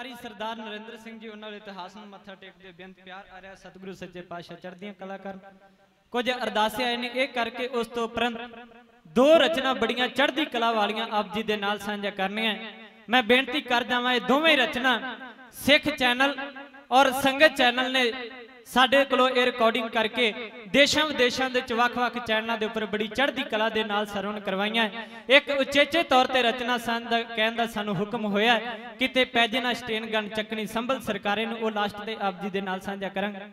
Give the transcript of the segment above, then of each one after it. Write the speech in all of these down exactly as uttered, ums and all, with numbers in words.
सत्कारी सरदार नरेंद्र सिंह जी उन्होंने इतिहास में मत्था टेकते बेनत प्यार आ रहा सतगुरु सच्चे पातशाह चढ़दियां कला कर कुछ अरदासे आए ने एक करके उस तो उपरंत दो रचना बड़ियां चढ़दी कला वालियां आप जी दे नाल साझा करनियां। मैं बेनती कर जावां दोवें रचना सिख चैनल और संगत चैनल ने साडे कोलों ये रिकॉर्डिंग करके देशों विदेशों के वख-वख चैनलों के उपर बड़ी चढ़दी कला दे नाल सरवण करवाइयां। एक उचेचे तौर पर रचना सन दा कहण दा सानू हुक्म होया किते पैजना स्टेन गन चकनी संभल सरकारे नूं वो लास्ट ते आप जी दे नाल साझा करांगे।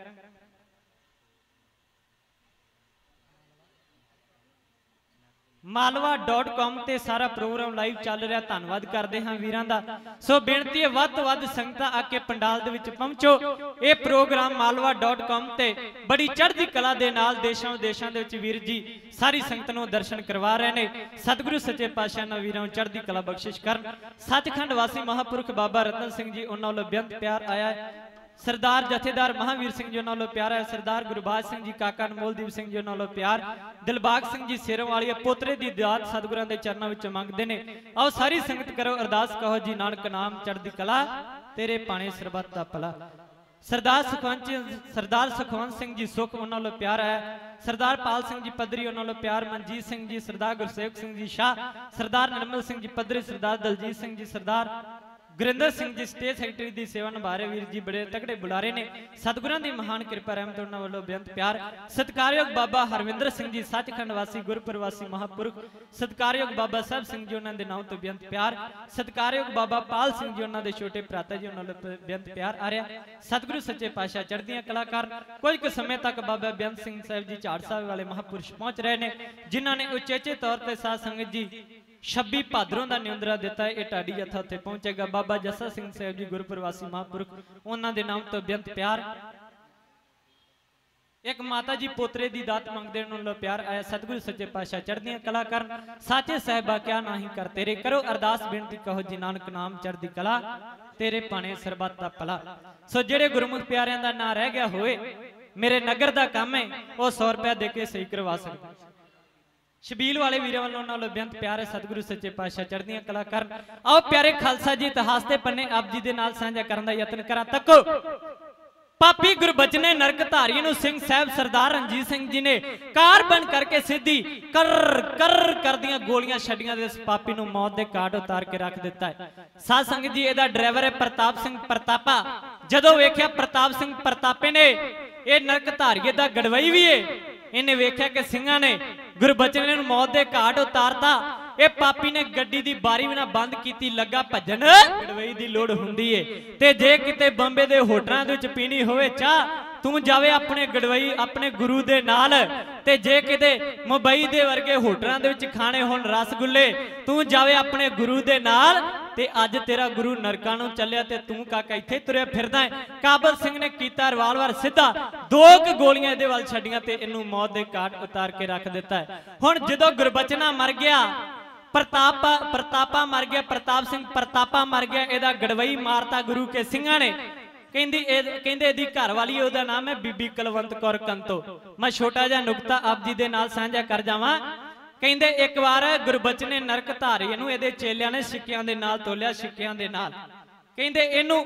मालवा डॉट कॉम ते सारा प्रोग्राम लाइव चल रहा, धन्नवाद करते हाँ वीरां दा। सो बेनती है वध तो वध संगतां आके पंडाल दे विच पहुंचो। ये प्रोग्राम मालवा डॉट कॉम ते बड़ी चढ़दी कला दे नाल देशों विदेशों दे विच वीर जी सारी संगत नूं दर्शन करवा रहे ने। सतगुरु सच्चे पातशाह नाल वीरां नूं चढ़दी कला बख्शिश करन। सचखंड वासी महापुरख बाबा रतन सिंह जी उन्हां वल्लों बेअंत प्यार आया है। सरदार जथेदार महावीर सिंह जी उन्होंने प्यार है। सरदार गुरबाज सिंह जी काका अनमोलदीप सिंह जी उन्होंने प्यार। दिलबाग सिंह जी सेरों वाली पोतरे की दात सतगुरां दे चरणों विच मंगते हैं। आओ सारी संगत करो अरदास कहो जी नानक नाम चढ़दी कला तेरे पाने सरबत दा भला। सरदार सुखवंत सरदार सुखवंत सिंह जी सुख उन्होंने प्यार है। सरदार पाल सिंह जी पदरी उन्होंने प्यार। मनजीत सिंह जी सरदार गुरसेवक सिंह जी शाह सरदार निर्मल सिंह जी पदरी सरदार दलजीत सिंह जी सरदार गुरिंदर सिंह जी स्टेज सैकटरी की सेवा निभा रहे वीर जी बड़े तगड़े बुलारे ने। सतगुरां दी महान कृपा रहमत उन्हां वल्लों बेअंत प्यार। सत्कारयोग बाबा हरविंदर सिंह जी सचखंड वासी गुरपुर वासी महापुरख। सत्कारयोग बाबा साहब सिंह जी उन्हां दे नाम तो बेअंत प्यार। सत्कारयोग बाबा पाल सिंह जी उन्हां दे छोटे भराता जी उन्हां वल्लों बेअंत प्यार आ रहा। सतगुरु सच्चे पातशाह चढ़दियां कलाकार कुछ कुछ समय तक बाबा बेअंत सिंह साहब जी झाड़ साहब वाले महापुरुष पहुंच रहे हैं जिन्होंने उचेचे तौर पर साध संगत जी छब्बी भादरों का न्योंदरा दिता है। यह ढाडी जत्था उत्थे पहुंचेगा। बाबा जस्सा सिंह साहब जी गुरपुर वासी महापुरख उन्हां दे नाम तो बेअंत प्यार। एक माता जी पोतरे की दात मंगते उन्होंने प्यार आया। सतगुरु सच्चे पातशाह चढ़दियां कला कर साचे साहिबा क्या नाही कर तेरे करो अरदास बेनती कहो जी नानक नाम चढ़दी कला तेरे पाने सरबत दा भला। सो जेड़े गुरमुख प्यारियां दा नाम रह गया होए मेरे नगर दा काम है वह सौ रुपया दे के सही करवा सकता। शबील वाले वीरों वालों बेअंत प्यार है। सतगुरु सच्चे पातशाह चढ़दियां कला कर। आओ प्यारे खालसा जी इतिहास के पन्ने आप जी दे नाल साझा करन दा यतन करा। तको पापी गुरबचने नरक धारी नूं सिंह साहब सरदार रणजीत सिंह जी ने कार बन करके सीधी कर कर कर दियां गोलियां छड़ियां दे पापी नूं मौत दे घाट उतार के रख दिता है। साध संगत जी इहदा ड्राइवर है प्रताप सिंह प्रतापा। जदों वेख्या प्रताप सिंह प्रतापे ने यह नरक धारीए दा गड़वई भी है। इन्हें वेख्या कि सिंघां ने गुरबचने नूं मौत दे घाट उतारता। ये पापी ने गड्डी दी बारी भी ना बंद की लगा भजन गड़वई दी लोड़ हुंदी है। ते जे किते बंबे दे होटलां दे विच पीनी होवे चाह तू जावे अपने गड़वई अपने गुरु दे नाल। ते जे किते मुंबई दे वर्गे होटलां दे विच खाने होण रसगुल्ले तू जावे अपने गुरु दे नाल। ते अज तेरा गुरु नरकां नूं चलिया ते तू काका इत्थे तुरिया फिरदा है। काबल सिंह ने कीता रिवाल्वर सीधा दो क गोलियां इहदे वल छड्डियां ते इहनूं मौत दे घाट उतार के रख दिता है। हुण जदों गुरबचना मर गया प्रतापा प्रतापा मर गया प्रताप सिंह प्रतापा मर गया इहदा गड़वई मारता गुरु के सिंघां ने। कहंदी कहंदे इहदी घर वाली उहदा नाम है बीबी कुलवंत कौर कंतो। मैं छोटा जिहा नुकता आप जी दे नाल साझा कर जावां। कहंदे एक बार गुरबचने नरक धारी नूं इहदे चेलियां ने सिक्कियां दे नाल तोलिया सिक्कियां दे नाल। कहंदे इहनूं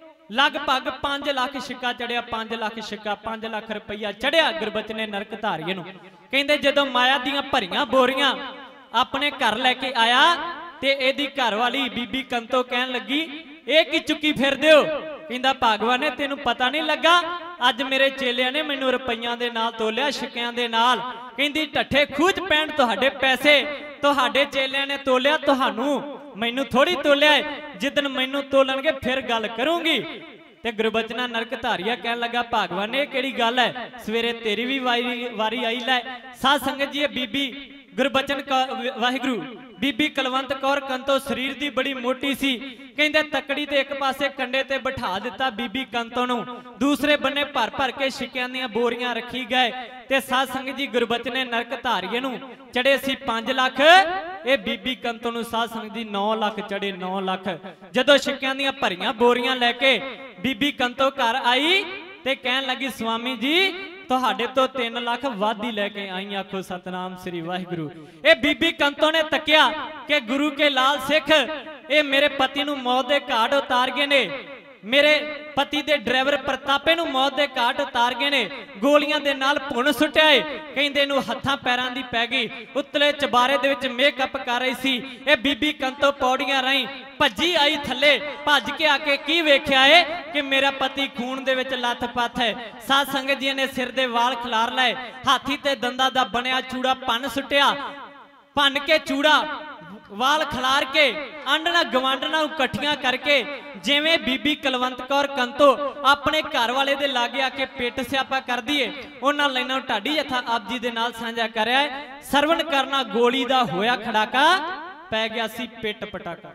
लगभग पांच लाख सिक्का चढ़िया पांच लाख सिक्का पांच लाख रुपया चढ़िया गुरबचने नरक धारी नूं। कहंदे जदों माया दीयां भरियां बोरियां अपने घर लैके आया ते एदी घर वाली बीबी कंतो कहन लगी ए की चुकी फिर दिओ। कहंदा भगवान ने तेनू पता नहीं लगा अज मेरे चेलियां ने मैनू रुपइयां दे नाल तोलिया सिक्कियां दे नाल। कहंदी टट्ठे खूज पैण तुहाडे पैसे तुहाडे चेलियां ने तोलिया तुहानू मैनू थोड़ी तोलिया है। जिदन मैनू तोलणगे फिर गल करूंगी। ते गुरबचना नरक धारिया कहन लगा भगवान ने किहड़ी गल है सवेरे तेरी भी वारी वारी आई लै। साध संगत जी बीबी गुरबचन वाहिगुरु बीबी कुलवंत कौर कंतो शरीर दी बड़ी मोटी सी। कहंदे तकड़ी ते एक पासे कंडे ते बिठा दिता बीबी कंतो नूं दूसरे बन्ने भर भर के सिक्कियां दीयां बोरियां रखी गए। ते साध संगत जी गुरबचने नरक धारीए नूं चढ़े सी पांच लाख ये बीबी कंतो नूं साध संगत जी नौ लाख चढ़े नौ लाख। जदों सिक्कियां दीयां भरियां बोरियां लैके बीबी कंतो घर आई ते कहन लगी स्वामी जी तुहाडे तो तीन लाख वध ही लैके आई। आखो सतनाम श्री वाहिगुरु। ये बीबी कंतो ने तकिया कि गुरु के लाल सिख ये मेरे पति नूं मौत दे घाट उतार गए ने। मेरे पति दे ड्राइवर प्रतापे नूं मौत दे घाट उतार गए ने, गोलियां दे नाल भुन सुट्टिया है, कहंदे नूं हत्थां पैरां दी पै गई, उतले चबारे दे विच मेकअप कर रही सी। ए बीबी कंतो पौड़ियां रही भज्जी आई थल्ले, भज के आके की वेख्या है कि मेरा पति खून दे विच लथपथ है। साध संगत जी ने सिर दे वाल खिलार लाए, हाथी ते दंदा दा बनिया चूड़ा भन सुट्टिया, भन के चूड़ा वाल खिलार के आंडना गवांडना इकट्ठियां करके जिवें बीबी कुलवंत कौर कंतो अपने घर वाले दे लागे आके पेट स्यापा कर दिए, उन्हां लाइनां ढाडी जथा आप जी दे नाल साझा करया है। सरवण करना गोली दा होया खड़ाका, पै गया सी पिट पटाका।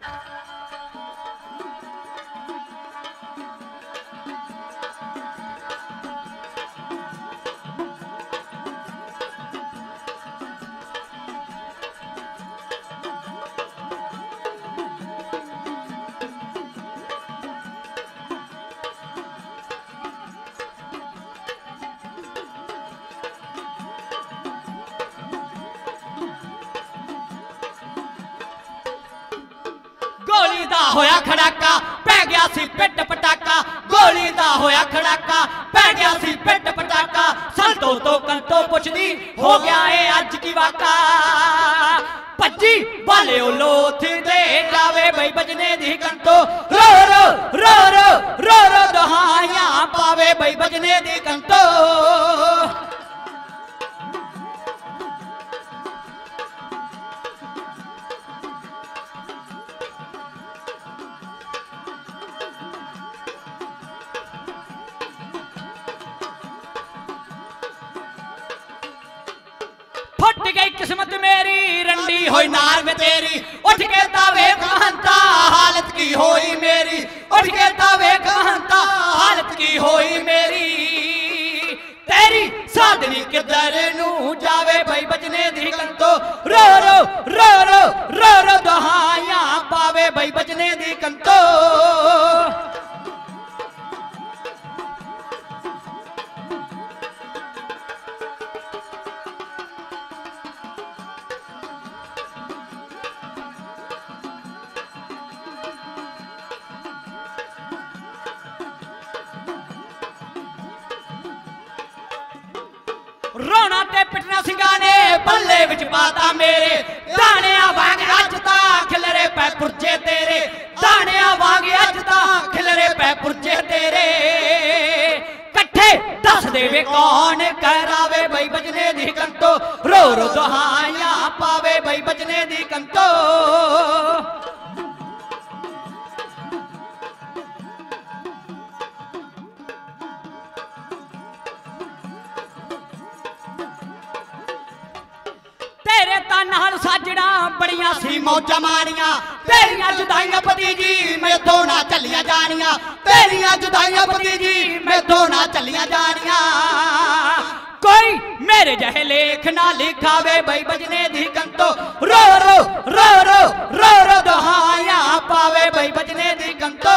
गोली दा होया खड़ाका, पै गया सी पिट पटाका, गोली दा होया खड़ाका, पै गया सी पिट पटाका। संतो तो कंतो पुछदी हो गया है अज की वाका, भज्जी वाले लोथ दे जावे बई बजने दी कंतो, रो रो रो रो रो रो दहाइयां पावे बई बजने दी कंतो। फट गई किस्मत मेरी, रंडी होई नार में तेरी, उठ के तावे कहंता हालत की होई मेरी, उठ के तावे कहंता हालत की होई मेरी। तेरी साधनी किधर नू जावे भाई बजने दी कंतो, रो रो रो रो रो रो दहाइयां पावे भाई बजने दी कंतो। रोना ते पिटना सिंगा ने पल्ले विच पाता मेरे, दाने वांग अज तां खिलरे पै पुरजे तेरे, दाने वांग अज तां खिलरे पै पुरजे तेरे। कट्ठे दस देवे कौन करावे बई बजने दी कंतो, रो रो दहाइयां पावे बई बजने दी कंतो। तेरे तानाल साजड़ा बड़ियां सी मौजा मारियां, तेरियां जुदाइयां पति जी मैं तो ना चलियां जानियां, तेरियां जुदाइयां पति जी मैं तो ना चलियां जानियां। कोई मेरे जहे लेख ना लिखावे बई बजने दी कंतो, रो रो रो रो रो रो दहाइयां पावे बई बजने दी कंतो।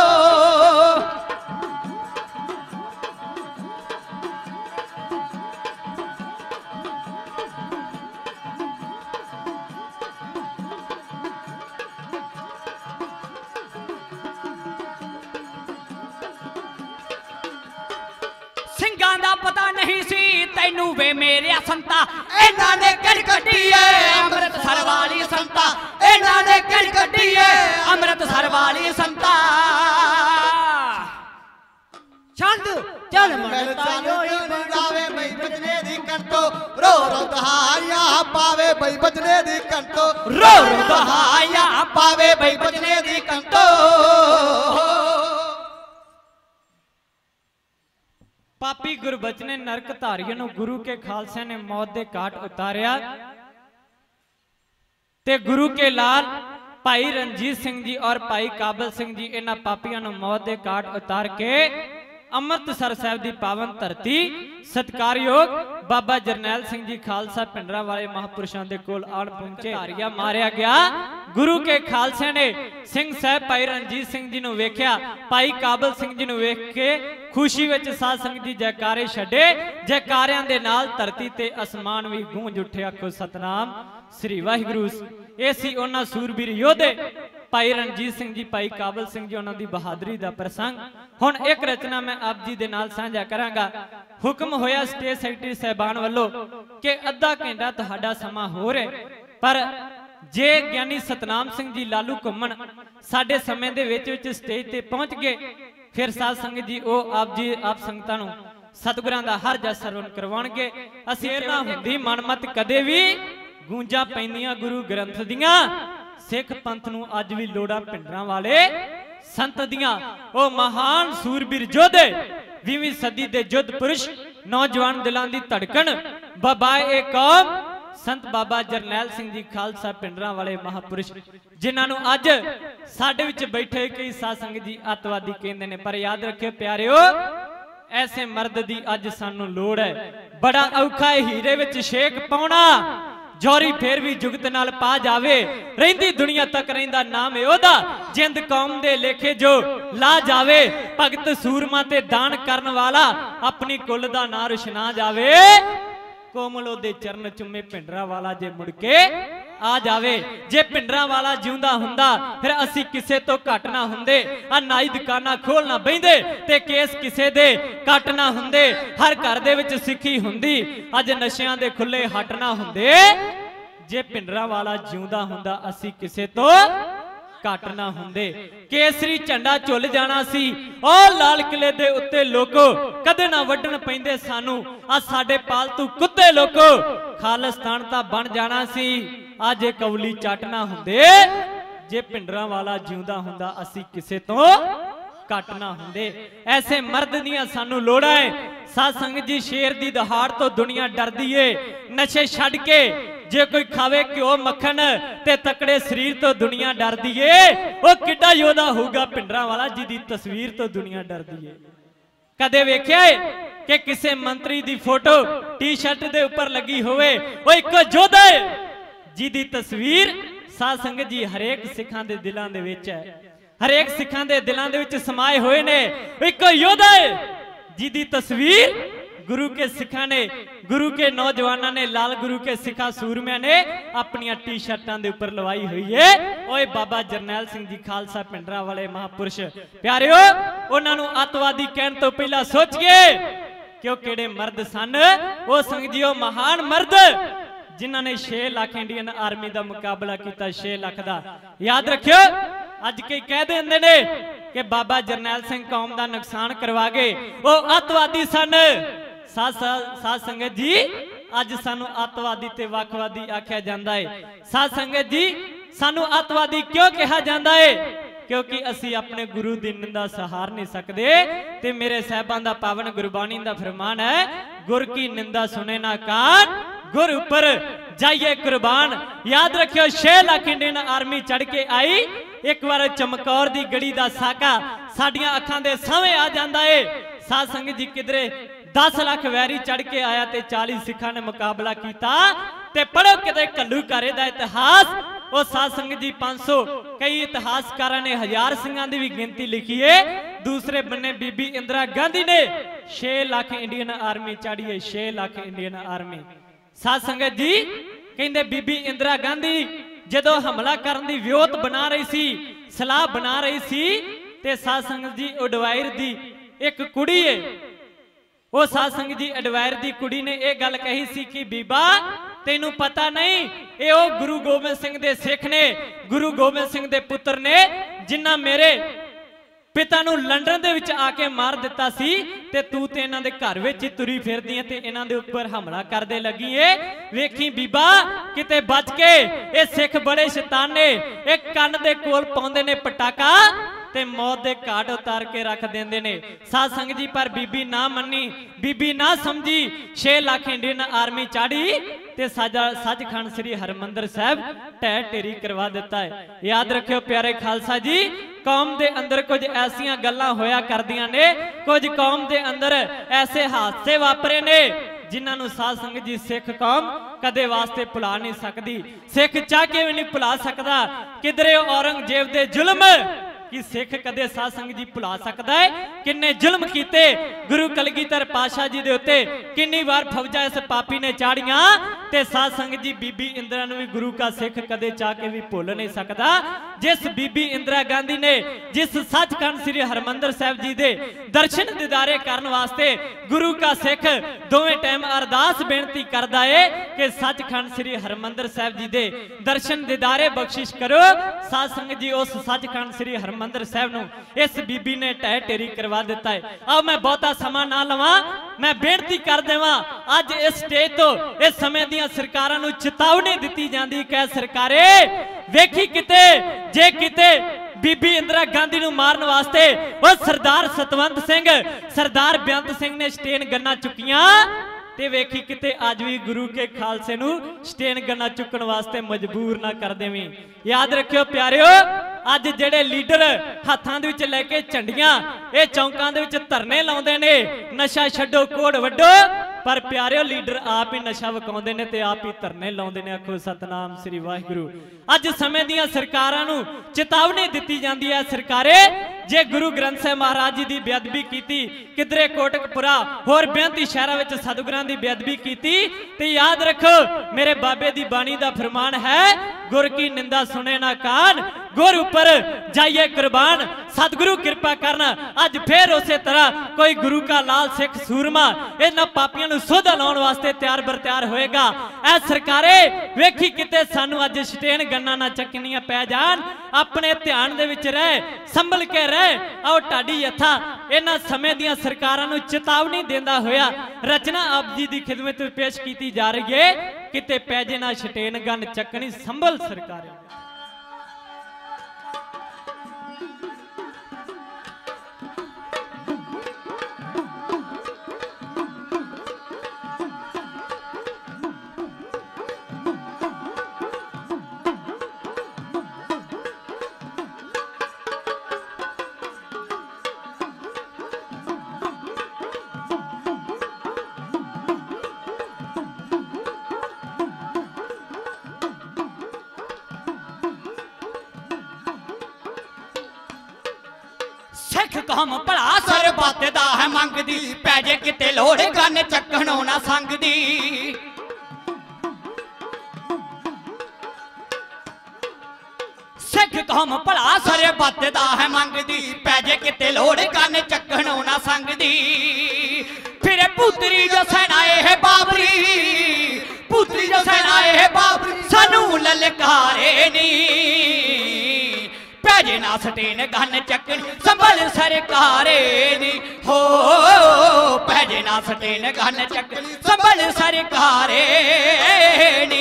सिंगां दा पता नहीं सी तैनू वे मेरे संता, इन्हां ने कड़ कड्डी है अमृतसर वाली संता, इन्हां ने कड़ कड्डी है अमृतसर वाली संता। चंद चल मन तायोई बनावे बई बजने दी कंतो, रो रो दहाइयां पावे बई बजने दी कंतो, रो रो दहाइयां पावे बई बजने दी कंतो। पापी गुरबचन ने नरक धारियों नूं गुरु के खालसा ने मौत दे घाट उतारिया, ते गुरु के लाल भाई रणजीत सिंह जी और भाई काबल सिंह जी इन्हां पापियां नूं मौत दे घाट उतार के अमृतसर साहिब की पावन धरती सत्कारयोग बाबा जरनैल सिंह जी खालसा पिंडरा वाले महापुरुषों के कोल आन पहुंचे। धारिया मारिया गया। गुरु के खालसे ने सिंह साहब भाई रणजीत सिंह जी नूं वेख्या, भाई काबल सिंह जी नूं वेख के खुशी विच साध संगत जी जयकारे छड्डे। जयकारियां दे नाल धरती ते आसमान भी गूंज उठे। आखो सतनाम श्री वाहिगुरू। ये सी उन्हां सूरबीर योधे भाई रणजीत सिंह जी, भाई काबल सिंह जी, उन्होंने बहादुरी का प्रसंग हुण एक रचना मैं आप जी दे नाल साझा करांगा। हुक्म होया स्टेट सैकटरी साहबान वालों कि अद्धा घंटा तुहाडा समा हो रहा, पर जे ज्ञानी सतनाम सिंह जी लालू घुम्मण साडे समय दे विच विच स्टेज ते पहुंच गए, फिर साध संगत जी वो आप जी आप संगतां नूं सतगुरां दा हर जस सरवण करवाउणगे। असीं इहना हुंदी मनमत कदे भी गूंजा पैंदियां गुरु ग्रंथ दियां, सिख पंथ नूं अज भी लोड़ा पिंडरां वाले संत दियां। ओ महान सूरबीर योधे बीवीं सदी दे युद्ध पुरुष, नौजवान दिलां दी धड़कन, बाबाए ए कौम संत बाबा जरनैल सिंह जी खालसा पिंडरां वाले महापुरुष, जिन्हां नूं अज साडे विच बैठे कई साध संगत जी अतवादी कहंदे ने। पर याद रखियो प्यारिओ, ऐसे मर्द दी अज सानू लोड़ है। बड़ा औखा है हीरे विच शेक पाउणा, जौरी फिर भी जुगत नाल पा जावे, रहिंदी दुनिया तक रहिंदा नाम है ओदा, जिंद कौम दे लेखे जो ला जावे, भगत सूरमा ते दान करन वाला अपनी कुल दा नां रुशना जावे, कोमलो दे चरण चुमे पिंडरा वाला जे मुड़के आ जावे। जे पिंडरा वाला जिउंदा हुंदा फिर असी किसे तो घट ना हुंदे, आ नाई दुकाना खोल ना बहिंदे ते केस किसे दे कट ना हुंदे, हर घर दे विच सिੱਖੀ हुंदी अज नशियां दे खुले हट ना हुंदे। जे पिंडरा वाला जिउंदा हुंदा असी किसे तो घट ना हुंदे, केसरी झंडा झुल जाना सी ओ लाल किले दे उत्ते लोको, कदे ना वड्डण पैंदे सानू आ साडे पालतू कुत्ते लोको, खालिस्तान ता बन जाना सी आज कौली चट ना हुंदे। जे पिंडरा वाला जिउंदा हुंदा असी किसे तो घट ना हुंदे। ऐसे मर्द दियां सानू लोड़ा है। साध संगत जी शेर दी दहाड़ तो दुनिया डरदी है, नशे छड्ड के जे कोई खावे घ्यो मक्खन ते तकड़े शरीर तो दुनिया डरदी है। वो किड्डा योधा होगा पिंडरा वाला जिहदी तस्वीर तो दुनिया डरदी है। कदे वेख्या है कि किसी मंत्री दी फोटो टी शर्ट दे ऊपर लगी होवे, वो एक योधा है जिहदी तस्वीर साध संगत जी हरेक सिखां दे दिलां दे विच है, हरेक सिखां दे दिलां दे विच समाए होए ने। एक योधा है जिहदी तस्वीर गुरु के सिखा ने, गुरु के नौजवानों ने, लाल गुरु के सिखा सूरमिया ने अपनी टी शर्टां दे ऊपर लवाई हुई है। ओए बाबा जरनैल सिंह जी खालसा पिंडरा वाले महापुरुष प्यारिओ, उन्हां नूं अतवादी कहण तो पहला सोचिए कि वो किहड़े मर्द सन। वो संग जीओ महान मर्द जिन्हां ने छे लाख इंडियन आर्मी का मुकाबला किया, छे लाख का। याद रखियो अज कई कह देंदे ने कि बाबा जरनैल सिंह कौम का नुकसान करवा गए, वो अतवादी सन। साध साध संगत जी अज सानू अतवादी ते वखवादी आख्या जाता है। साध संगत जी सानू अतवादी क्यों कहा जाता है? क्योंकि असी अपने गुरु की निंदा सहार नहीं सकते। ते मेरे साहबान दा पावन गुरबाणी दा फरमान है, गुर की निंदा सुने ना कान, गुर ऊपर जाइए कुर्बान। याद रखियो छे लाख इंडियन आर्मी चढ़ के आई, एक बार चमकौर दी गड़ी दा साका साडियां अखां दे सामने आ जांदा है। साध संगत जी किधरे दस लाख वैरी चढ़ के आया ते चालीस सिखा ने मुकाबला किया। ते पढ़ो किते घल्लूघारे दा इतिहास। वो साध संगत जी पांच सौ कई इतिहासकारों ने हजार सिंहां दी भी गिनती लिखी है। दूसरे बन्ने बीबी इंदिरा गांधी ने छे लाख इंडियन आर्मी चढ़ी है, छे लाख इंडियन आर्मी। साध संगत जी कहंदे बीबी इंदिरा गांधी जदों हमला करन दी व्योत बना रही सी, सलाह बना रही सी, ते साध संगत जी उडवायर दी एक कुड़ी है। वो साध संगत जी अडवायर दी कुड़ी ने यह गल कही सी कि बीबा तेनू पता नहीं, ये ओ गुरु गोबिंद सिंह दे सिख ने, गुरु गोबिंद सिंह दे पुत्र ने, जिन्ना मेरे पिता नू लंडन दे विच आके मार दिता सी, ते तू ते इन्हां दे घर विच ही तुरी फिरदी है ते इन्हां दे उपर हमला करदे लगी है। वेखी बीबा किते बच के, ये सिख बड़े शैतान ने, एक कन्न दे कोल पाउंदे ने पटाका ते मौत दे घाट उतार के रख देंदे ने। साध संगत जी पर बीबी ना मन्नी, बीबी ना समझी, छे लाख इंडियन आर्मी चाड़ी ते साजा सचखंड श्री हरमंदर साहब ढह ढेरी करवा दिता है। याद रखियो प्यारे खालसा जी, कौम दे अंदर कुछ ऐसियां गल्लां होया करदियां ने, कुछ कौम दे अंदर ऐसे हादसे वापरे ने जिन्हां नूं साध संगत जी सिख कौम कदे वास्ते भुला नहीं सकती। सिख चाह के भी नहीं भुला सकता। किधरे औरंगजेब दे जुल्म कि सिख कदे साध संगत जी भुला सकता है? किन्ने जुल्म कीते गुरु कलगीधर पातशाह जी दे उत्ते, किन्नी बार फौजा इस पापी ने चाड़ियां ते साध संगत जी बीबी इंदिरा ने भी गुरु का सिख कदे चाह के भी भुल नहीं सकता। जिस बीबी इंदिरा गांधी ने जिस सचखंड श्री हरमंदर साहब जी दे दर्शन दीदारे करने वास्ते गुरु का सिख दोवें टाइम अरदास बेनती करदा है कि सचखंड श्री हरमंदर साहब जी दे दर्शन दीदारे बख्शिश करो। साध संगत जी उस सचखंड श्री हरमंदर साहब नूं इस बीबी ने ढह ढेरी करवा दिता है। अब मैं बहुता समा ना लवा, मैं बेनती कर देवां अज इस स्टेज तो इस समय दी सरकारां नूं चेतावनी दिती जांदी कि सरकारे वेखी किते जे किते बीबी इंदिरा गांधी नूं मारन वास्ते और सरदार सतवंत सिंह सरदार बेअंत सिंह ने स्टेन गन्ना चुकियां ते वेखी किते अज भी गुरु के खालसे नूं स्टेन गन्ना चुकण वास्ते मजबूर ना कर देवीं। याद रखियो प्यारिओ, अज जेड़े लीडर हत्थां दे विच लैके झंडियां ये चौंकां दे विच धरने लाउंदे ने नशा छड्डो कोड़ वड्डो, पर प्यारिओ लीडर आप ही नशा वकाउंदे ने ते आप ही धरने लाउंदे ने। आखो सतनाम श्री वाहिगुरू। अज समय दियां सरकारां नूं चेतावनी दित्ती जांदी है सरकारे जे गुरु ग्रंथ साहिब महाराज जी की बेअदबी की किधरे कोटकपुरा होर बेअंती शहरों में सतगुरां की बेअदबी की तो याद रखो मेरे बाबे की बाणी का फरमान है गुर की निंदा सुने ना कान गुर ऊपर जाइए कुर्बान। सतगुरु कृपा करना अज फिर उसे तरह कोई गुरु का लाल सिख सूरमा इन्हां पापियां नूं सोधा लाउण वास्ते तैयार बर तैयार होएगा। ऐ सरकारे वेखी किते सानू अज स्टेन गन्ना ना चकनियां पै जान, अपने ध्यान दे विच रह संभल के रह। आओ टाडी यथा इन्हां समय दियां सरकारां नूं चेतावनी देंदा होया रचना आप जी दी खिदमत में पेश की जा रही है किते पैजे ना स्टेन गन चकनी संभल सरकारे। कौम भला सर बातेदा है मंगदी पैजे किते लोड़ गन चकणों ना संगदी। सिख कौम भला सर बातेदा है मंगदी पैजे किते लोड़ गन चकणों ना संगदी। फिर पुत्री जो सेनाए है बाबरी पुत्री जो सेनाए है बाबरी सानू ललकारे नी पैजे ना स्टेन गन चकनी संभल सरकारे नी हो पैजे ना स्टेन गन चकनी संभल सरकारे नी।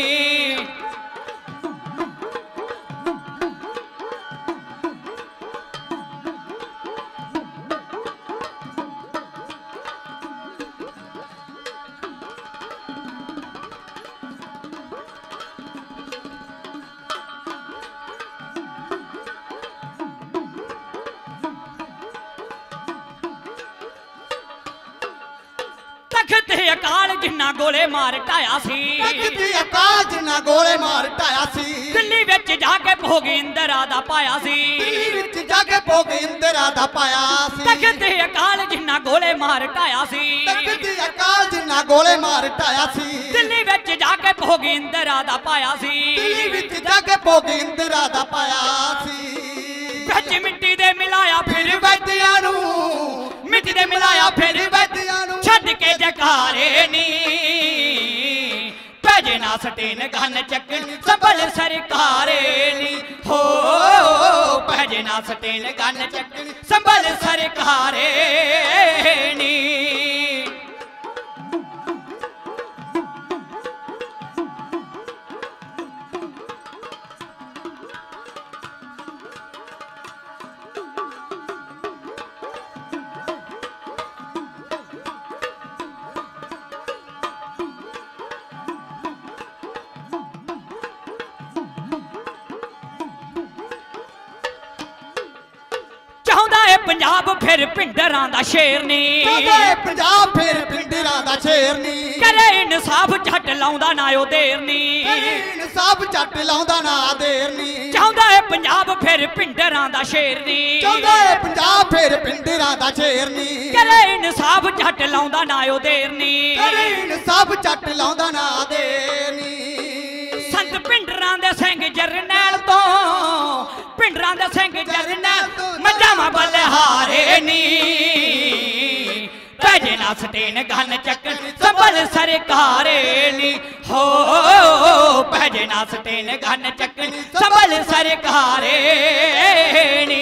अकाल जिन्ना गोले मार ढाया सी अकाल जिन्ना गोले मार ढाया सी दिल्ली विच जाके भोग इंदिरा दा पाया सी दिल्ली विच जाके भोग इंदिरा दा पाया सी तखत अकाल जिन्ना गोले मार ढाया सी तखत अकाल जिन्ना गोले मार ढाया सी दिल्ली विच जाके भोग इंदिरा दा पाया सी दिल्ली विच जाके भोग इंदिरा दा पाया सी। बिच मिट्टी दे मिलाया फिर वैदियां नूं मिट्टी दे मिलाया फिर वैदियां नूं छड्ड के जकारे नी पैजे ना स्टेन गन चकनी संभल सरकारे नी हो पैजे ना स्टेन गन चकनी संभल सरकारे नी। पंजाब फिर पिंडरां दा शेर नी चाहुंदा है पंजाब फिर पिंडरां दा शेर नी करे इंसाफ झट लाउंदा ना ओ देर नी इंसाफ झट लाउंदा ना देर नी चाहुंदा है पंजाब फिर पिंडरां दा शेर नी चाहुंदा है पंजाब फिर पिंडरां दा शेर नी करे इंसाफ झट लाउंदा ना ओ देर नी करे इंसाफ झट लाउंदा ना देर नी संत पिंडरां दे सिंह जरनैल तो पिंडरां दे सिंह जरनैल मजामा बलहारे नी भैजे ना सटेन गन चक्कन संभल सरकारे नी हो भैजे ना सटेन गन चक्कन संभल सरकारे नी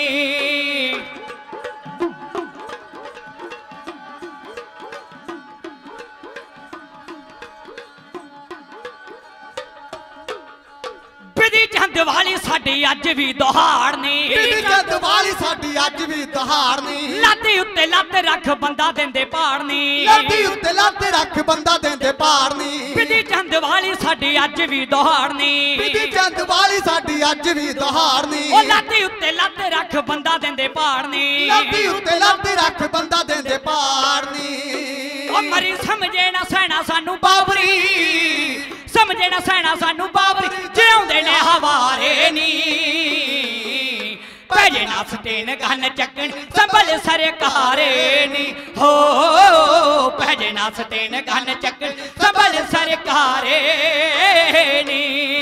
बिधी चंद वाली साडी अज भी दहाड़ नी बिधी चंद वाली साडी अज भी दहाड़ नी लाती उत्ते लत रख बंदा देंदे पाड़ नी लाती उत्ते लत रख बंदा देंदे पाड़ नी बिधी चंद वाली साडी अज भी दहाड़ नी बिधी चंद वाली साडी अज भी दहाड़ नी ओ लाती उत्ते लत रख बंदा देंदे पाड़ नी लाती उत्ते लत रख बंदा देंदे पाड़ नी ओ मरी समझे ना सैना सानू बाबरी समझे ना सैना सानू बाबरी जिउंदे ने हवारे नी भैजे ना सटेन गन चक्कन संभल सरकारे नी हो भैजे ना सटेन गन चक्कन संभल सरकारे नी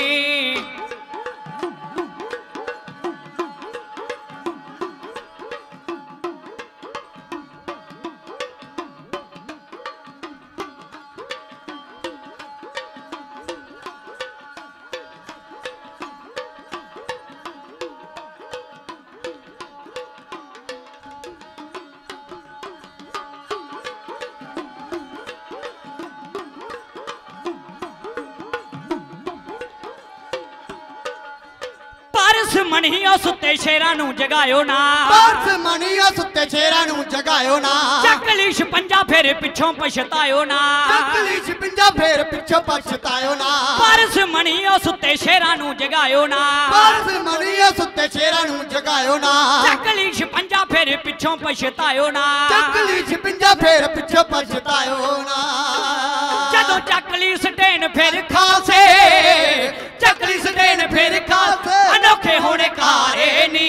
मणिया सुते शेरां नू जगायो ना परस मणिया सुते शेरां नू जगायो ना चकली छपंजा फेर पिछों पछतायो ना चकली छपंजा फेर पिछों पछतायो ना परस मणिया सुते शेरां नू जगायो ना परस मणिया सुते शेरां नू जगायो ना चकली छपंजा फेर पिछों पछतायो ना चकली छपंजा फेर पिछों पछतायो ना जदों चकली सटेन फेर खासे चकली सटेन फेर खासे अनोखे होने कारे नी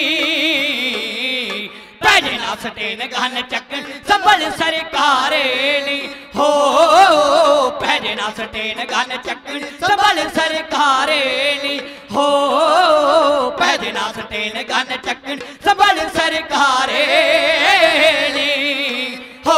भैजे ना सटेन गन चक्कन संभल सरकारे नी हो भैजे ना सटेन गन चक्कन संभल सरकारे नी हो भैजे ना सटेन गन चक्कन संभल सरकारे नी हो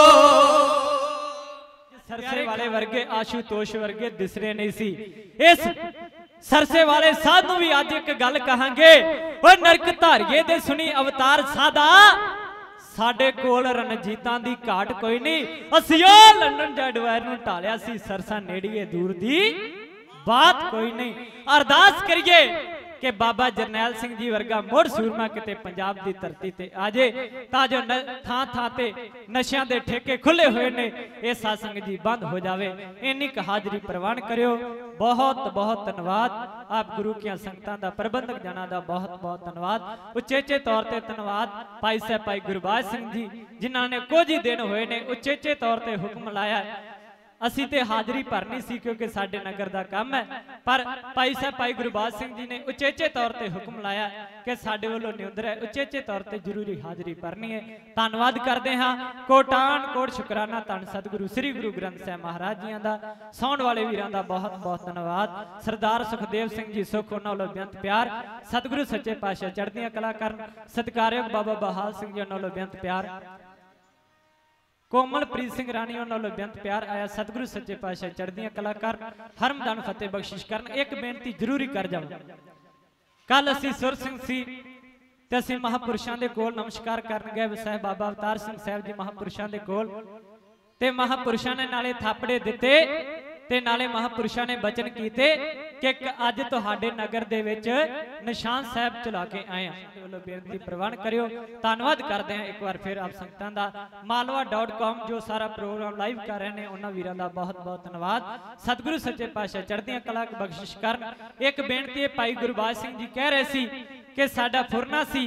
सरसे वाले वर्गे आशुतोष वर्गे दिसरे नहीं सी इस सरसे वाले साधु भी आज एक गल कहांगे और नरक धारिये दे सुनी अवतार साधा साडे कोल रणजीतां दी घाट कोई नहीं असीं ओ लंडन जडवायर नूं ढालिया सी सरसा नेड़ीए दूर दी बात कोई नहीं अरदास करिए कि बाबा जरनैल सिंह जी वर्गा मुड़ सूरमा किते पंजाब दी धरती ते आजे तां जो थां थां ते नशियां दे ठेके खुले हुए ने ये सत्संग जी बंद हो जावे इन्नी क हाजरी प्रवान करियो बहुत बहुत धन्यवाद आप गुरु की संगतां दा प्रबंधक जना दा बहुत बहुत धन्यवाद उचेचे तौर ते धन्यवाद भाई साहब भाई गुरबाज सिंह जी जिन्हां ने कुछ ही दिन होए ने उचेचे तौर ते हुक्म लाया असी ते हाजरी भरनी सी क्योंकि साडे नगर दा काम है पर भाई साहब भाई गुरबाज सिंह जी ने उचेचे तौर ते हुक्म लाया कि साडे वालों निउंदर है उचेचे तौर ते जरूरी हाजरी भरनी है धन्यवाद करते हाँ कोटान कोट शुकराना धन सतगुरु श्री गुरु ग्रंथ साहिब महाराज जी दा सौण वाले वीरां दा बहुत बहुत धन्यवाद सरदार सुखदेव सिंह जी सुख उन्हां वालों बेअंत प्यार सतगुरु सच्चे पातशाह चढ़दियां कला करन सत्कारयोग बाबा बहाल सिंह जी उन्हां वालों बेअंत प्यार कोमलप्रीत सिंह राणी उन्होंने बेअंत प्यार आया सतगुरु सच्चे पातशाह चढ़दियां कलाकार हरमदान फतेह बख्शिश करन एक बेनती जरूरी कर जाओ कल असी सुर सिंह सी ते असी महापुरुषों के कोल नमस्कार करन गए साहब बाबा अवतार सिंह साहब जी महापुरुषों के कोल ते महापुरुषों ने नाले थापड़े दिते ते नाले महापुरुषों ने बचन कीते कि अज तुहाडे नगर दे विच निशान साहब चला के आए हैं बेनती प्रवान करियो धन्यवाद करते हैं एक बार फिर आप संगतां दा मालवा डॉट कॉम जो सारा प्रोग्राम लाइव कर रहे हैं उन्हां वीरां दा बहुत बहुत धन्यवाद सतगुरु सच्चे पातशाह चढ़दियां कला बख्शिश करन एक बेनती भाई गुरबाज सिंह जी कह रहे सी कि साडा फुरना सी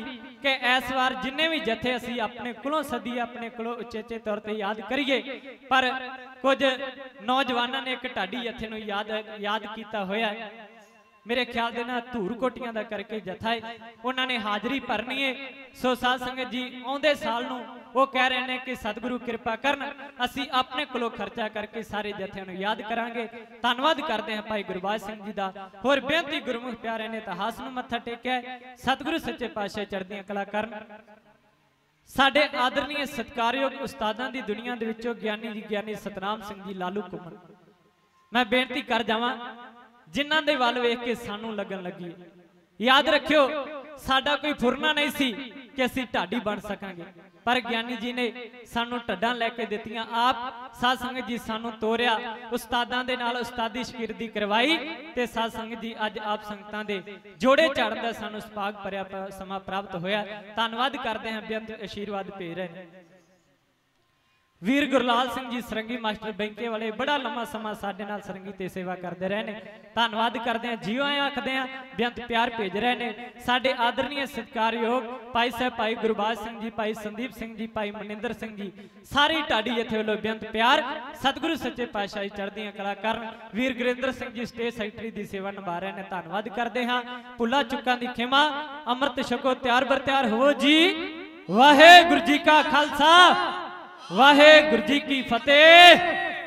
कि इस बार जिन्ने भी जथे असी अपने कोलों सदी अपने कोलों उचेचे तौर पर याद करिए, पर कुछ नौजवानों ने एक ढाडी जथे नूं याद याद किया होया है। मेरे ख्याल दे नाल धूर कोटियां दा करके जथा है, उन्होंने हाजरी भरनी है। सो साध संगत जी आउंदे साल नूं वो कह रहे हैं कि सतगुरु कृपा करन असी अपने कोलों खर्चा करके सारे जथियां नूं याद करांगे। धन्नवाद करते हैं भाई गुरबाज सिंह जी दा। होर बेनती गुरमुख प्यारे ने इतिहास नूं मत्था टेकिया, सतगुरु सच्चे पातशाह चढ़दियां कला करन। साडे आदरणीय सत्कारयोग उस्तादां दी दुनिया दे विचों ज्ञानी जी ज्ञानी सतनाम सिंह जी लालू घुमन, मैं बेनती कर जावां जिन्हां दे वल वेख के सानू लगन लगी। याद रखियो साडा कोई फुरना नहीं सी कि असी ढाडी बन सकांगे, पर ज्ञानी जी ने सानू ढड्डां लैके दित्तियां। आप साध संगत जी सानू तोरिया, उस्तादां दे नाल उस्तादी शकीरदी करवाई ते साध संगत जी अज आप संगतां दे जोड़े चढ़न दा सानू सुभाग भरिया समा प्राप्त होया। धन्नवाद करते हैं, बेअंत आशीर्वाद भेज रहे हैं। वीर गुरलाल सिंह जी सरंगी मास्टर बैंके वाले बड़ा लंबा समा साडे नाल सरंगी ते सेवा करते रहे ने। धन्नवाद करते हैं, जीओ आए आखते हैं, बेअंत प्यार भेज रहे ने। साडे आदरणीय सत्कारयोग भाई साहब भाई गुरबाज सिंह जी, भाई संदीप सिंह जी, भाई मनिंदर सिंह जी, सारी ढाडी जथे वालों बेअंत प्यार। सतगुरु सच्चे पातशाह चढ़दियां कला करन। वीर गुरिंदर सिंह जी स्टेज सैकटरी की सेवा निभा रहे हैं, धन्नवाद करते हैं। भुला चुका दी खेमा, अमृत छको त्यार बर त्यार हो जी। वाहेगुरु जी का खालसा वाहेगुरु जी की फतेह।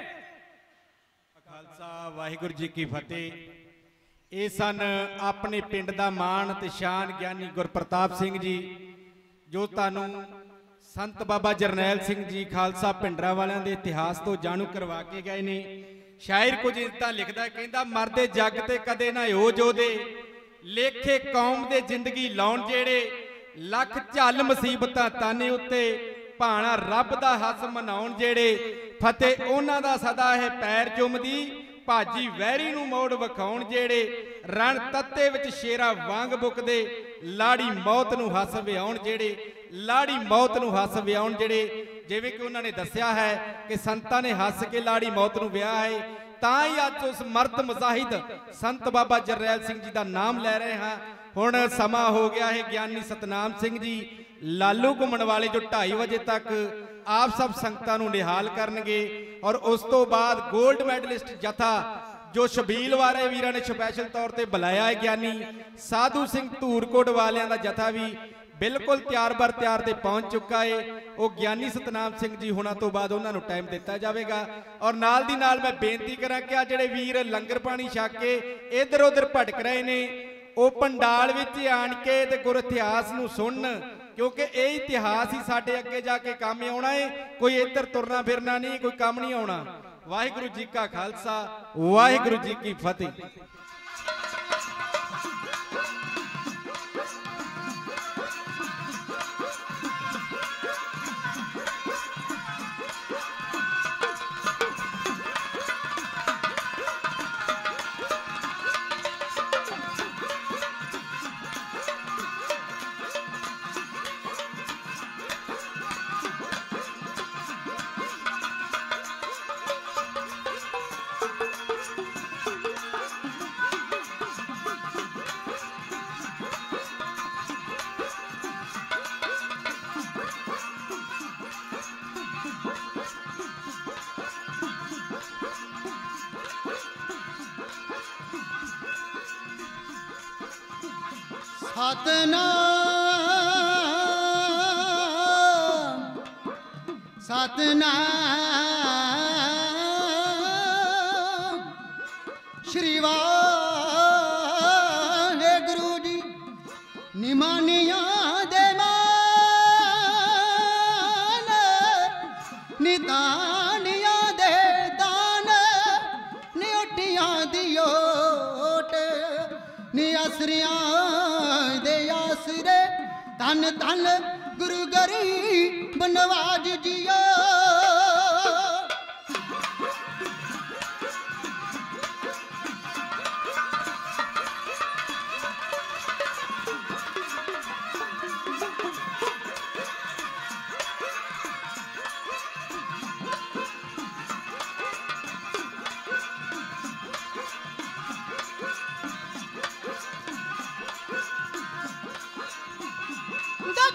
खालसा वाहेगुरु जी की फतेह। ये सन अपने पिंड दा मान ते शान ज्ञानी गुरप्रताप सिंह जी, जो तानू संत बाबा जरनैल सिंह जी खालसा भिंडरा वालियां दे इतिहास तो जाणू करवा के गए ने। शायर कुछ इदां लिखदा, कहंदा मरदे जग ते कदे ना हो जोदे, लेखे कौम दे जिंदगी लाउण जेड़े, लख झल मुसीबतां ताने उत्ते, भाणा रब दा हस मनाउण जेड़े, फतेह उन्हां दा सदा है पैर चुमदी, भाजी वैरी नूं मोड़ विखाउण जेड़े, रण तत्ते विच शेरा वांग बुकदे, लाड़ी मौत नूं हस विआउण जेड़े, लाड़ी मौत नूं हस विआउण जेड़े। जिवें कि उन्हां ने दस्सिया है कि संतां ने हस के लाड़ी मौत नूं विआह है, तां ही अज उस मर्द मुजाहिद संत बाबा जरनैल सिंह जी दा नाम लै रहे हां। हुण समा हो गया है ज्ञानी सतनाम सिंह जी लालू घुमण वाले, जो ढाई बजे तक आप सब संगतां नूं निहाल करनगे। और उस तो बाद गोल्ड मैडलिस्ट जथा जो शबील वाले वीरां ने स्पैशल तौर पर बुलाया है, ज्ञानी साधु सिंह धूरकोट वालियां दा जथा भी बिल्कुल तैयार बर तैयार ते पहुंच चुका है। वो ज्ञानी सतनाम सिंह जी होना तो बाद उन्हां नूं टाइम दिता जाएगा। और नाल दी नाल मैं बेनती करा कि आ जिहड़े वीर लंगर पानी छक के इधर उधर भटक रहे ने, वो पंडाल विच आण के ते गुर इतिहास नूं सुणन, क्योंकि ये इतिहास ही साडे अगे जाके काम आना है। कोई इधर तुरना फिरना नहीं, कोई काम नहीं आना। वाहिगुरु जी का खालसा वाहिगुरु जी की फतेह। सतनाम सतनाम श्री वाहेगुरु जी। निमानिया दे मान, नितानिया दे दान, नियोटियां दी ओट, नियासरियां धन धन गुरु गरीब नवाज जिया।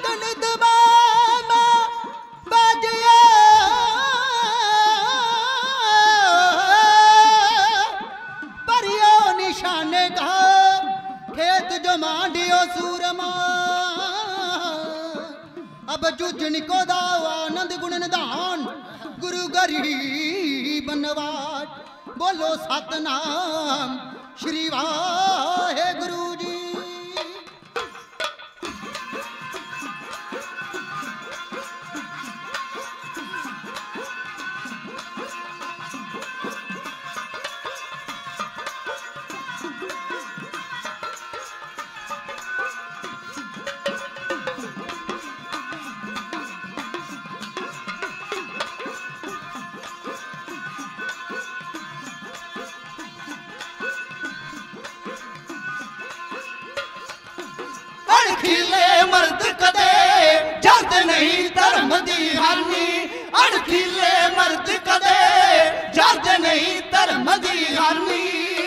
लगन दबामा बाजिया परियो निशाने का खेत जो मांडियो सूरमा अब जुजन को दावा आनंद गुण निधान गुरु गरीब नवाज बोलो सतनाम श्री वाहे गुरु जी। अणखीले मर्द कदे जद नहीं धर्म दी हानि अणखीले मर्द कदे जद नहीं धर्म दी हानि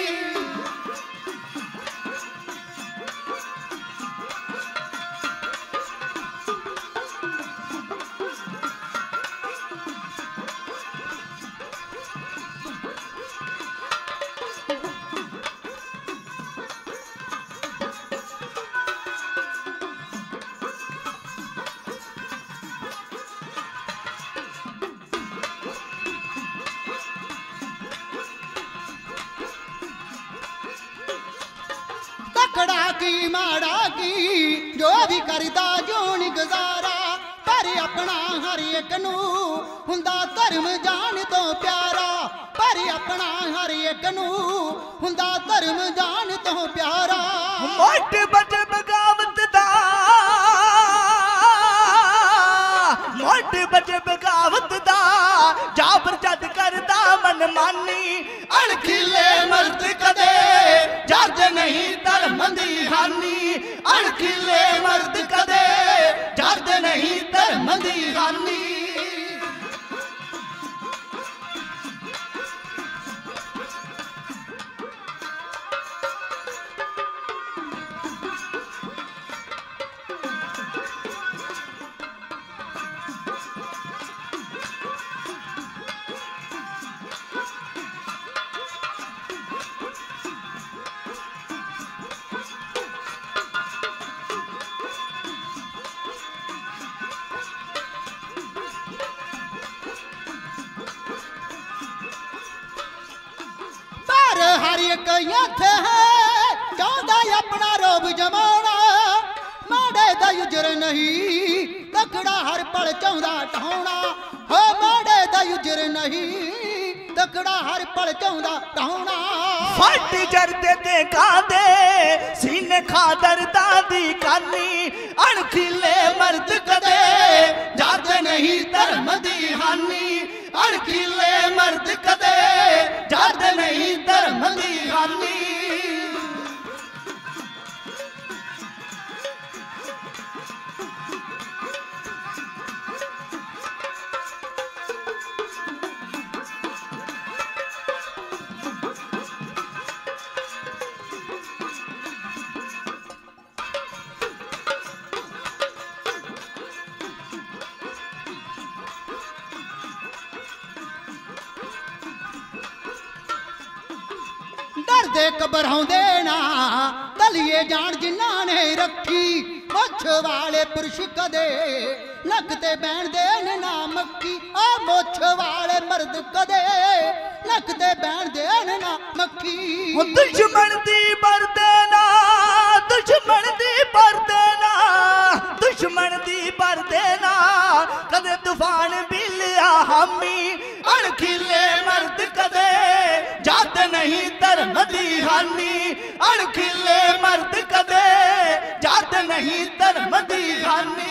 तकड़ा की माड़ा की जो भी करदा जोन गुजारा पर अपना हर एक नू हुंदा धर्म जान तो प्यारा पर अपना हर एक नू हुंदा धर्म जान तो प्यारा। मोट बज बगावत दा मोट बज बगावत दा जाबर जद करदा मन मानी अणखीले मर्द कदे जद नहीं धर्म दी हानि अणखीले मर्द कदे जद नहीं धर्म दी हानि। हर एक यथ है चाहता अपना रोब जमाना माड़े दा युजर नहीं तकड़ा हर पल चाहता ढाउना हो माड़े दा युजर नहीं तकड़ा हर पल चाहता ढाउना। फट जरदे ते कादे सीने खादर दादी कानी अणखीले मर्द कदे जद नहीं धर्म दी हानि अणखीले मर्द कदे जद नहीं धर्म दी हानि। डरदे घबराउंदे ना तलिए जान जिन्ना ने रखी मुछ वाले पुरुष कदे लगते बैठदे ने ना मक्की आ मुछ वाले मर्द कदे लगते बैठदे ने ना मक्खी। दुश्मन दी बरदे ना दुश्मन दी बरदे ना दुश्मन दी बरदे ना कदे तूफान बिलिया हामी अणखीले मर्द कदे जद नहीं धर्म दी हानि अणखीले मर्द कदे जद नहीं धर्म दी हानि।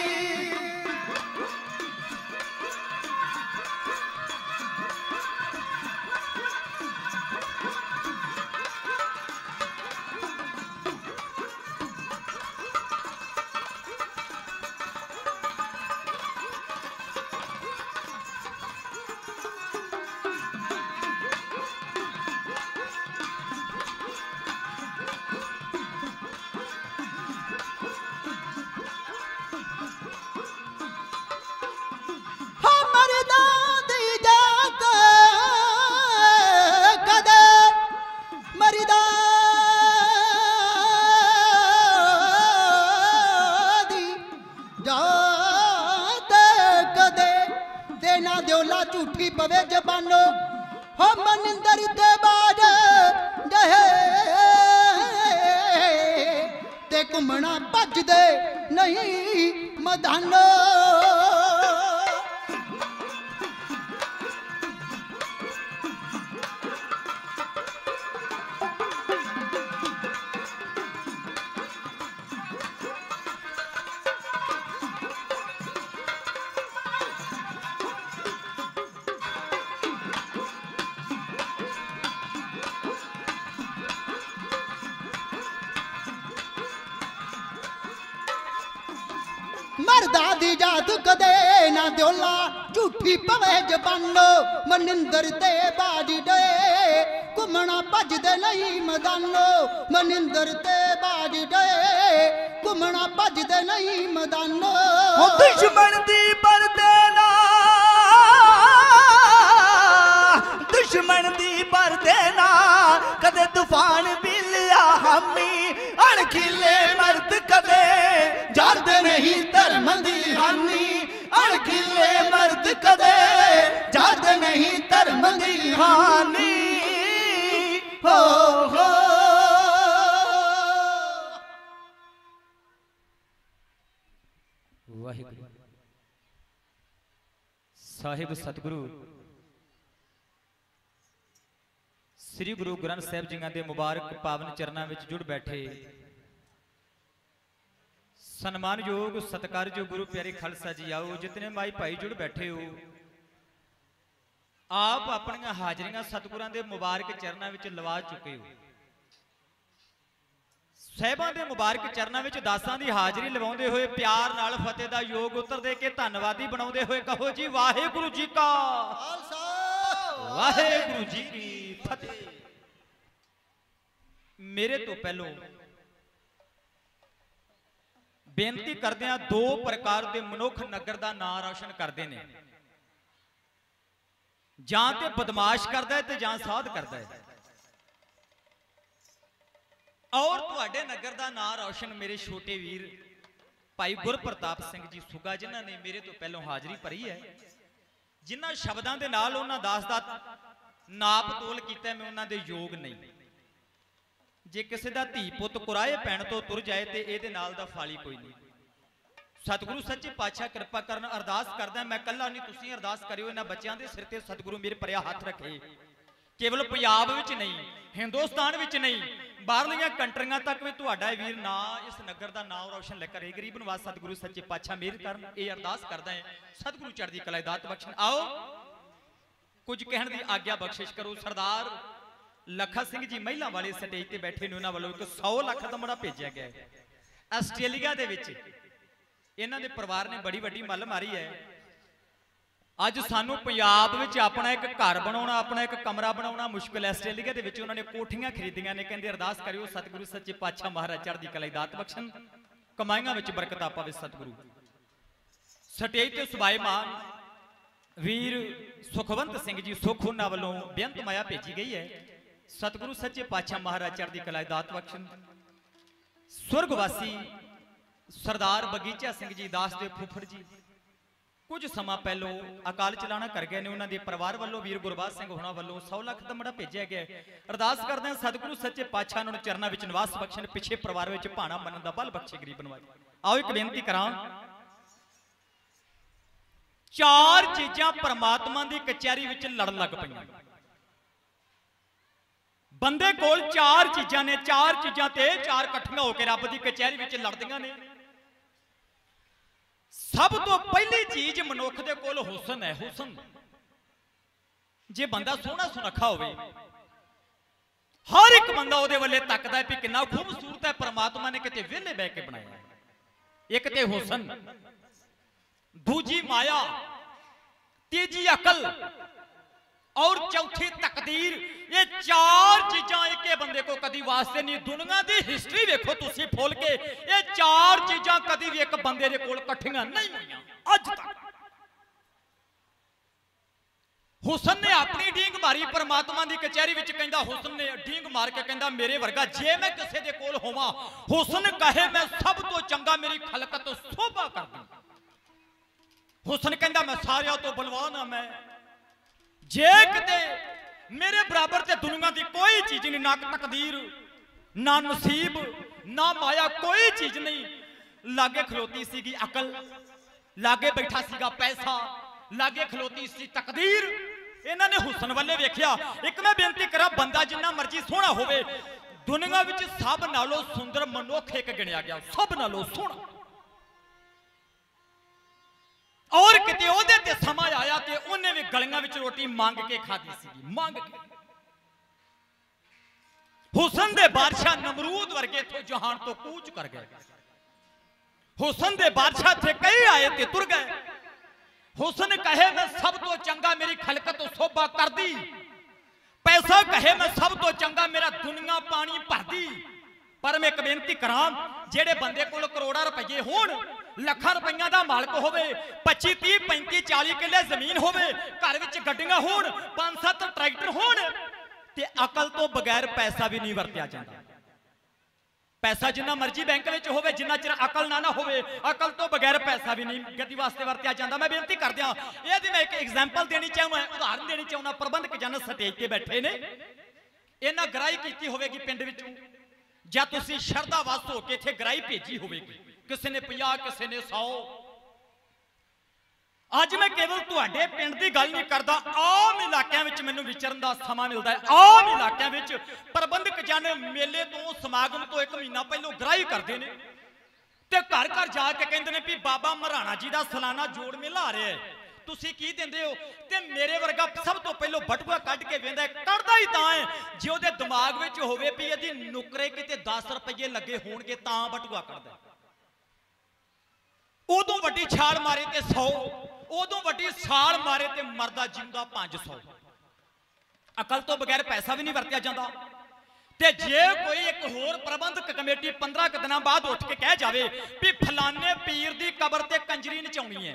झूठी पवे जबानो हो मनिंदर ते बाज दहे ते घुमना भज दे नहीं मदानो मरदा दी जात कदे ना द्योला झूठी पवे जबानो मनिंदर ते बाज डे घुमना भजदे नहीं मदानो मनिंदर ते बाज डे घुमना भजदे नहीं मदानो दुश्मन दी परदे ना दुश्मन दी परदे ना कदे तूफान बिलिया हामी अणखिले मर्द कदे जाते नहीं धर्म दी हानि अणखिले मर्द कदे जाते नहीं धर्म दी हानि हो हो वाहिगुरु साहिब सतगुरु श्री गुरु ग्रंथ साहिब जी के मुबारक पावन चरणों में जुड़ बैठे सन्मानयोग सत्कारयोग गुरु प्यारे खालसा जी आओ जितने माई भाई जुड़ बैठे हो आप अपन हाजरियां सतगुरां दे मुबारक चरणों में लवा चुके हो साहिबां दे मुबारक चरणों में दासां दी हाजरी लवाउंदे होए प्यार नाल फतेह दा योग उत्तर दे के धन्नवादी बनाउंदे होए कहो जी वाहिगुरु जी का वाहिगुरु जी की फतेह। मेरे तो पहलों बेनती करदे दो प्रकार के मनुख नगर का नाम रोशन करते हैं जां ते बदमाश करता है ते जां साध करता है और तुहाडे नगर का नाम रोशन मेरे छोटे वीर भाई गुरप्रताप सिंह जी सुगा जिन्हां ने मेरे तो पहलों हाजरी भरी है जिन्हां शब्दां दे नाल उन्हां दास दा नाप तोल कीता मैं उन्हां दे योग नहीं जे किसी का धी पुत कुराए पैण तो तुर जाए तो ये नाल दा फाली कोई नहीं। सतगुरु सच्चे पातशाह कृपा करन अरदास करदा मैं कल्ला नहीं तुसीं अरदास करियो इन्हां बच्चों के सिर ते सतगुरु मेरे भरिया हाथ रखे केवल पंजाब विच नहीं हिंदुस्तान विच नहीं बाहरलियां कंट्रियां तक भी तुहाडा वीर ना इस नगर का नाम रोशन ले करे गरीब नवाज सतगुरु सच्चे पातशाह मेहर करन ये अरदास करदा है सतगुरु चढ़दी कला दात बख्शण। आओ कुछ कहण दी आग्या बख्शिश करो। सरदार लखा सिंह जी महिला वाले स्टेज ते बैठे ने उन्हां वालों एक सौ लाख का मुड़ा भेजा गया है आस्ट्रेलिया दे विच इन्हां दे परिवार ने बड़ी वड्डी मल मारी है अज सानू पंजाब विच अपना एक घर बनाउणा अपना एक कमरा बनाउणा मुश्किल है आस्ट्रेलिया दे विच उन्होंने कोठियां खरीदियां ने कहंदे अरदास करियो सतगुरु सच्चे पातशाह महाराज चढ़दी कला दात बख्शण कमाईआं विच बरकत पावे सतगुरु। स्टेज ते सुभाईमान वीर सुखवंत सिंह जी सुख उन्हां वालों बेअंत माया भेजी गई है सतगुरु सच्चे पातशाह महाराज चढ़दी कला दात बख्शण। स्वर्गवासी सरदार बगीचा सिंह जी दास दे फुफड़ जी कुछ समा पहलों अकाल चलाना कर गए ने उन्होंने परिवार वालों वीर गुरबाज सिंह होना वालों सौ लाख का मुड़ा भेजा गया। अरदास करते हैं सतगुरु सच्चे पातशाह उन्होंने चरणों में निवास बख्शण पिछे परिवार में भाणा मनन का बल बख्शे गरीब नवाज। आओ एक बेनती करा चार चीजा परमात्मा की कचहरी में लड़ लग पईयां बंदे कोल चार चीजा ने चार चीजा ते चार कट्ठियां होकर रब की कचहरी में लड़दियां ने। सब तो पहली चीज मनुख दे कोल हुसन है हुसन जे बंदा सोहना सुनखा होवे हर एक बंदा ओदे वल्ले तकदा है कि कितना खूबसूरत है परमात्मा ने किते वेले बह के बनाया। एक ते हुसन दूजी माया तीजी अकल और चौथी तकदीर ये चार चीजा एक बंदे को कदी वास्ते नहीं। दुनिया की हिस्ट्री देखो तुसी फोल के ये चार चीजा कदी भी एक बंदे दे कोल कट्ठियां नहीं हुईयां अज तक। हुसन ने अपनी डींग मारी परमात्मा की कचहरी विच कहंदा हुसन ने डींग मार के कहंदा मेरे वर्गा जे मैं किसी दे कोल होवां हुसन कहे मैं सब तो चंगा मेरी खलकत तो शोभा कर दूं। हुसन कहंदा मैं सारियां तो बलवान हां मैं जे किते मेरे बराबर ते दुनिया की कोई चीज नहीं, ना तकदीर ना नसीब ना माया, कोई चीज नहीं। लागे खलोती सीगी अकल, लागे बैठा सीगा पैसा, लागे खलोती सी तकदीर। इन्हां ने हुसन वाले वेख्या। एक मैं बेनती करा, बंदा जिन्ना मर्जी सोहना होवे, दुनिया विच सब नालों सुंदर मनुख एक गिणिया गया, सब नालों सोहना। और किते ओहदे ते समा आया ते उन्हें भी गलियां विच रोटी मांग के खाधी सीगी, मांग के। हुसन दे बादशाह नमरूद वर्गे तो जहान तो कूच कर गए। हुसन दे बादशाह थे कई आए ते तुर गए। हुसन कहे मैं सब तो चंगा मेरी खलकत सोभा कर दी, पैसा कहे मैं सब तो चंगा मेरा दुनिया पानी भर दी। पर मैं एक बेनती करा, जेड़े बंदे कोल करोड़ा रुपये होण, लखां रुपइयां दा मालक होवे, पच्ची तीह पैंती चाली किले जमीन होवे, घर विच गड्डियां होण, पांच सत्त ट्रैक्टर होण, ते अकल तो बगैर पैसा भी नहीं वरत्या जाता। पैसा जिन्ना मर्जी बैंक में होवे, जिन्ना चिर अकल ना ना होवे, अकल तो बगैर पैसा भी नहीं गति वास्ते वरत्या जाता। मैं बेनती कर दिया, ये मैं एक एग्जाम्पल देनी चाहूँगा, उदाहरण देनी चाहूँगा। प्रबंधक जन स्टेज ते बैठे ने, इन्हां गराई की होवेगी पिंड विचों, ਜਾਂ ਤੁਸੀਂ ਸ਼ਰਧਾ ਵਸ ਹੋ ਕੇ ਇੱਥੇ ਗਰਾਈ ਭੇਜੀ ਹੋਵੇਗੀ, ਕਿਸੇ ਨੇ ਪੰਜਾਹ ਕਿਸੇ ਨੇ ਸੌ। ਅੱਜ ਮੈਂ ਕੇਵਲ ਤੁਹਾਡੇ ਪਿੰਡ ਦੀ ਗੱਲ ਨਹੀਂ ਕਰਦਾ, ਆਮ ਇਲਾਕਿਆਂ ਵਿੱਚ ਮੈਨੂੰ ਵਿਚਰਨ ਦਾ ਸਮਾਂ ਮਿਲਦਾ ਹੈ। ਆਮ ਇਲਾਕਿਆਂ ਵਿੱਚ ਪ੍ਰਬੰਧਕ ਜਨ ਮੇਲੇ ਤੋਂ ਸਮਾਗਮ ਤੋਂ ਇੱਕ ਮਹੀਨਾ ਪਹਿਲਾਂ ਗਰਾਈ ਕਰਦੇ ਨੇ ਤੇ ਘਰ ਘਰ ਜਾ ਕੇ ਕਹਿੰਦੇ ਨੇ ਵੀ ਬਾਬਾ ਮਹਾਰਾਣਾ ਜੀ ਦਾ ਸਾਲਾਨਾ ਜੋੜ ਮੇਲਾ ਆ ਰਿਹਾ ਹੈ, ਤੁਸੀਂ ਕੀ ਦਿੰਦੇ ਹੋ? ਤੇ ਮੇਰੇ ਵਰਗਾ ਸਭ ਤੋਂ ਪਹਿਲਾਂ ਬਟੂਆ ਕੱਢ ਕੇ ਵੇਂਦਾ, ਕੱਢਦਾ ਹੀ ਤਾਂ ਹੈ ਜੇ ਉਹਦੇ ਦਿਮਾਗ ਵਿੱਚ ਹੋਵੇ ਵੀ ਇਹਦੀ ਨੁਕਰੇ ਕਿਤੇ ਦਸ ਰੁਪਏ ਲੱਗੇ ਹੋਣਗੇ ਤਾਂ ਬਟੂਆ ਕੱਢਦਾ। ਉਦੋਂ ਵੱਡੀ ਛਾਲ ਮਾਰੇ ਤੇ ਸੌ, ਉਦੋਂ ਵੱਡੀ ਛਾਲ ਮਾਰੇ ਤੇ ਮਰਦਾ ਜਿੰਦਾ ਪੰਜ ਸੌ। ਅਕਲ ਤੋਂ ਬਗੈਰ ਪੈਸਾ ਵੀ ਨਹੀਂ ਵਰਤਿਆ ਜਾਂਦਾ। ਤੇ ਜੇ ਕੋਈ ਇੱਕ ਹੋਰ ਪ੍ਰਬੰਧਕ ਕਮੇਟੀ ਪੰਦਰਾਂ ਕੁ ਦਿਨਾਂ ਬਾਅਦ ਉੱਠ ਕੇ ਕਹਿ ਜਾਵੇ ਵੀ ਫਲਾਣੇ ਪੀਰ ਦੀ ਕਬਰ ਤੇ ਕੰਜਰੀ ਨਚਾਉਣੀ ਹੈ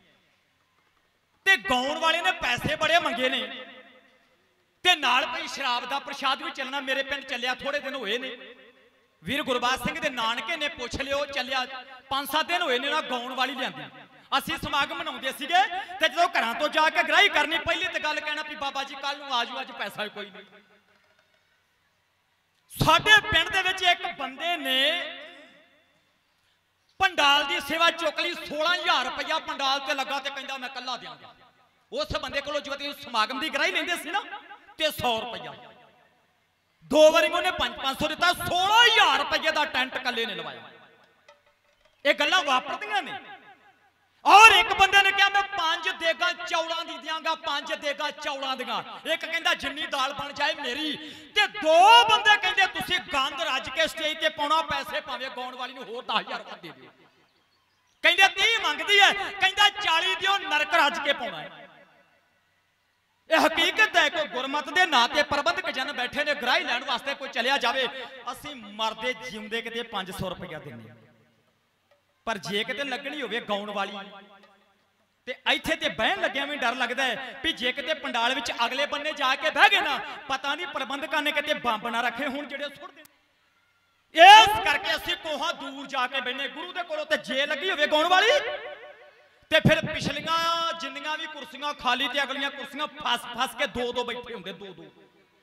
ਤੇ ਗਾਉਣ ਵਾਲੇ ਨੇ ਪੈਸੇ ਬੜੇ ਮੰਗੇ ਨੇ ਤੇ ਨਾਲ ਭਈ ਸ਼ਰਾਬ ਦਾ ਪ੍ਰਸ਼ਾਦ ਵੀ ਚੱਲਣਾ। ਮੇਰੇ ਪਿੰਡ ਚੱਲਿਆ ਥੋੜੇ ਦਿਨ ਹੋਏ ਨੇ, ਵੀਰ ਗੁਰਬਾਜ ਸਿੰਘ ਦੇ ਨਾਨਕੇ ਨੇ ਪੁੱਛ ਲਿਓ, ਚੱਲਿਆ ਪੰਜ ਸੱਤ ਦਿਨ ਹੋਏ ਨੇ ਨਾ, ਗਾਉਣ ਵਾਲੀ ਲਿਆਂਦੀ। ਅਸੀਂ ਸਮਾਗਮ ਮਨਾਉਂਦੇ ਸੀਗੇ ਤੇ ਜਦੋਂ ਘਰਾਂ ਤੋਂ ਜਾ ਕੇ ਗ੍ਰਾਹੀ ਕਰਨੀ, ਪਹਿਲੀ ਤੇ ਗੱਲ ਕਹਿਣਾ ਵੀ ਬਾਬਾ ਜੀ ਕੱਲ ਨੂੰ ਆਜੂ, ਅੱਜ ਪੈਸਾ ਕੋਈ ਨਹੀਂ। ਸਾਡੇ ਪਿੰਡ ਦੇ ਵਿੱਚ ਇੱਕ ਬੰਦੇ ਨੇ पंडाल की सेवा चुक ली, सोलह हजार रुपया पंडाल से लगा ते कहंदा मैं कल्ला देंगा। उस बंदे को जो समागम की गराही लेंदे सी ना ते सौ रुपया, दो बारी उन्हें पांच पांच सौ दिता, सोलह हजार रुपये का टेंट कल्ले ने लवाया। ये गल्लां वापरदियां ने। और एक बंदे ने कहा मैं पांच देगा चौलां दी दियांगा, पांच देगा चौलां दियां। एक कहंदा जिन्नी दाल बन जाए मेरी, ते दो बंदे कहंदे तुसी गंद रज के स्टेज ते पाउणा, पैसे भावे गाउण वाली नूं होर दस हजार रुपया दे दिओ। कहंदे तीह मंगदी है, कहंदा चालीस दिओ, नरक रज के पाउणा है। यह हकीकत है। कोई गुरमत दे नां ते प्रबंधक जन बैठे ने, गराही लैण वास्ते कोई चलिया जावे, असीं मरदे जिउंदे किते पांच सौ रुपया दिंदे, पर जे किते लगनी होवे गाउण वाली ते इत्थे ते बहन लग्या भी डर लगदा है भी जे किते पंडाल विच अगले बन्ने जाके बह गए ना, पता नहीं प्रबंधकां ने किते बंब ना रखे हुण जेड़े सुट दे। इस करके असीं कोहा दूर जाके बहने, गुरु दे कोलों ते जे लगी होवे गाउण वाली ते फिर पिछलियां जिन्नियां भी कुर्सियां खाली ते अगलियां कुर्सियां फस फस के दो दो बैठे हुंदे, दो दो।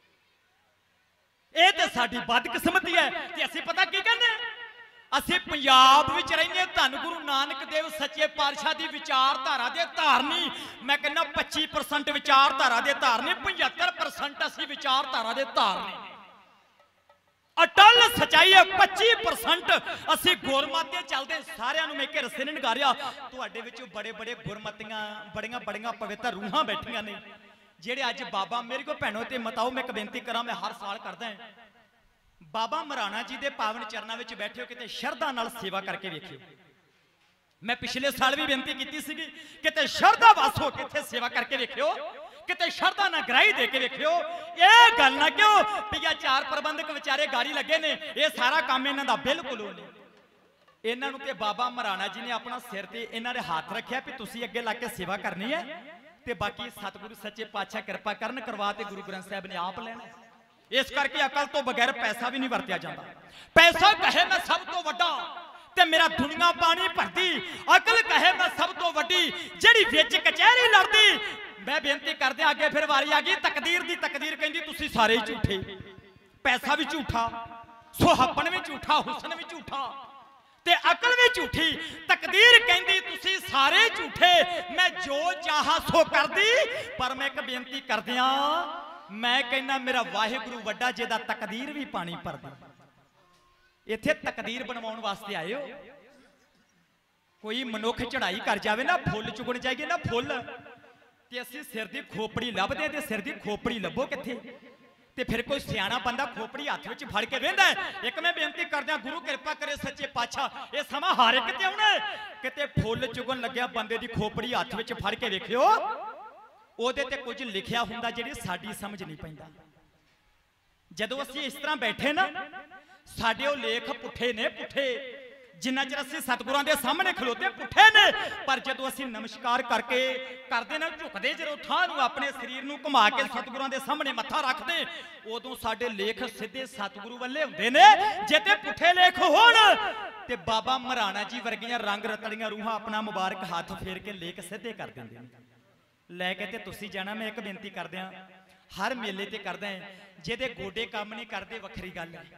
ये ते साडी बदकिस्मती है। ते असीं पता की कहंदे, ਅਸੀਂ ਪੰਜਾਬ ਵਿੱਚ ਰਹਿੰਦੇ, ਧੰਨ ਗੁਰੂ ਨਾਨਕ ਦੇਵ ਸੱਚੇ ਪਾਤਸ਼ਾਹ ਦੀ ਵਿਚਾਰਧਾਰਾ ਦੇ ਧਾਰਨੀ। ਮੈਂ ਕਹਿੰਦਾ ਪੱਚੀ ਪਰਸੈਂਟ ਵਿਚਾਰਧਾਰਾ ਦੇ ਧਾਰਨੀ, ਪਝੱਤਰ ਪਰਸੈਂਟ ਅਸੀਂ ਵਿਚਾਰਧਾਰਾ ਦੇ ਧਾਰਨੀ। ਅਟਲ ਸਚਾਈ ਹੈ, ਪੱਚੀ ਪਰਸੈਂਟ ਅਸੀਂ ਗੁਰਮਤਿ ਤੇ ਚੱਲਦੇ। ਸਾਰਿਆਂ ਨੂੰ ਮੈਂ ਇੱਕ ਰਸੇ ਨੇ ਨਿਗਾਰਿਆ, ਤੁਹਾਡੇ ਵਿੱਚੋਂ ਬੜੇ ਬੜੇ ਗੁਰਮਤੀਆਂ, ਬੜੀਆਂ ਬੜੀਆਂ ਪਵਿੱਤਰ ਰੂਹਾਂ ਬੈਠੀਆਂ ਨੇ ਜਿਹੜੇ ਅੱਜ ਬਾਬਾ ਮੇਰੇ ਕੋ ਭੈਣੋ ਤੇ ਮਤਾਓ। ਮੈਂ ਇੱਕ ਬੇਨਤੀ ਕਰਾਂ, ਮੈਂ ਹਰ ਸਾਲ ਕਰਦਾ ਹਾਂ, बाबा मराणा जी के पावन चरणों में बैठे हो, किते शरधा नाल सेवा करके वेखियो। मैं पिछले साल भी बेनती की सी, किते शरधा वास हो के इत्थे सेवा करके वेखियो, किते शरधा ना गराही दे के वेखियो। ये गल ना क्यों पिया चार प्रबंधक विचारे गाड़ी लगे ने, ये सारा काम इन्हां दा बिल्कुल नहीं। इन्हां नूं ते बाबा मराणा जी ने अपना सिर ते इन्हां दे हाथ रखिया भी तुसीं अगे ला के सेवा करनी है, ते बाकी सतगुरु सच्चे पातशाह कृपा करन, करवा ते गुरु ग्रंथ साहिब ने आप लेना। इस करके अकल तो बगैर पैसा भी नहीं वरत्या जाता। पैसा कहे मैं सब तो वड्डा ते मेरा दुनिया पानी भरदी, अकल कहे मैं सब तो वड्डी जेड़ी विच कचहरी लड़दी, मैं बेनती कर दिया अगे फिर वारी आ गई तकदीर दी। तकदीर कहती तुसी सारे ही झूठे, पैसा भी झूठा, सुहापन भी झूठा, हुसन भी झूठा ते अकल भी झूठी। तकदीर कहती तुसी सारे झूठे, मैं जो चाहा सो कर दी। पर मैं एक बेनती कर दिया, मैं कहना मेरा वाहिगुरु वड्डा जेदा तकदीर भी पानी भर दी। इत्थे तकदीर बनवाउण वास्ते आए हो। कोई मनुख चढ़ाई कर जाए ना फुल चुगण जाएगी ना फुल ते असीं सिर दी खोपड़ी लभदे ते सिर दी खोपड़ी लभो कित्थे ते फिर कोई सियाणा बंदा खोपड़ी हाथ विच फड़ के वेंदा है। एक मैं बेनती करदा गुरु कृपा करे सच्चे पातशाह ये समा हारे किते आउणा किते फुल चुगण लग्या बंदे दी खोपड़ी हाथ विच फड़ के वेखियो ओदे ते कुछ लिखिया हुंदा जिहड़ी साडी समझ नहीं पैंदा। जदों असीं इस तरह बैठे ना साडे ओ लेख पुठे ने पुठे जिन्ना चਿਰ ਅਸੀਂ सतगुरां दे सामने खलोते पुठे ने। पर जदों ਅਸੀਂ नमस्कार करके करदे ना झुकदे जदों थां नूं अपने शरीर नूं घुमा के सतगुरां दे सामने मत्था रखदे उदों साडे लेख सीधे सतगुरु वल्ले हुंदे ने। जे ते पुठे लेख होण ते बाबा महाराणा जी वर्गियां रंग रतड़ियां रूहां अपना मुबारक हाथ फेर के लेख सीधे कर दिंदे लैके ते तुसीं जाना। मैं एक बेनती करदिआं हर मेले ते करदा जेदे गोडे काम नहीं करदे वखरी गल है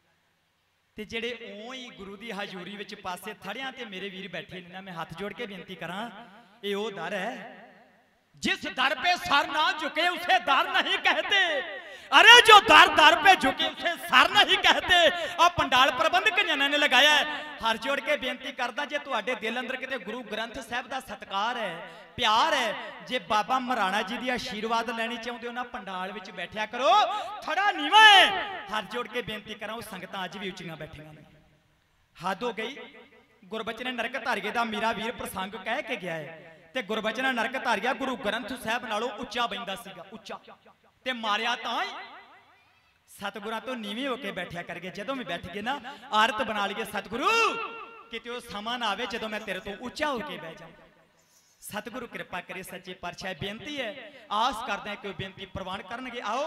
ते जेड़े ओं ही गुरु दी हजूरी विच पासे थड़ियां ते मेरे वीर बैठे ने ना मैं हाथ जोड़ के बेनती करा ये ओ दर है जिस दर पे सर ना झुके उसे दर नहीं कहते। अरे जो दर दर पे झुके उसे सर नहीं कहते। और पंडाल प्रबंधक जनां ने लगाया है। हर जोड़ के बेनती करदा जे तुहाडे दिल अंदर किते गुरु ग्रंथ साहिब दा सत्कार है प्यार है जे बाबा महाराणा जी दी आशीर्वाद लैनी चाहुंदे हो ना पंडाल विच बैठिया करो थड़ा नीवा है। हर जोड़ के बेनती करा वो संगतां अज भी उच्चियां बैठियां ने। हद हो गई। गुरबचन नरक धारिए दा मेरा वीर प्रसंग कह के गया है ते गुरबचन नरक धारिया गुरु ग्रंथ साहिब नालों उच्चा बहिंदा सीगा उच्चा ते मारिया तां ही सतगुरां तो नीवें होके बैठिया करगे। जदों भी बैठ गए ना आरत बना लीए सतगुरु किते ओ समा ना आवे जदों मैं तेरे तो उच्चा होके बैठ जाऊं। सतगुरु कृपा करे सच्चे पातशाह बेनती है आस करते हैं कि बेनती प्रवान करनगे। आओ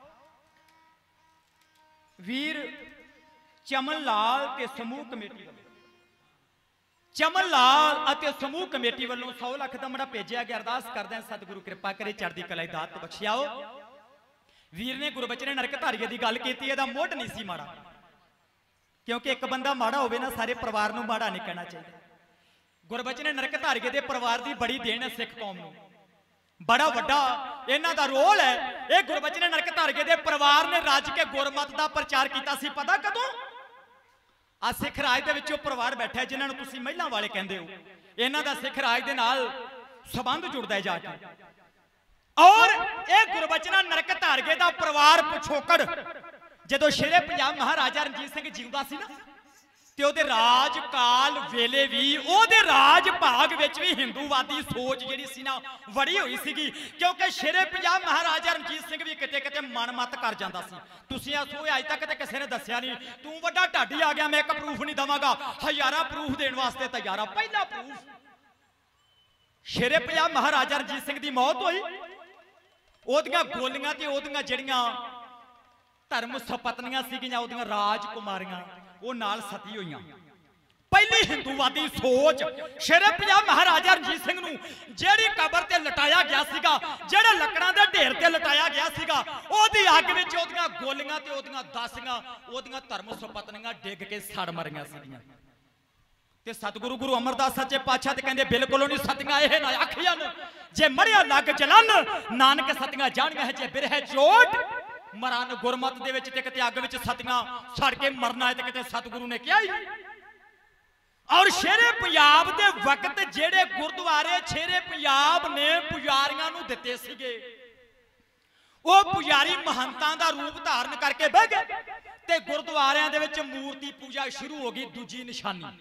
वीर चमन लाल के समूह कमेटी चमन लाल अते समूह कमेटी वालों सौ लाख का मड़ा भेजा गया। अरदास करते हैं सतगुरु कृपा करे चढ़दी कला दी दात बख्शियाओ। वीर ने गुरबचन नरक धारिए की गल की एदा मुੱਢ नहीं सी माड़ा क्योंकि एक बंदा माड़ा होवे ना सारे परिवार नूं माड़ा नहीं कहना चाहिए। गुरबचन नरक धारिए दे परिवार की बड़ी देन है सिख कौम नूं बड़ा वड्डा इन्हां दा रोल है। यह गुरबचन नरक धारिए दे परिवार ने रज के गुरमत का प्रचार किया सी। पता कदों आ सिख राज दे विचों परिवार बैठा जिन्हां नूं तुसीं महिलां वाले कहंदे हो इन्हां दा सिख राज दे नाल संबंध जुड़दा है जाके। और यह गुरबचन नरक धारिए दा परिवार पिछोकड़ जदों शेरे पंजाब महाराजा रणजीत सिंह जीवदा सी ना ते ओदे राज काल वेले भी ओदे राज भाग विच भी हिंदूवादी सोच जिहड़ी सी ना वड़ी होई सीगी क्योंकि शेरे पंजाब महाराजा रणजीत सिंह भी किते किते मन मत कर जांदा सी। तुसीं आखो अज तक ते किसी ने दस्सिया नहीं तू वड्डा ढाडी आ गया मैं एक प्रूफ नहीं दवांगा हज़ारां प्रूफ देण वास्ते तैयार आ। पहला प्रूफ शेरे पंजाब महाराजा रणजीत सिंह दी मौत होई ओदियां गोलियां ते ओदियां जिहड़ियां धर्म सपत्नियां सीगियां ओदियां राजकुमारियां वो नाल सती हुई। पहली हिंदूवादी सोच शेरे पंजाब महाराजा रणजीत सिंह नूं जेड़ी कबर ते लटाया गया सीगा जेड़े लकड़ां दे ढेर ते लटाया गया सीगा ओदी अग विच ओदियां गोलियां ते ओदियां दासियां ओदियां धर्म सपत्नियां डिग के सड़ मरियां सीगियां ते सतगुरु गुरु अमरदास सच्चे पातशाह ते कहंदे बिल्कुल नहीं सतियां इह ना आखियां जे मरिया लग जलन नानक सतियां जाणियां है जे बिरह चोट मरान गुरमत दे विच ते किते अग विच सतियां सड़ के मरना है ते किते सतगुरु ने कहा ही। और शेरे पंजाब दे वक्त जेड़े गुरुद्वारे शेरे पंजाब ने पुजारियां नूं दित्ते सीगे वो पुजारी महंतां दा रूप धारण करके बह गए ते गुरुद्वारियां दे विच मूर्ति पूजा शुरू हो गई। दूजी निशानी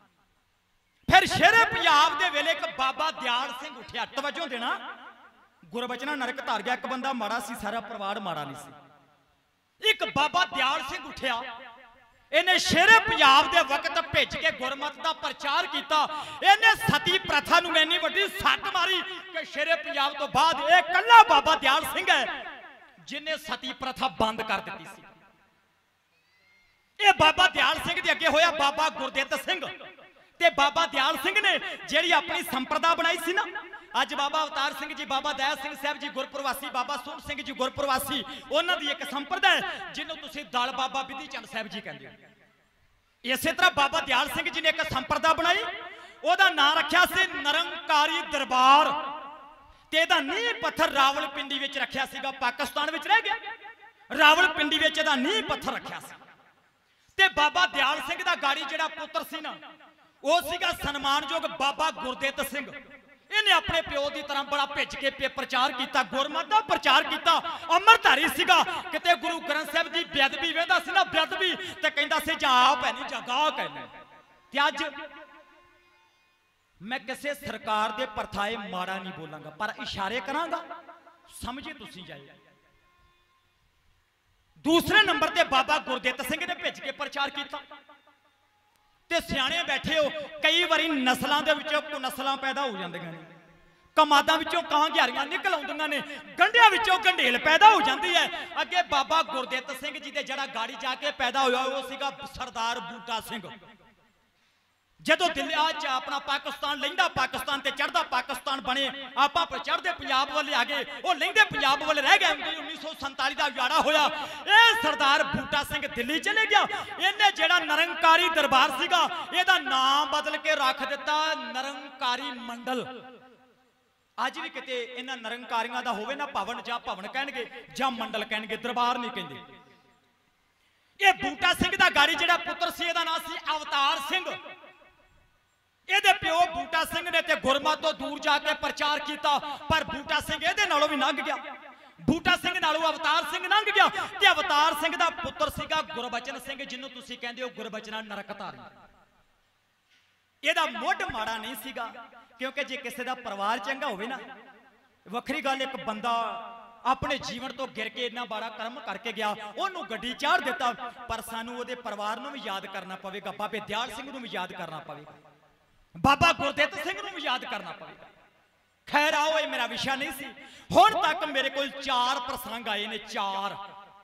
फिर शेरे पंजाब दे वेले एक बाबा दयाल सिंह उठिया। तवज्जो देना गुरबचन नरक धारिया एक बंदा माड़ा सी सारा परिवार माड़ा नहीं सी। एक बाबा दयाल सिंह उठिया इन्हें शेरे पंजाब दे वक्त भेज के गुरमत का प्रचार किया। इन्हें सती प्रथा नूं इन्नी वड्डी सट मारी कि शेरे पंजाब तो बाद एक कल्ला बाबा दयाल सिंह है जिन्हें सती प्रथा बंद कर दी सी। ये बाबा दयाल सिंह दे अगे होया बाबा गुरदित्त सिंह ते बाबा दयाल सिंह ने जिहड़ी अपनी संप्रदा बनाई सी ना अज बाबा अवतार सिंह जी, बाबा दया सिंह साहब जी गुरप्रवासी, बाबा सोहन सिंह जी गुरप्रवासी, उन्हों की एक संप्रदा है जिन्हों तुसीं दल बाबा बिधि चंद साहब जी कहते हो। इसे तरह बाबा दयाल सिंह जी ने एक संप्रदा बनाई, ओदा नाम रखा से निरंकारी दरबार, ते दा नींह पत्थर रावलपिंडी विच रखिया सीगा, पाकिस्तान विच रह गया। रावलपिंडी विच दा नींह पत्थर रखिया सी ते बाबा दयाल सिंह दा गाड़ी जिहड़ा पुत्र सी ना, वो सीगा सन्मानयोग बाबा गुरदित्त सिंह। इन्हें अपने प्यो की तरह बड़ा भिज के प्रचार किया, गुरमत का प्रचार किया, अमरधारी सीगा। किते गुरु ग्रंथ साहब जी बेदबी वेंदा सी ना, बेदबी ते कहंदा सी जा भैनी जा गा कहना। ते अज मैं किसी सरकार दे परथाए माड़ा नहीं बोलांगा, पर इशारे करांगा, समझे तुसी जाए। दूसरे नंबर ते बाबा गुरदित्त सिंह ने भिज के प्रचार किया ते सियाणे बैठे हो, कई बारी नस्लों के विचों कुनस्लां पैदा हो जांदियां ने, कमादां विचों कां घियारियां निकल आउंदियां ने, गंढियां विचों गंढेल पैदा हो जाती है। अगे बाबा गुरदित्त सिंह जी दे जड़ा गाड़ी जाके पैदा होया वो सीगा सरदार बूटा सिंह। जदों दिल्ली आज अपना पाकिस्तान लैंदा पाकिस्तान ते चढ़दा पाकिस्तान बने, आप चढ़ते पंजाब वाले आ गए, वो लैंदे पंजाब वाले रह गए। उन्नीस सौ संताली का उजाड़ा होया, ये सरदार बूटा सिंह दिल्ली चले गया। इन्हें जेड़ा निरंकारी दरबार सीगा इहदा नाम बदल के रख दिता निरंकारी मंडल। अज भी किते इन्हां निरंकारियां दा होवे ना भवन, जां भवन कहणगे जां मंडल कहणगे, दरबार नहीं कहंदे। ये बूटा सिंह दा गाड़ी जेड़ा पुत्र सी इहदा नाम सी अवतार सिंह। ਇਹਦੇ ਪਿਓ ਬੂਟਾ ਸਿੰਘ ਨੇ ਤੇ ਗੁਰਮਤ ਤੋਂ ਦੂਰ ਜਾ ਕੇ ਪ੍ਰਚਾਰ ਕੀਤਾ, ਪਰ ਬੂਟਾ ਸਿੰਘ ਇਹਦੇ ਨਾਲੋਂ ਵੀ ਲੰਘ ਗਿਆ। ਬੂਟਾ ਸਿੰਘ ਨਾਲੋਂ ਅਵਤਾਰ ਸਿੰਘ ਲੰਘ ਗਿਆ ਤੇ ਅਵਤਾਰ ਸਿੰਘ ਦਾ ਪੁੱਤਰ ਸੀਗਾ ਗੁਰਬਚਨ ਸਿੰਘ, ਜਿਹਨੂੰ ਤੁਸੀਂ ਕਹਿੰਦੇ ਹੋ ਗੁਰਬਚਨਾ ਨਰਕਧਾਰੀ। ਇਹਦਾ ਮੁੱਢ ਮਾੜਾ ਨਹੀਂ ਸੀਗਾ, ਕਿਉਂਕਿ ਜੇ ਕਿਸੇ ਦਾ ਪਰਿਵਾਰ ਚੰਗਾ ਹੋਵੇ ਨਾ, ਵੱਖਰੀ ਗੱਲ, ਇੱਕ ਬੰਦਾ अपने जीवन तो गिर के इन्ना बड़ा कर्म करके गया, उन्होंने गड्डी चाढ़ दिता, पर सानू उहदे परिवार नूं भी याद करना पवेगा, बाबे दयाल सिंह नूं भी याद करना पवेगा, बाबा गुरदित्त सिंह नूं भी याद करना पवेगा। खैर आओ, ये मेरा विषय नहीं सी। हुण तक मेरे कोल चार प्रसंग आए ने, चार।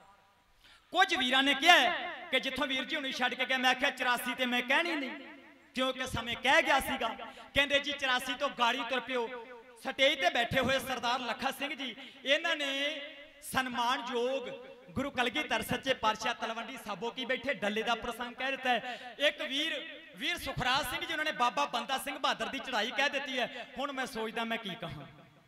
कुछ वीरां ने कहा कि जिथों वीर जी हुणी छड्ड के गए, मैं आख्या चौरासी ते मैं कहनी नहीं, क्योंकि समय कह गया सीगा। कहंदे जी चौरासी तो गाड़ी तुर पिओ। स्टेज ते बैठे हुए सरदार लखा सिंह जी, इन्हां ने सन्मानयोग गुरु कलगीधर सच्चे पातशाह तलवंडी साबो की बैठे डल्ले का प्रसंग कह देता है। एक वीर वीर सुखराज सिंह जी उन्होंने बाबा बंदा सिंह बहादुर की चढ़ाई कह देती है। हुण मैं सोचदा मैं की कहां,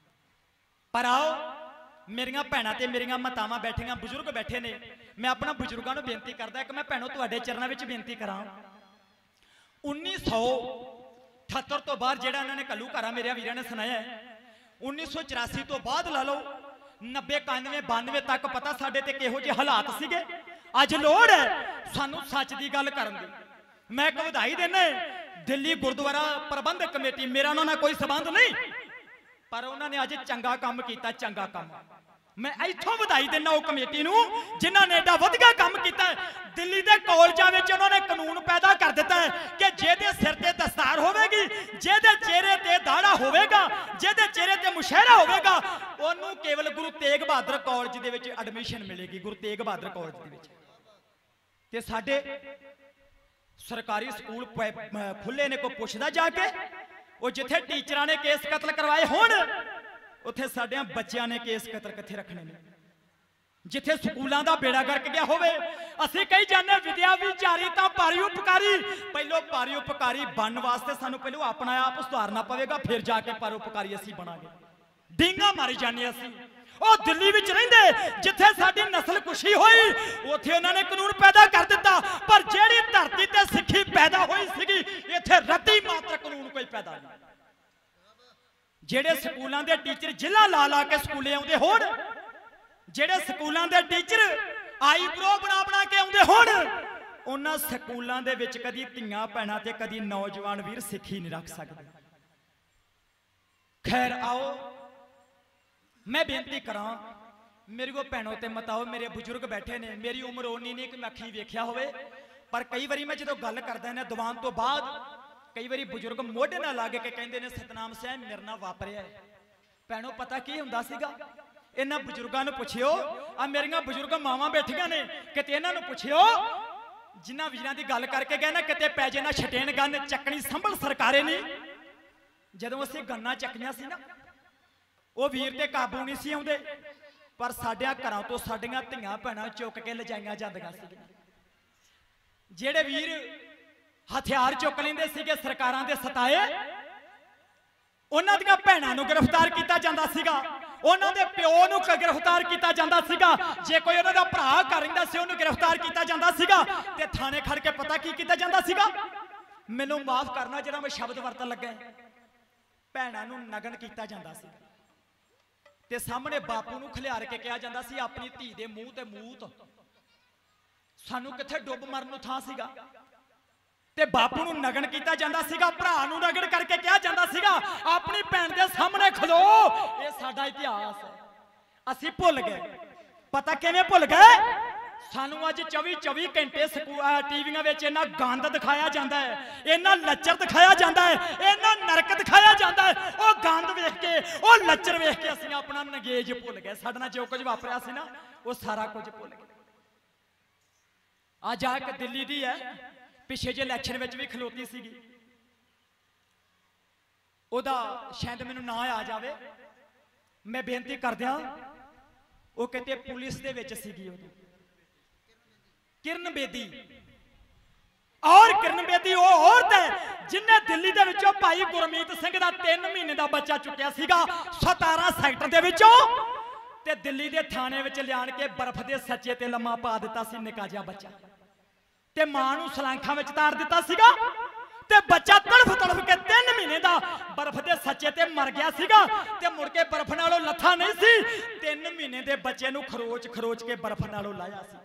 पर आओ मेरियां भैणां ते मेरियां मातावां बैठियां, बुजुर्ग बैठे ने, मैं अपना बुजुर्गों को बेनती करदा कि मैं भैणों तुहाडे चरणों में बेनती करां। उन्नीस सौ अठहत्तर तो बाद जिहड़ा इन्होंने कल्लू घरा मेरे वीरां ने सुनाया है, उन्नीस सौ चौरासी तो बाद ला लो नब्बे इक्यानवे बानवे तक पता साडे ते किहो जिहे हालात सीगे। अज लोड़ है सानू सच की गल करन दी। मैं एक वधाई देना दिल्ली गुरुद्वारा प्रबंधक कमेटी, मेरा उन्हां नाल कोई संबंध नहीं, पर उन्होंने अज चंगा काम किया, चंगा काम। मैं इथों वधाई देना उस कमेटी नूं जिन्हां ने एडा वधिया काम किया। दिल्ली के कॉलेजां विच उन्होंने कानून पैदा कर दिता है कि जेदे सिर ते दस्तार होवेगी, जेदे चेहरे ते दाड़ा होवेगा, जेदे चेहरे ते मुशहरा होवेगा, उन्होंने केवल गुरु तेग बहादुर कॉलेज दे विच एडमिशन मिलेगी, गुरु तेग बहादुर कॉलेज दे विच। ते साडे सरकारी स्कूल खुले ने, कोई पुछदा जाके वो जिथे टीचरां ने केस कतल करवाए होण, उत्थे साडियां बच्चियां ने केस कतल कित्थे रखने ने। जिथे स्कूलों का बेड़ा गर्क गया होवे, असीं कही जाने विद्या विचारी तां परोपकारी। पहलो परोपकारी बनने वास्ते सानू पहलो अपना आप सुधारना पवेगा, फिर जाके परोपकारी असीं बनांगे। डींगा मारी जाने असीं ਉਹ ਦਿੱਲੀ ਵਿੱਚ ਰਹਿੰਦੇ ਜਿੱਥੇ ਸਾਡੀ ਨਸਲ ਕੁਸ਼ੀ ਹੋਈ, ਉੱਥੇ ਉਹਨਾਂ ਨੇ ਕਾਨੂੰਨ ਪੈਦਾ ਕਰ ਦਿੱਤਾ, ਪਰ ਜਿਹੜੀ ਧਰਤੀ ਤੇ ਸਿੱਖੀ ਪੈਦਾ ਹੋਈ ਸੀਗੀ ਇੱਥੇ ਰੱਤੀ ਮਾਤਰ ਕਾਨੂੰਨ ਕੋਈ ਪੈਦਾ ਨਹੀਂ। ਜਿਹੜੇ ਸਕੂਲਾਂ ਦੇ ਟੀਚਰ ਜ਼ਿਲ੍ਹਾ ਲਾ ਲਾ ਕੇ ਸਕੂਲੇ ਆਉਂਦੇ ਹੋਣ, ਜਿਹੜੇ ਸਕੂਲਾਂ ਦੇ ਟੀਚਰ ਆਈਬ੍ਰੋ ਬਣਾ ਬਣਾ ਕੇ ਆਉਂਦੇ ਹੋਣ, ਉਹਨਾਂ ਸਕੂਲਾਂ ਦੇ ਵਿੱਚ ਕਦੀ ਧੀਆਂ ਭੈਣਾਂ ਤੇ ਕਦੀ ਨੌਜਵਾਨ ਵੀਰ ਸਿੱਖੀ ਨਹੀਂ ਰੱਖ ਸਕਦੇ। ਖੈਰ आओ मैं बेनती करा, मेरे को भैनों ते मताओ, मेरे बुजुर्ग बैठे ने, मेरी उम्र उन्नी नहीं कि मैं अखी वेख्या होवे, पर कई बारी मैं जो गल करदा ना दीवान तो बाद कई बारी बुजुर्ग मोढे ना ला के कहंदे ने सतनाम साहब मेरे नाल वापरिया। भैनों पता की हुंदा सीगा, इन्हां बुजुर्गां नूं पुछियो, आ मेरियां बुजुर्ग मावां बैठियां ने, किते इन्हां नूं पुछियो जिन्हां वीरां दी गल करके गए ना, किते पै जे ना छटेन गन चकनी संभल सरकारे नहीं। जदों असीं गन्ना चकियां सी ना, ਉਹ ਵੀਰ ਤੇ ਕਾਬੂ ਨਹੀਂ ਸੀ ਆਉਂਦੇ, ਪਰ ਸਾਡਿਆਂ ਘਰਾਂ ਤੋਂ ਸਾਡੀਆਂ ਧੀਆਂ ਭੈਣਾਂ ਚੁੱਕ ਕੇ ਲਿਜਾਈਆਂ ਜਾਂਦੀਆਂ ਸੀ। ਜਿਹੜੇ ਵੀਰ ਹਥਿਆਰ ਚੁੱਕ ਲੈਂਦੇ ਸੀਗੇ ਸਰਕਾਰਾਂ ਦੇ ਸਤਾਏ, ਉਹਨਾਂ ਦੀਆਂ ਭੈਣਾਂ ਨੂੰ ਗ੍ਰਿਫਤਾਰ ਕੀਤਾ ਜਾਂਦਾ ਸੀਗਾ, ਉਹਨਾਂ ਦੇ ਪਿਓ ਨੂੰ ਗ੍ਰਿਫਤਾਰ ਕੀਤਾ ਜਾਂਦਾ ਸੀਗਾ। ਜੇ ਕੋਈ ਉਹਨਾਂ ਦਾ ਭਰਾ ਘਰ ਰਹਿੰਦਾ ਸੀ ਉਹਨੂੰ ਗ੍ਰਿਫਤਾਰ ਕੀਤਾ ਜਾਂਦਾ ਸੀਗਾ ਤੇ ਥਾਣੇ ਖੜ ਕੇ ਪਤਾ ਕੀ ਕੀਤਾ ਜਾਂਦਾ ਸੀਗਾ। ਮੈਨੂੰ ਮਾਫ ਕਰਨਾ ਜਿਹੜਾ ਮੈਂ ਸ਼ਬਦ ਵਰਤਣ ਲੱਗਾ, ਭੈਣਾਂ ਨੂੰ ਨਗਨ ਕੀਤਾ ਜਾਂਦਾ ਸੀ ਤੇ ਸਾਹਮਣੇ ਬਾਪੂ ਨੂੰ ਖਿਲਾਰ ਕੇ ਕਿਹਾ ਜਾਂਦਾ ਸੀ ਆਪਣੀ ਧੀ ਦੇ ਮੂੰਹ ਤੇ ਮੂਤ। ਸਾਨੂੰ ਕਿੱਥੇ ਡੁੱਬ ਮਰਨ ਨੂੰ ਥਾਂ ਸੀਗਾ ਤੇ ਬਾਪੂ ਨੂੰ ਨਗਨ ਕੀਤਾ ਜਾਂਦਾ ਸੀਗਾ, ਭਰਾ ਨੂੰ ਨਗਨ ਕਰਕੇ ਕਿਹਾ ਜਾਂਦਾ ਸੀਗਾ ਆਪਣੀ ਭੈਣ ਦੇ ਸਾਹਮਣੇ ਖਲੋ। ਇਹ ਸਾਡਾ ਇਤਿਹਾਸ ਹੈ, ਅਸੀਂ ਭੁੱਲ ਗਏ। ਪਤਾ ਕਿਵੇਂ ਭੁੱਲ ਗਏ? ਸਾਨੂੰ ਅੱਜ ਚੌਵੀ ਚੌਵੀ ਘੰਟੇ ਟੀਵੀਆਂ ਵਿੱਚ ਇਹਨਾਂ ਗੰਦ ਦਿਖਾਇਆ ਜਾਂਦਾ ਹੈ, ਇਹਨਾਂ ਲੱਚਰ ਦਿਖਾਇਆ ਜਾਂਦਾ ਹੈ, ਇਹਨਾਂ ਨਰਕ ਦਿਖਾਇਆ ਜਾਂਦਾ ਹੈ। ਉਹ ਗੰਦ ਵੇਖ ਕੇ, ਉਹ ਲੱਚਰ ਵੇਖ ਕੇ ਅਸੀਂ ਆਪਣਾ ਨਗੇਜ ਭੁੱਲ ਗਏ। ਸਾਡੇ ਨਾਲ ਜੋ ਕੁਝ ਵਾਪਰਿਆ ਸੀ ਨਾ ਉਹ ਸਾਰਾ ਕੁਝ ਭੁੱਲ ਗਏ। ਅੱਜ ਆ ਇੱਕ ਦਿੱਲੀ ਦੀ ਹੈ, ਪਿੱਛੇ ਜੇ ਇਲੈਕਸ਼ਨ ਵਿੱਚ ਵੀ ਖਲੋਤੀ ਸੀਗੀ, ਉਹਦਾ ਸ਼ਾਇਦ ਮੈਨੂੰ ਨਾਂ ਆ ਜਾਵੇ, ਮੈਂ ਬੇਨਤੀ ਕਰਦਿਆਂ, ਉਹ ਕਿਤੇ ਪੁਲਿਸ ਦੇ ਵਿੱਚ ਸੀਗੀ। ਉਹ ਕਿਰਨ ਬੇਦੀ, ਔਰ ਕਿਰਨ ਬੇਦੀ ਉਹ ਔਰਤ ਹੈ ਜਿਨੇ ਦਿੱਲੀ ਦੇ ਵਿੱਚੋਂ ਭਾਈ ਗੁਰਮੀਤ ਸਿੰਘ ਦਾ ਤਿੰਨ ਮਹੀਨੇ ਦਾ ਬੱਚਾ ਚੁੱਕਿਆ ਸੀਗਾ ਸਤਾਰਾਂ ਸੈਕਟਰ ਦੇ ਵਿੱਚੋਂ, ਤੇ ਦਿੱਲੀ ਦੇ ਥਾਣੇ ਵਿੱਚ ਲਿਆਣ ਕੇ ਬਰਫ਼ ਦੇ ਸੱਚੇ ਤੇ ਲੰਮਾ ਪਾ ਦਿੱਤਾ ਸੀ ਨਿੱਕਾ ਜਿਹਾ ਬੱਚਾ, ਤੇ ਮਾਂ ਨੂੰ ਸਲਾਂਖਾਂ ਵਿੱਚ ਤਾਰ ਦਿੱਤਾ ਸੀਗਾ ਤੇ ਬੱਚਾ ਤੜਫ ਤੜਫ ਕੇ ਤਿੰਨ ਮਹੀਨੇ ਦਾ ਬਰਫ਼ ਦੇ ਸੱਚੇ ਤੇ ਮਰ ਗਿਆ ਸੀਗਾ ਤੇ ਮੁੜ ਕੇ ਬਰਫ਼ ਨਾਲੋਂ ਲੱਥਾ ਨਹੀਂ ਸੀ। ਤਿੰਨ ਮਹੀਨੇ ਦੇ ਬੱਚੇ ਨੂੰ ਖਰੋਚ ਖਰੋਚ ਕੇ ਬਰਫ਼ ਨਾਲੋਂ ਲਾਇਆ ਸੀਗਾ।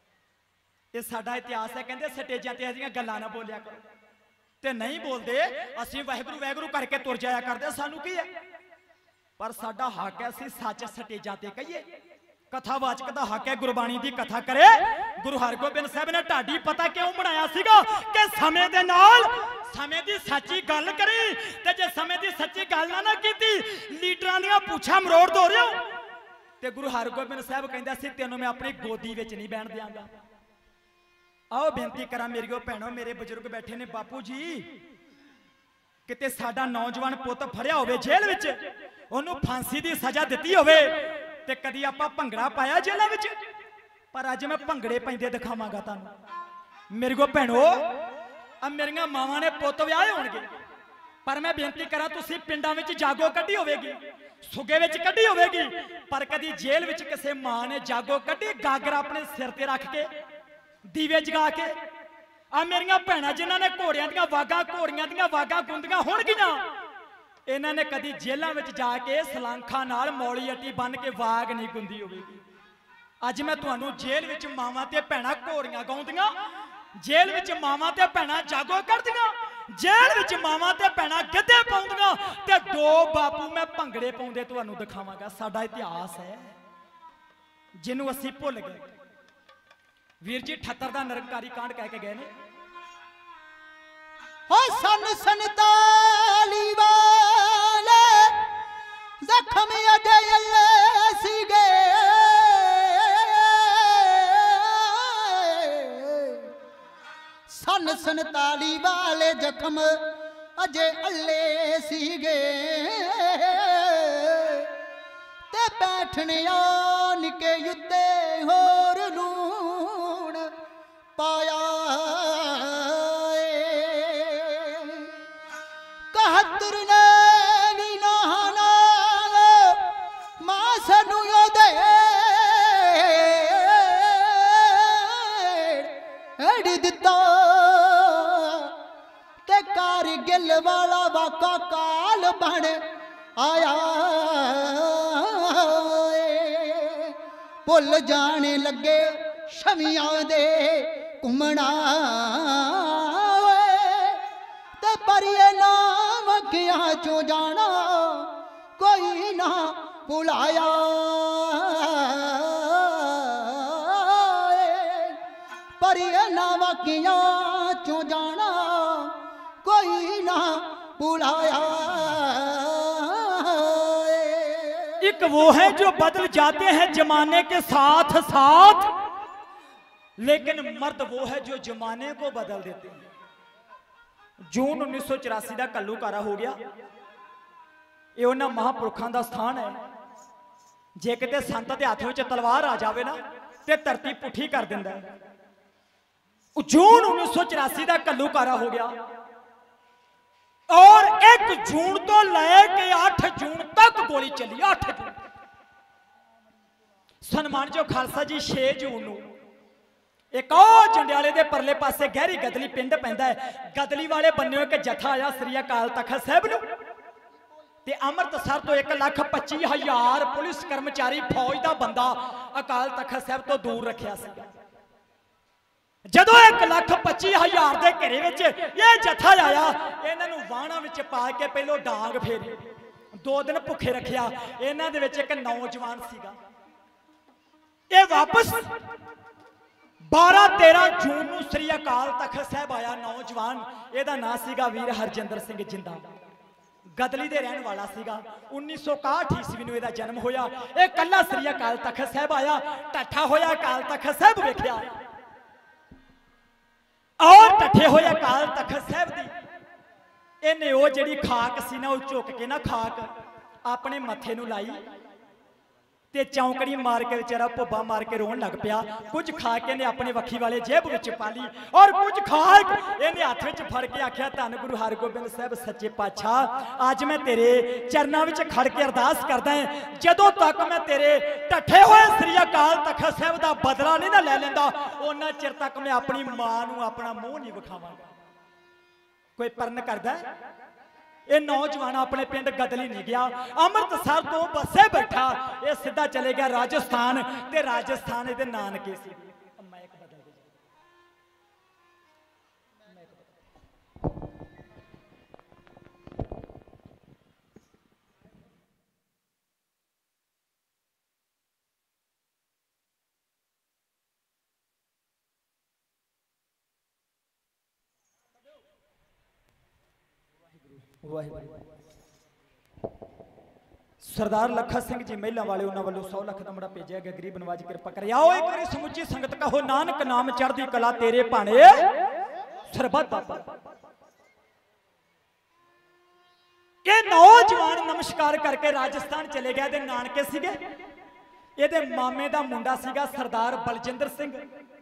ਇਹ ਸਾਡਾ ਇਤਿਹਾਸ ਹੈ। ਕਹਿੰਦੇ ਸਟੇਜਾਂ ਤੇ ਅਜਿਹੀਆਂ ਗੱਲਾਂ ਨਾ ਬੋਲਿਆ ਕਰੋ, ਤੇ ਨਹੀਂ ਬੋਲਦੇ। ਅਸੀਂ ਵਾਹਿਗੁਰੂ ਵਾਹਿਗੁਰੂ ਕਰਕੇ ਤੁਰ ਜਾਇਆ ਕਰਦੇ, ਸਾਨੂੰ ਕੀ ਹੈ, ਪਰ ਸਾਡਾ ਹੱਕ ਹੈ ਅਸੀਂ ਸੱਚ ਸਟੇਜਾਂ ਤੇ ਕਹੀਏ। ਕਥਾਵਾਚਕ ਦਾ ਹੱਕ ਹੈ ਗੁਰਬਾਣੀ ਦੀ ਕਥਾ ਕਰੇ। ਗੁਰੂ ਹਰਗੋਬਿੰਦ ਸਾਹਿਬ ਨੇ ਢਾਡੀ ਪਤਾ ਕਿਉਂ ਬਣਾਇਆ ਸੀਗਾ ਕਿ ਸਮੇਂ ਦੇ ਨਾਲ ਸਮੇਂ ਦੀ ਸੱਚੀ ਗੱਲ ਕਰੀ, ਤੇ ਜੇ ਸਮੇਂ ਦੀ ਸੱਚੀ ਗੱਲ ਨਾ ਨਾ ਕੀਤੀ ਲੀਡਰਾਂ ਦੀਆਂ ਪੁੱਛਾਂ ਮਰੋੜ ਦੋ ਰਿਓ। ਤੇ ਗੁਰੂ ਹਰਗੋਬਿੰਦ ਸਾਹਿਬ ਕਹਿੰਦਾ ਸੀ ਤੈਨੂੰ ਮੈਂ ਆਪਣੀ ਗੋਦੀ ਵਿੱਚ ਨਹੀਂ ਬਹਿਣ ਦਿਆਂਗਾ। ਆਓ ਬੇਨਤੀ ਕਰਾਂ ਮੇਰੀਓ ਭੈਣੋ, ਮੇਰੇ ਬਜ਼ੁਰਗ ਬੈਠੇ ਨੇ, ਬਾਪੂ ਜੀ ਕਿਤੇ ਸਾਡਾ ਨੌਜਵਾਨ ਪੁੱਤ ਫੜਿਆ ਹੋਵੇ ਜੇਲ੍ਹ ਵਿੱਚ, ਉਹਨੂੰ ਫਾਂਸੀ ਦੀ ਸਜ਼ਾ ਦਿੱਤੀ ਹੋਵੇ, ਤੇ ਕਦੀ ਆਪਾਂ ਭੰਗੜਾ ਪਾਇਆ ਜੇਲ੍ਹਾਂ ਵਿੱਚ, ਪਰ ਅੱਜ ਮੈਂ ਭੰਗੜੇ ਪੈਂਦੇ ਦਿਖਾਵਾਂਗਾ ਤੁਹਾਨੂੰ। ਮੇਰੀਓ ਭੈਣੋ, ਆ ਮੇਰੀਆਂ ਮਾਵਾਂ ਨੇ ਪੁੱਤ ਵਿਆਹੇ ਹੋਣਗੇ, ਪਰ ਮੈਂ ਬੇਨਤੀ ਕਰਾਂ ਤੁਸੀਂ ਪਿੰਡਾਂ ਵਿੱਚ ਜਾਗੋ ਕੱਢੀ ਹੋਵੇਗੀ, ਸੁਗੇ ਵਿੱਚ ਕੱਢੀ ਹੋਵੇਗੀ, ਪਰ ਕਦੀ ਜੇਲ੍ਹ ਵਿੱਚ ਕਿਸੇ ਮਾਂ ਨੇ ਜਾਗੋ ਕੱਢੀ ਗਾਗਰ ਆਪਣੇ ਸਿਰ ਤੇ ਰੱਖ ਕੇ, ਦੀਵੇ ਜਗਾ ਕੇ? ਆ ਮੇਰੀਆਂ ਭੈਣਾਂ ਜਿਨ੍ਹਾਂ ਨੇ ਘੋੜਿਆਂ ਦੀਆਂ ਵਾਗਾਂ ਘੋੜੀਆਂ ਦੀਆਂ ਵਾਗਾਂ ਗੁੰਦੀਆਂ ਹੋਣਗੀਆਂ, ਇਹਨਾਂ ਨੇ ਕਦੀ ਜੇਲ੍ਹਾਂ ਵਿੱਚ ਜਾ ਕੇ ਸਲਾਂਖਾਂ ਨਾਲ ਮੌਲੀ ਅੱਟੀ ਬੰਨ ਕੇ ਵਾਗ ਨਹੀਂ ਗੁੰਦੀ ਹੋਵੇਗੀ। ਅੱਜ ਮੈਂ ਤੁਹਾਨੂੰ ਜੇਲ੍ਹ ਵਿੱਚ ਮਾਵਾਂ ਤੇ ਭੈਣਾਂ ਘੋੜੀਆਂ ਗਾਉਂਦੀਆਂ, ਜੇਲ੍ਹ ਵਿੱਚ ਮਾਵਾਂ ਤੇ ਭੈਣਾਂ ਜਾਗੋ ਕਰਦੀਆਂ, ਜੇਲ੍ਹ ਵਿੱਚ ਮਾਵਾਂ ਤੇ ਭੈਣਾਂ ਗਿੱਧੇ ਪਾਉਂਦੀਆਂ, ਤੇ ਦੋ ਬਾਪੂ ਮੈਂ ਭੰਗੜੇ ਪਾਉਂਦੇ ਤੁਹਾਨੂੰ ਦਿਖਾਵਾਂਗਾ। ਸਾਡਾ ਇਤਿਹਾਸ ਹੈ ਜਿਹਨੂੰ ਅਸੀਂ ਭੁੱਲ ਗਏ। ਵੀਰ ਜੀ ਅਠੱਤਰ ਦਾ ਨਿਰੰਕਾਰੀ ਕਾਂਡ ਕਹਿ ਕੇ ਗਏ ਨੇ। ਹੋ ਸਨ ਸੰਤਾਲੀ ਵਾਲੇ ਜ਼ਖਮ ਅਜੇ ਸੀਗੇ, ਸਨ ਸੰਤਾਲੀ ਵਾਲੇ ਜ਼ਖਮ ਅਜੇ ਅੱਲੇ ਸੀਗੇ, ਤੇ ਬੈਠਣੇ ਆਣ ਕੇ ਉੱਤੇ ਹੋਰ ਲੂਣ ਪਾਇਆ। ਕਹੱਤਰ ਨੇ ਨੀ ਨਾਹਨਾ ਮਾਂ ਸਾਨੂੰ ਉਹਦੇ ਅੜ ਦਿੱਤਾ, ਤੇ ਕਾਰਗਿਲ ਵਾਲਾ ਵਾਕਾ ਕਾਲ ਬਣ ਆਇਆ। ਭੁੱਲ ਜਾਣੇ ਲੱਗੇ ਸ਼ਮੀਆਂ ਦੇ ਘੁੰਮਣਾ, ਤੇ ਪਰਿਏ ਨਾਮ ਅੱਖਾਂ ਚੋਂ ਜਾਣਾ ਕੋਈ ਨਾ ਭੁਲਾਇਆ। ਪਰਿਏ ਨਾਮ ਅੱਖਾਂ ਚੋਂ ਜਾਣਾ ਕੋਈ ਨਾ ਭੁਲਾਇਆ। एक वो है जो बदल जाते हैं जमाने के साथ साथ, लेकिन मर्द वो है जो जमाने को बदल देते हैं। जून उन्नीस सौ चौरासी का कल्लूकारा हो गया। ये उन्होंने महापुरखों का स्थान है। जे किते संत के हाथ में तलवार आ जाए ना तो धरती पुठी कर दिंदा है। जून उन्नीस सौ चौरासी का घल्लूकारा हो गया और एक जून तो लैके अठ जून तक गोली चली। अठ जून सन्मान जो खालसा जी छे जून नूं एक और जंडियाले दे परले पासे गहरी गदली पिंड पैंदा है। गदली वाले बन्ने एक जत्था आया श्री अकाल तखत साहब नूं ते अमृतसर तो एक लख पच्ची हजार पुलिस कर्मचारी फौज का बंदा अकाल तखत साहब तो दूर रखिया सीगा। जदों एक लख पच्ची हजार के घेरे विच ये जत्था आया, इन्हां नूं वाहणां विच पा के पहलों डांग फेरी, दो दिन भुखे रखिया। इन्हां दे विच एक नौजवान सीगा। ये वापस बारह तेरह जून नूं श्री अकाल तखत साहब आया। नौजवान इहदा नाम सीगा वीर हरजिंदर सिंह जिंदा, गदली दे रहन वाला सीगा। उन्नीस सौ इकाहठ ईस्वी नूं इहदा जन्म होया। ये कल्ला श्री अकाल तखत साहब आया, टट्ठा होया अकाल तखत साहब वेखिया और टट्ठे होए अकाल तखत साहब दी इन्हें वो जिहड़ी खाक सी ना, वो झुक के ना खाक अपने मथे नूं लाई ते चौंकड़ी मार के बेचारा भुब्बा मार के रोन लग पिया। कुछ खा के इन्हें अपने वक्खी वाले जेब विच पा ली और कुछ खा इन्हें हथ विच फड़ के आख्या, धन गुरु हरगोबिंद साहब सच्चे पातशाह, अज मैं तेरे चरणों में खड़ के अरदास करदा है, जदों तक मैं तेरे टट्ठे हुए श्री अकाल तखत साहब का बदला नहीं ना लै लैंदा, उन्ना चिर तक मैं अपनी मां नूं अपना मूँह नहीं विखावांगा। कोई परन करदा है? ये नौजवान अपने पिंड गदली नहीं गया, अमृतसर तो बसे बैठा, ये सीधा चले गया राजस्थान ते राजस्थान ये नानके सी। सरदार लखा सिंह जी महिला वाले उन्होंने वालों सौ लख का मुड़ा भेजा गया, गरीब नवाज कृपा करे। आओ एक बार समुची संगत कहो, नानक नाम चढ़दी कला तेरे भाणे सरबत बाबा। ये नौजवान नमस्कार करके राजस्थान चले गए। दे नानके सीगे, ये मामे का मुंडा सीगा सरदार बलजिंदर सिंह,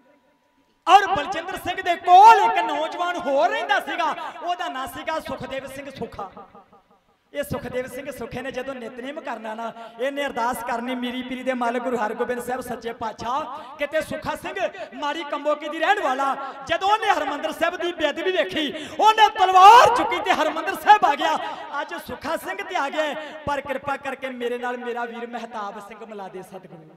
और बलजिंदर सिंह दे कोल एक नौजवान होर रहिंदा सीगा, ओहदा नाम सीगा सुखदेव सिंह सुखा। ये सुखदेव सिंह सुखे ने जदों नितनेम करना ना, इन्हें अरदास करनी, मीरी पीरी दे मालक गुरु हरगोबिंद साहब सच्चे पातशाह, किते सुखा सिंह माड़ी कंबोकी दी रहन वाला, जदों उन्हें हरमंदर साहब दी बेअदबी वेखी, उन्हें तलवार चुकी ते हरमंदर साहब आ गया। अज सुखा सिंह ते आ गए, पर कृपा करके मेरे नाल मेरा वीर महताब सिंह मिला दे सतगुरु।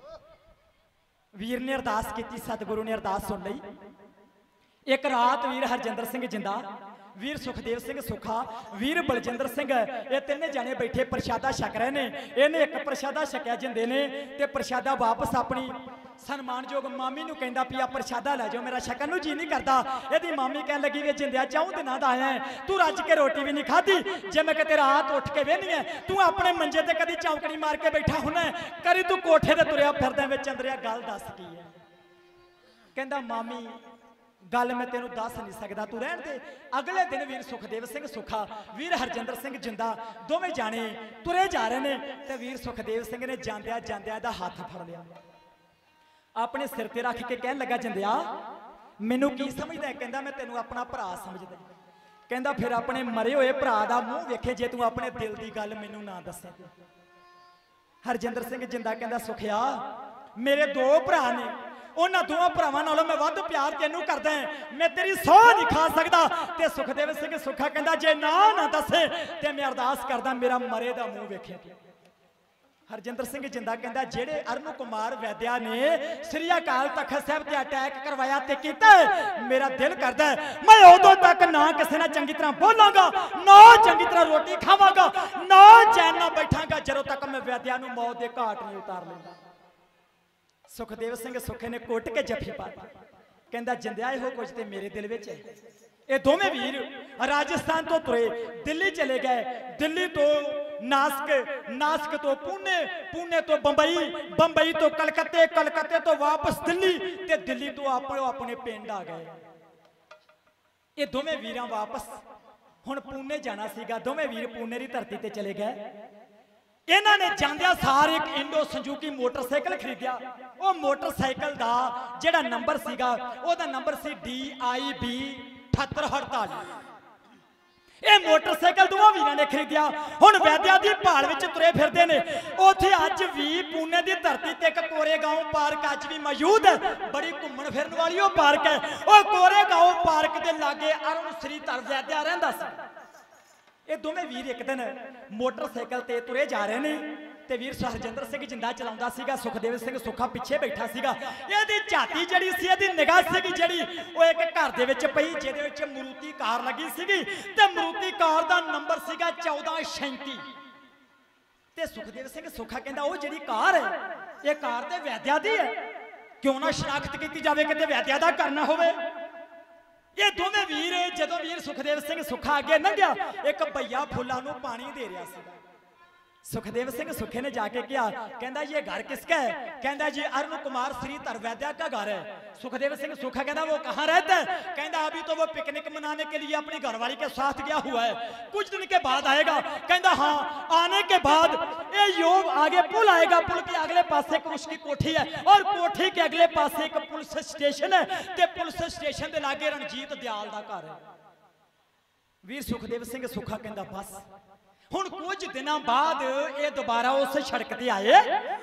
वीर ने अरदास की, सतगुरु ने अरदास सुन ली। एक रात वीर हरजिंदर सिंह जिंदा, वीर सुखदेव सिंह सुखा, वीर बलजिंदर सिंह, ये तीन जने बैठे प्रशादा छक रहे ने। इन्हें एक प्रशादा छकिया जिंदे ने ते प्रशादा वापस अपनी सन्मानयोग मामी नूं कहंदा पिया, प्रशादा लै जाओ, मेरा छकन नूं जी नहीं करता। यदि मामी कहन लगी वे जिंदिया चौं दिनां दा आया है, तू रज के रोटी भी नहीं खाधी, जे मैं किते रात उठ के वेहनी है, तू अपने मंजे ते कदी चौंकड़ी मार के बैठा हुना है, करी तू कोठे ते तुरिया फिरदा विच अंदरिया गल दस की है। कहंदा मामी गल मैं तेनों दस नहीं सकता, तू रहन दे। अगले दिन वीर सुखदेव सिंह सुखा, वीर हरजिंदर सिंह जिंदा दोवें जाने तुरे जा रहे हैं, तो वीर सुखदेव सिंह ने जांदिया जांदिया दा हाथ फड़ लिया, अपने सिर ते रख के कहन लगा, जिंदिया मैनू की समझदा है? कहंदा मैं तेनों अपना भरा समझदा। कहंदा फिर अपने मरे हुए भरा दा मूँह वेखे, जे तू अपने दिल की गल मैनू ना दसे। हरजिंदर सिंह जिंदा कहंदा सुखिया, मेरे दो भरा ने, उन्होंने दोवां भरावां नालों मैं वध प्यार तेनू करदा है, मैं तेरी सौ नहीं खा सकता। ते सुखदेव सिंह सुखा कहंदा जे ना ना दसे ते मैं अरदास करदा मेरा मरे दा मूँह वेखे। हरजिंदर सिंह जिंदा कहंदा जेड़े अरुण कुमार वैद्या ने श्री अकाल तखत साहब ते अटैक करवाया ते कीता, मेरा दिल करदा है मैं उदों तक ना किसी ने चंगी तरह बोलांगा, ना चंगी तरह रोटी खावांगा, ना चैन ना बैठांगा, जदों तक मैं वैद्या नूं मौत दे घाट नहीं उतार लैंदा। सुखदेव सिंह सुखे ने कुट के जफी पा कहंदा जिंदिया हो कुछ ते मेरे दिल विच है। ये दोवें वीर राजस्थान तो तुरे दिल्ली चले गए, दिल्ली तो नासिक, नासिक तो पुणे, पुणे तो बंबई, बंबई तो कलकत्ते, कलकत्ते तो वापस दिल्ली, ते दिल्ली तो अपने अपने पिंड आ गए। ये दोवें वीरां वापस हुण पूने जाना सीगा, दोवें वीर पूने की धरती ते चले गए। इन्हां ने जांदिया सार एक इंडो संजूकी मोटरसाइकिल खरीदिया। वो मोटरसाइकिल दा जिहड़ा नंबर सीगा ओहदा number C D I B अठहत्तर अड़ताली। ये मोटरसाइकिल दोवां वीरां ने खरीदिया। हुण वैद्या दी भाल विच तुरे फिरदे ने। उत्थे अज भी पुणे दी धरती ते एक कोरेगांव पार्क अज भी मौजूद है, बड़ी घूमण फिरन वाली वो पार्क है। वो कोरेगांव पार्क दे लागे अरुण श्रीधर वैद्या रहिंदा सी। ये दोवें वीर एक दिन मोटरसाइकिल ते तुरे जा रहे ने ते वीर हरजिंदर सिंह जिंदा चलाउंदा सीगा, सुखदेव सिंह सुखा पिछे बैठा सीगा। इहदी झाती जिहड़ी सी, इहदी निगाह सीगी जिहड़ी वो एक घर दे विच पई जिहदे विच मरूती कार लगी सीगी ते मरूती कार दा नंबर सीगा चौदह सैंती। ते सुखदेव सिंह सुखा कहंदा वो जिहड़ी कार है ये कार ते वैद्या दी है, क्यों ना शनाख्त कीती जावे किते वैद्या दा करना होवे। ये दोवें वीर जदों वीर सुखदेव सिंह सुखा अगे लंघिया, एक भैया फुल्लां नूं पानी दे रहा सीगा। सुखदेव सिंह सुखे ने जाके किया, कहंदा ये घर किसका है? कहंदा जी अरुण कुमार श्रीधर वैद्या का घर है। सुखदेव सिंह सुखा कहंदा वो कहाँ रहता है? कहंदा अभी तो वो पिकनिक मनाने के लिए अपनी घरवाली के साथ गया हुआ है, कुछ दिन के बाद आएगा। कहंदा हाँ, आने के बाद ये योग आगे पुल आएगा, पुल के अगले पासे एक उसकी कोठी है और कोठी के अगले पासे एक पुलिस स्टेशन है ते पुलिस स्टेशन के लागे रणजीत दयाल का घर है। वीर सुखदेव सिंह सुखा कहंदा बस। हुण कुछ दिनों बाद ये दोबारा उस सड़क ते आए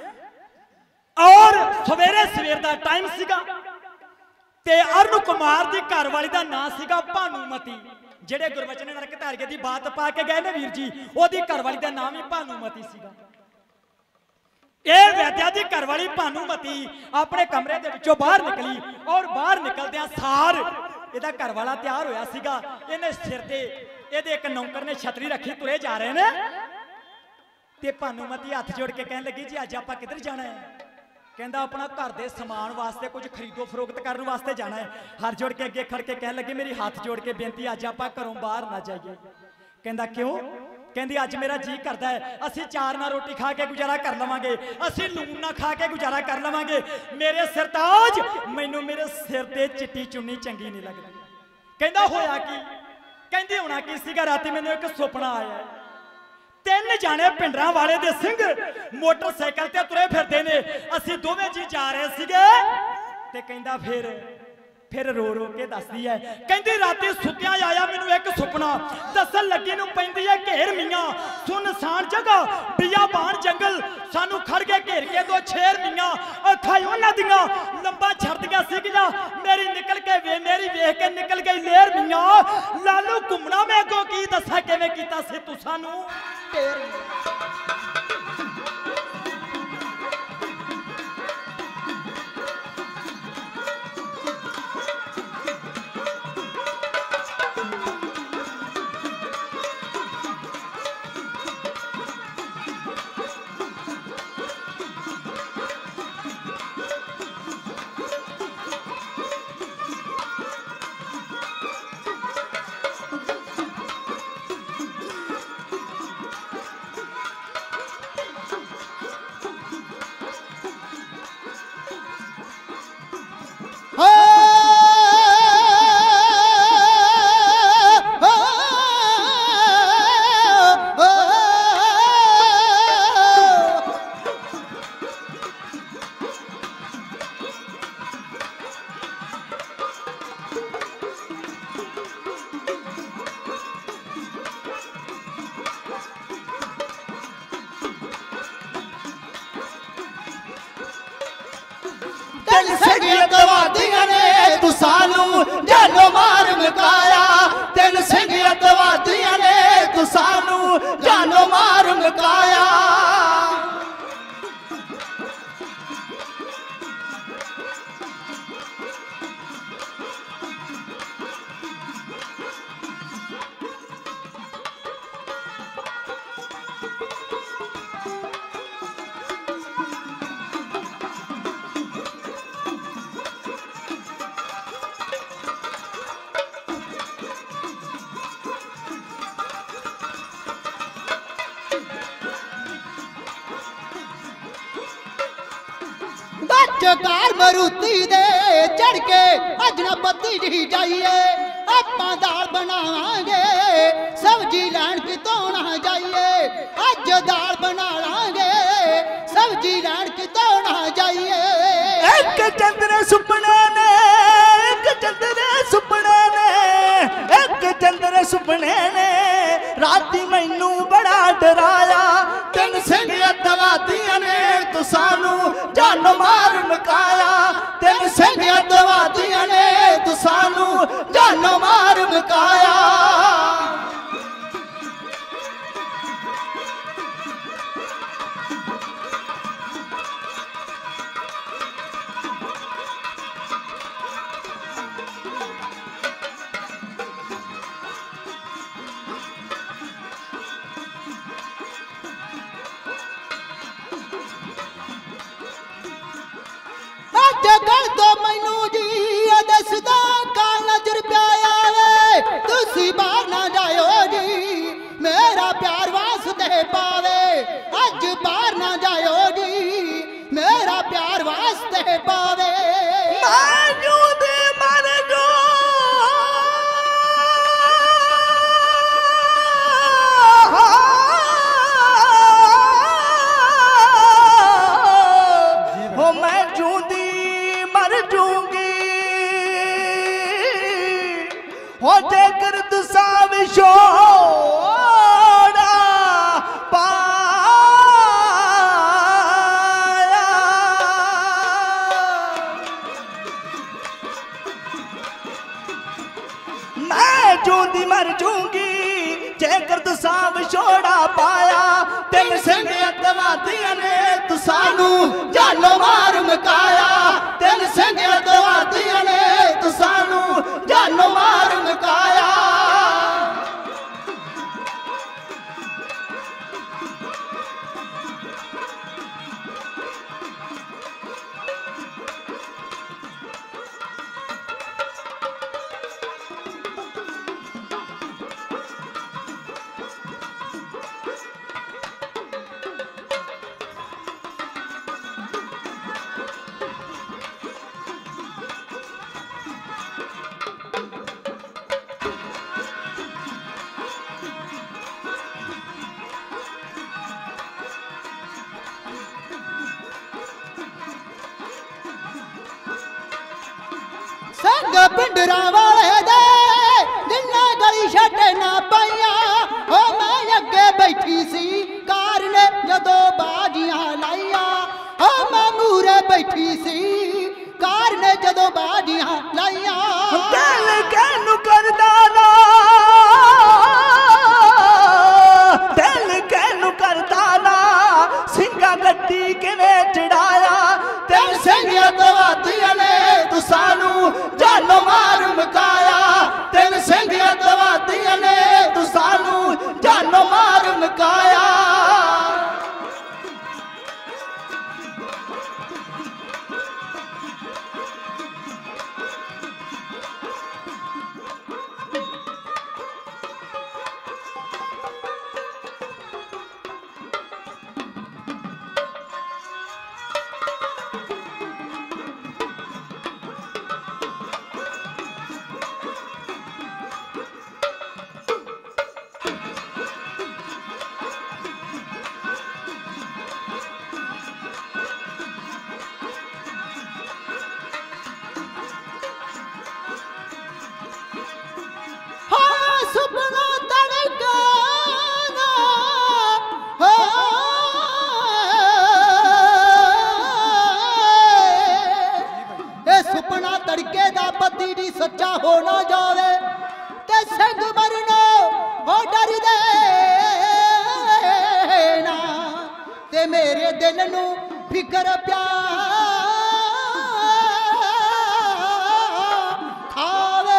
और सवेरे सवेर का टाइम सीगा ते अरुण कुमार दी घरवाली दा नाम सीगा भानुमती। जेड़े गुरबचन नरक धारिये दी बात पा के गए ने वीर जी, ओदी घरवाली दा नाम ही भानुमती सीगा। ये वैद्या दी घरवाली भानुमती अपने कमरे दे विचों बाहर निकली और बाहर निकलदियां सार इहदा घरवाला तैयार होया सीगा। इहने सिर ते ਇਹਦੇ एक नौकर ने छतरी रखी, तुरे जा रहे ने ते भानुमती हाथ जोड़ के कहने लगी जी अज आपां किधर जाना है? कहंदा अपना घर दे समान वास्ते कुछ खरीदो फरोख्त करने वास्ते जाना है। हाथ जोड़ के अगे खड़ के कहने लगी मेरी हाथ जोड़ के बेनती अज आपां घरों बाहर ना जाइए। कहंदा क्यों? कहंदी अज मेरा जी करदा है असीं चार ना रोटी खा के गुजारा कर लवांगे, असीं लून ना खा के गुजारा कर लवांगे। मेरे सरताज मैनूं मेरे सिर ते चिट्टी चुन्नी चंगी नहीं लगदी। कहंदा होया की? कहंदी होना की सीगा, राती मैनूं एक सुपना आया। तीन जाने पिंडरां वाले दे सिंह मोटरसाइकिल ते तुरे फिरदे ने, असीं दोवें जी जा रहे सीगे ते कहंदा फिर फिर रो रो के दसदी है। कहंदी राती सुत्तियां आया मैनूं एक सुपना, दसन लगी नूं पैंदी है घेर मियां, सुनसान जगह बियाबान जंगल, सानू खड़ के घेर के दो शेर मियां, अखां उन्हां दियां लंबा छड़दियां सीगियां। मेरी निकल के वे मेरी वेख के निकल गई लेर मियां। लालू घुमना मैं अगों की दसा किवें कीता सी तुसां नूं ढेर। जानो मार मुकाया तेन सिंह अतवादियां ने तू सानू जानो मार मुकाया। कार मरुती दे चढ़ के अजना पत्ती जी जाइए ਆਪਾਂ ਦਾਲ ਬਣਾਵਾਂਗੇ ਸਬਜ਼ੀ ਲੈਣ ਕਿਤੋਂ ਨਾ ਜਾਈਏ ਅੱਜ ਦਾਲ ਬਣਾ ਲਾਂਗੇ ਸਬਜ਼ੀ ਲੈਣ ਕਿਤੋਂ ਨਾ ਜਾਈਏ एक चंद्र सुपने ने एक चंद्र सुपने ने एक चंद्र सुपने ने राती मैनू बड़ा डराया तीन सिंह अतवादियां ने तो सानू जान मार मुकाया तीन सिंह अतवादियां ने तो सानू जान मार मुकाया जगल तो मैनू जी दसदा काल नजर प्याया वे तुसी बाहर ना जाओ जी मेरा प्यार वास्ते पावे अज बाहर ना जाओ जी मेरा प्यार वास्ते पावे हो जेकर तुसा विछोड़ा पाया मैं जूंदी मर जूंगी जेकर तुसा विछोड़ा पाया तीन सिंह अतवादियां ने तुसानू जानो मार मुकाया तीन सिंह अतवादियां ने तुसानू जानो मार मुकाया संग पिंडरा वाले दे जिन्ना गली छट ना पाइया ओ मैं अगे बैठी सी कार ने जदों बाजियां लाइया ओ मैं मूरे बैठी सी कार ने जदों बाजियां लाइया दिल कहनू करदा ना दिल कहनू करदा ना सिंगा गड्डी किवें चढ़ाया तीन सिंह अतवादियां ने तुसानू जानो मार मुकाया तीन सिंह अतवादियां ने तुसानू जानो मार मुकाया सच्चा हो ना जावे ते संग मरनो हो डर दे ना ते मेरे दिल नू फिकर प्यार खावे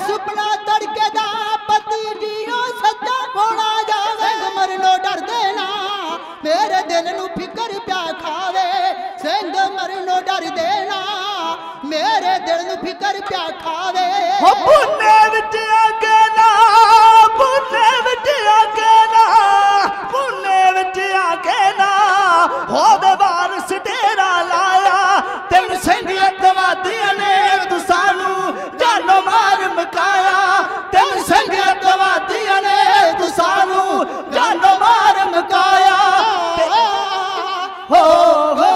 सुपना तड़के दा पति जियो सच्चा होना जावे मरनो डर देना मेरे दिल नू फिकर प्या खावे सिंह मरनो डर देना मेरे दिल नू फिकर प्या खावे पुन्ने विच आके ना पुन्ने विच आके ना पुन्ने विच आके ना होवे वारस तेरा लाया तेन सिंह अतवादियां ने तू सानू जानो मार मकाया तेन सिंह अतवादियां ने तू सानू जानो मार मकाया हो हो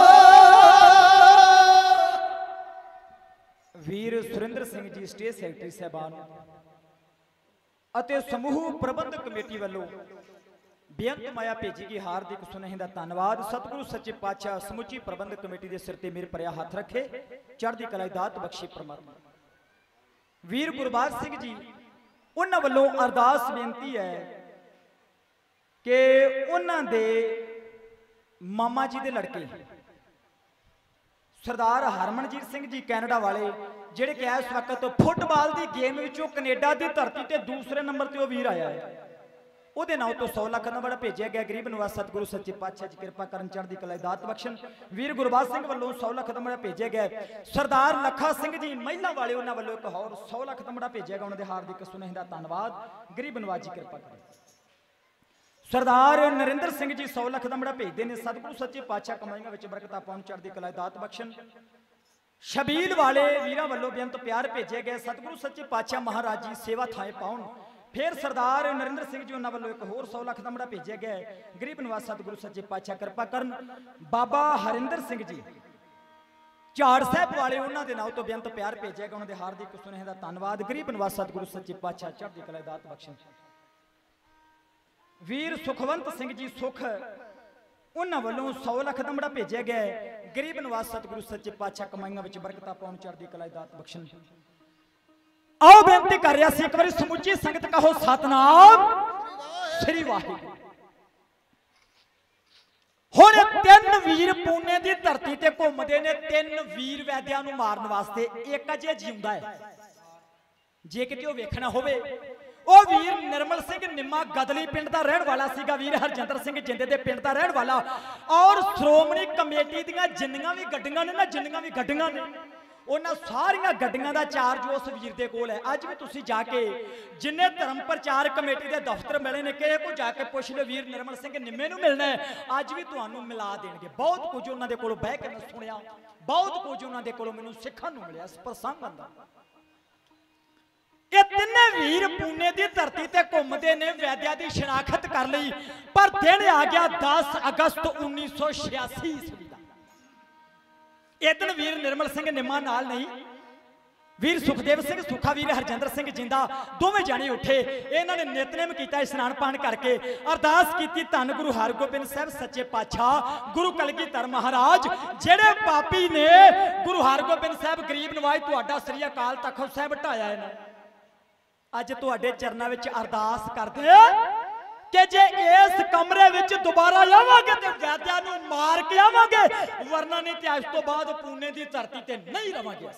वीर सुरेंद्र सिंह जी स्टेज सैकटरी साहबान ਅਤੇ ਸਮੂਹ ਪ੍ਰਬੰਧਕ ਕਮੇਟੀ ਵੱਲੋਂ ਬੇਅੰਤ ਮਾਇਆ ਭੇਜੀ ਗਈ ਹਾਰਦਿਕ ਸੁਨੇਹੇ ਦਾ ਧੰਨਵਾਦ। ਸਤਿਗੁਰੂ ਸੱਚੇ ਪਾਤਸ਼ਾਹ ਸਮੁੱਚੀ ਪ੍ਰਬੰਧਕ ਕਮੇਟੀ ਦੇ ਸਿਰ ਤੇ ਮੇਰ ਭਰਿਆ ਹੱਥ ਰੱਖੇ, ਚੜ੍ਹਦੀ ਕਲਾ ਦੀ ਦਾਤ ਬਖਸ਼ੇ ਪਰਮਾਤਮਾ। ਵੀਰ ਗੁਰਬਾਜ ਸਿੰਘ ਜੀ ਉਹਨਾਂ ਵੱਲੋਂ ਅਰਦਾਸ ਬੇਨਤੀ ਹੈ ਕਿ ਉਹਨਾਂ ਦੇ ਮਾਮਾ ਜੀ ਦੇ ਲੜਕੇ सरदार हरमनजीत सिंह जी कैनेडा वाले ਜਿਹੜੇ ਕਿ ਇਸ ਵਕਤ ਫੁੱਟਬਾਲ ਦੀ ਗੇਮ ਵਿੱਚੋਂ ਕੈਨੇਡਾ ਦੀ ਧਰਤੀ ਤੇ ਦੂਸਰੇ ਨੰਬਰ ਤੇ ਉਹ ਵੀਰ ਆਇਆ ਹੈ, ਉਹਦੇ ਨਾਂ ਤੋਂ ਸੌ ਲੱਖ ਦਾ ਬੜਾ ਭੇਜਿਆ ਗਿਆ। ਗਰੀਬ ਨਵਾਜ਼ ਸਤਿਗੁਰੂ ਸੱਚੇ ਪਾਤਸ਼ਾਹ ਜੀ ਕਿਰਪਾ ਕਰਨ, ਚੜ੍ਹਦੀ ਕਲਾ ਦੀ ਦਾਤ ਬਖਸ਼ਣ। ਵੀਰ ਗੁਰਬਾਜ ਸਿੰਘ ਵੱਲੋਂ ਸੌ ਲੱਖ ਦਾ ਬੜਾ ਭੇਜਿਆ ਗਿਆ। ਸਰਦਾਰ ਲੱਖਾ ਸਿੰਘ ਜੀ ਮਹਿਲਾ ਵਾਲੇ ਉਹਨਾਂ ਵੱਲੋਂ ਇੱਕ ਹੋਰ ਸੌ ਲੱਖ ਦਾ ਬੜਾ ਭੇਜਿਆ ਗਿਆ। ਉਹਨਾਂ ਦੇ ਹਾਰਦਿਕ ਸੁਨੇਹੇ ਦਾ ਧੰਨਵਾਦ। ਗਰੀਬ ਨਵਾਜ਼ ਜੀ ਕਿਰਪਾ ਕਰੇ। सरदार नरेंद्र सिंह जी सौ लख का बड़ा भेजते हैं। सतगुरु सच्चे पातशाह कमाईਆਂ ਵਿੱਚ ਬਰਕਤਾਂ ਪਾਉਣ, ਚੜ੍ਹਦੀ ਕਲਾ ਦਾਤ ਬਖਸ਼ਣ। ਸ਼ਬੀਲ ਵਾਲੇ ਵੀਰਾਂ ਵੱਲੋਂ ਬੇਅੰਤ ਪਿਆਰ ਭੇਜੇ ਗਏ। ਸਤਗੁਰੂ ਸੱਚੇ ਪਾਤਸ਼ਾਹ ਮਹਾਰਾਜ ਜੀ ਸੇਵਾ ਥਾਏ ਪਾਉਣ। ਫਿਰ ਸਰਦਾਰ ਨਰਿੰਦਰ ਸਿੰਘ ਜੀ ਉਹਨਾਂ ਵੱਲੋਂ ਇੱਕ ਹੋਰ ਸੌ ਲੱਖ ਦਾ ਬੜਾ ਭੇਜਿਆ ਗਿਆ। ਗਰੀਬ ਨਵਾਜ਼ ਸਤਗੁਰੂ ਸੱਚੇ ਪਾਤਸ਼ਾਹ ਕਿਰਪਾ ਕਰਨ। ਬਾਬਾ ਹਰਿੰਦਰ ਸਿੰਘ ਜੀ ਝਾੜ ਸਾਹਿਬ ਵਾਲੇ ਉਹਨਾਂ ਦੇ ਨਾਂ ਤੋਂ ਬੇਅੰਤ ਪਿਆਰ ਭੇਜਿਆ ਗਿਆ। ਉਹਨਾਂ ਦੇ ਹਾਰਦਿਕ ਸੁਨੇਹੇ ਦਾ ਧੰਨਵਾਦ। ਗਰੀਬ ਨਵਾਜ਼ ਸਤਗੁਰੂ ਸੱਚੇ ਪਾਤਸ਼ਾਹ ਚੜ੍ਹਦੀ ਕਲਾ ਦਾਤ ਬਖਸ਼ਣ। ਵੀਰ ਸੁਖਵੰਤ ਸਿੰਘ ਜੀ ਸੁਖ ਉਹਨਾਂ ਵੱਲੋਂ ਸੌ ਲੱਖ ਦਾ ਬੜਾ ਭੇਜਿਆ ਗਿਆ। ਗਰੀਬ ਨਵਾਜ਼ ਸਤਿਗੁਰੂ ਸੱਚੇ ਪਾਤਸ਼ਾਹ ਕਮਾਈਆਂ ਵਿੱਚ ਬਰਕਤਾਂ ਪਾਉਣ, ਚੜ੍ਹਦੀ ਕਲਾ ਦੀ ਦਾਤ ਬਖਸ਼ਣ। ਆਓ ਬੇਨਤੀ ਕਰ ਰਿਹਾ ਸੀ ਇੱਕ ਵਾਰੀ ਸਮੁੱਚੀ ਸੰਗਤ ਕਹੋ ਸਤਨਾਮ ਸ੍ਰੀ ਵਾਹਿਗੁਰੂ। ਹੁਣ ਤਿੰਨ ਵੀਰ ਪੂਨੇ ਦੀ ਧਰਤੀ ਤੇ ਘੁੰਮਦੇ ਨੇ, ਤਿੰਨ ਵੀਰ ਵੈਦਿਆਂ ਨੂੰ ਮਾਰਨ ਵਾਸਤੇ। ਇੱਕ ਅਜੇ ਜਿਉਂਦਾ ਹੈ, ਜੇ ਕਿਤੇ ਉਹ ਵੇਖਣਾ ਹੋਵੇ। ਉਹ ਵੀਰ ਨਿਰਮਲ ਸਿੰਘ ਨਿੰਮਾ ਗਦਲੀ ਪਿੰਡ ਦਾ ਰਹਿਣ ਵਾਲਾ ਸੀਗਾ। ਵੀਰ ਹਰਜਿੰਦਰ ਸਿੰਘ ਜਿੰਦੇ ਦੇ ਪਿੰਡ ਦਾ ਰਹਿਣ ਵਾਲਾ। ਔਰ ਸ਼੍ਰੋਮਣੀ ਕਮੇਟੀ ਦੀਆਂ ਜਿੰਨੀਆਂ ਵੀ ਗੱਡੀਆਂ ਨੇ ਨਾ ਜਿੰਨੀਆਂ ਵੀ ਗੱਡੀਆਂ ਨੇ ਉਹਨਾਂ ਸਾਰੀਆਂ ਗੱਡੀਆਂ ਦਾ ਚਾਰਜ ਉਸ ਵੀਰ ਦੇ ਕੋਲ ਹੈ। ਅੱਜ ਵੀ ਤੁਸੀਂ ਜਾ ਕੇ ਜਿੰਨੇ ਧਰਮ ਪ੍ਰਚਾਰ ਕਮੇਟੀ ਦੇ ਦਫ਼ਤਰ ਮਿਲੇ ਨੇ ਕਿਸੇ ਕੋ ਜਾ ਕੇ ਪੁੱਛ ਲਓ ਵੀਰ ਨਿਰਮਲ ਸਿੰਘ ਨਿੰਮੇ ਨੂੰ ਮਿਲਣਾ ਹੈ, ਅੱਜ ਵੀ ਤੁਹਾਨੂੰ ਮਿਲਾ ਦੇਣਗੇ। ਬਹੁਤ ਕੁਝ ਉਹਨਾਂ ਦੇ ਕੋਲੋਂ ਬਹਿ ਕੇ ਮੈਂ ਸੁਣਿਆ, ਬਹੁਤ ਕੁਝ ਉਹਨਾਂ ਦੇ ਕੋਲੋਂ ਮੈਨੂੰ ਸਿੱਖਣ ਨੂੰ ਮਿਲਿਆ ਇਸ ਪ੍ਰਸੰਗਾਂ ਦਾ। ਇਹ ਤਿੰਨੇ ਵੀਰ ਪੂਨੇ ਦੀ ਧਰਤੀ ਤੇ ਘੁੰਮਦੇ ਨੇ ਵੈਦਿਆ ਦੀ ਸ਼ਨਾਖਤ ਕਰ ਲਈ। ਪਰ ਦਿਨ ਆ ਗਿਆ ਦਸ ਅਗਸਤ ਉੱਨੀ ਸੌ ਛਿਆਸੀ ਈਸਵੀ ਦਾ। ਇਹ ਦਿਨ ਵੀਰ ਨਿਰਮਲ ਸਿੰਘ ਨਿੰਮਾ ਨਾਲ ਨਹੀਂ, ਵੀਰ ਸੁਖਦੇਵ ਸਿੰਘ ਸੁੱਖਾ, ਵੀਰ ਹਰਜਿੰਦਰ ਸਿੰਘ ਜਿੰਦਾ ਦੋਵੇਂ ਜਾਣੇ ਉੱਠੇ। ਇਹਨਾਂ ਨੇ ਨਿਤਨੇਮ ਕੀਤਾ, ਇਸ਼ਨਾਨ ਪਾਣ ਕਰਕੇ ਅਰਦਾਸ ਕੀਤੀ ਧੰਨ ਗੁਰੂ ਹਰਗੋਬਿੰਦ ਸਾਹਿਬ ਸੱਚੇ ਪਾਤਸ਼ਾਹ ਗੁਰੂ ਕਲਗੀਧਰ ਮਹਾਰਾਜ ਜਿਹੜੇ ਪਾਪੀ ਨੇ ਗੁਰੂ ਹਰਗੋਬਿੰਦ ਸਾਹਿਬ ਗਰੀਬ ਨਵਾਜ ਤੁਹਾਡਾ ਸ੍ਰੀ ਅਕਾਲ ਤਖਤ ਸਾਹਿਬ ਢਾਇਆ ਇਹਨਾਂ। ਅੱਜ ਤੁਹਾਡੇ ਚਰਨਾਂ ਵਿੱਚ ਅਰਦਾਸ ਕਰਦੇ ਆ ਕਿ ਜੇ ਇਸ ਕਮਰੇ ਵਿੱਚ ਦੁਬਾਰਾ ਆਵਾਂਗੇ ਤੇ ਵੈਦਿਆਂ ਨੂੰ ਮਾਰ ਕੇ ਆਵਾਂਗੇ, ਵਰਨਾ ਨਹੀਂ ਤੇ ਅੱਜ ਤੋਂ ਬਾਅਦ ਪੂਨੇ ਦੀ ਧਰਤੀ ਤੇ ਨਹੀਂ ਰਵਾਂਗੇ।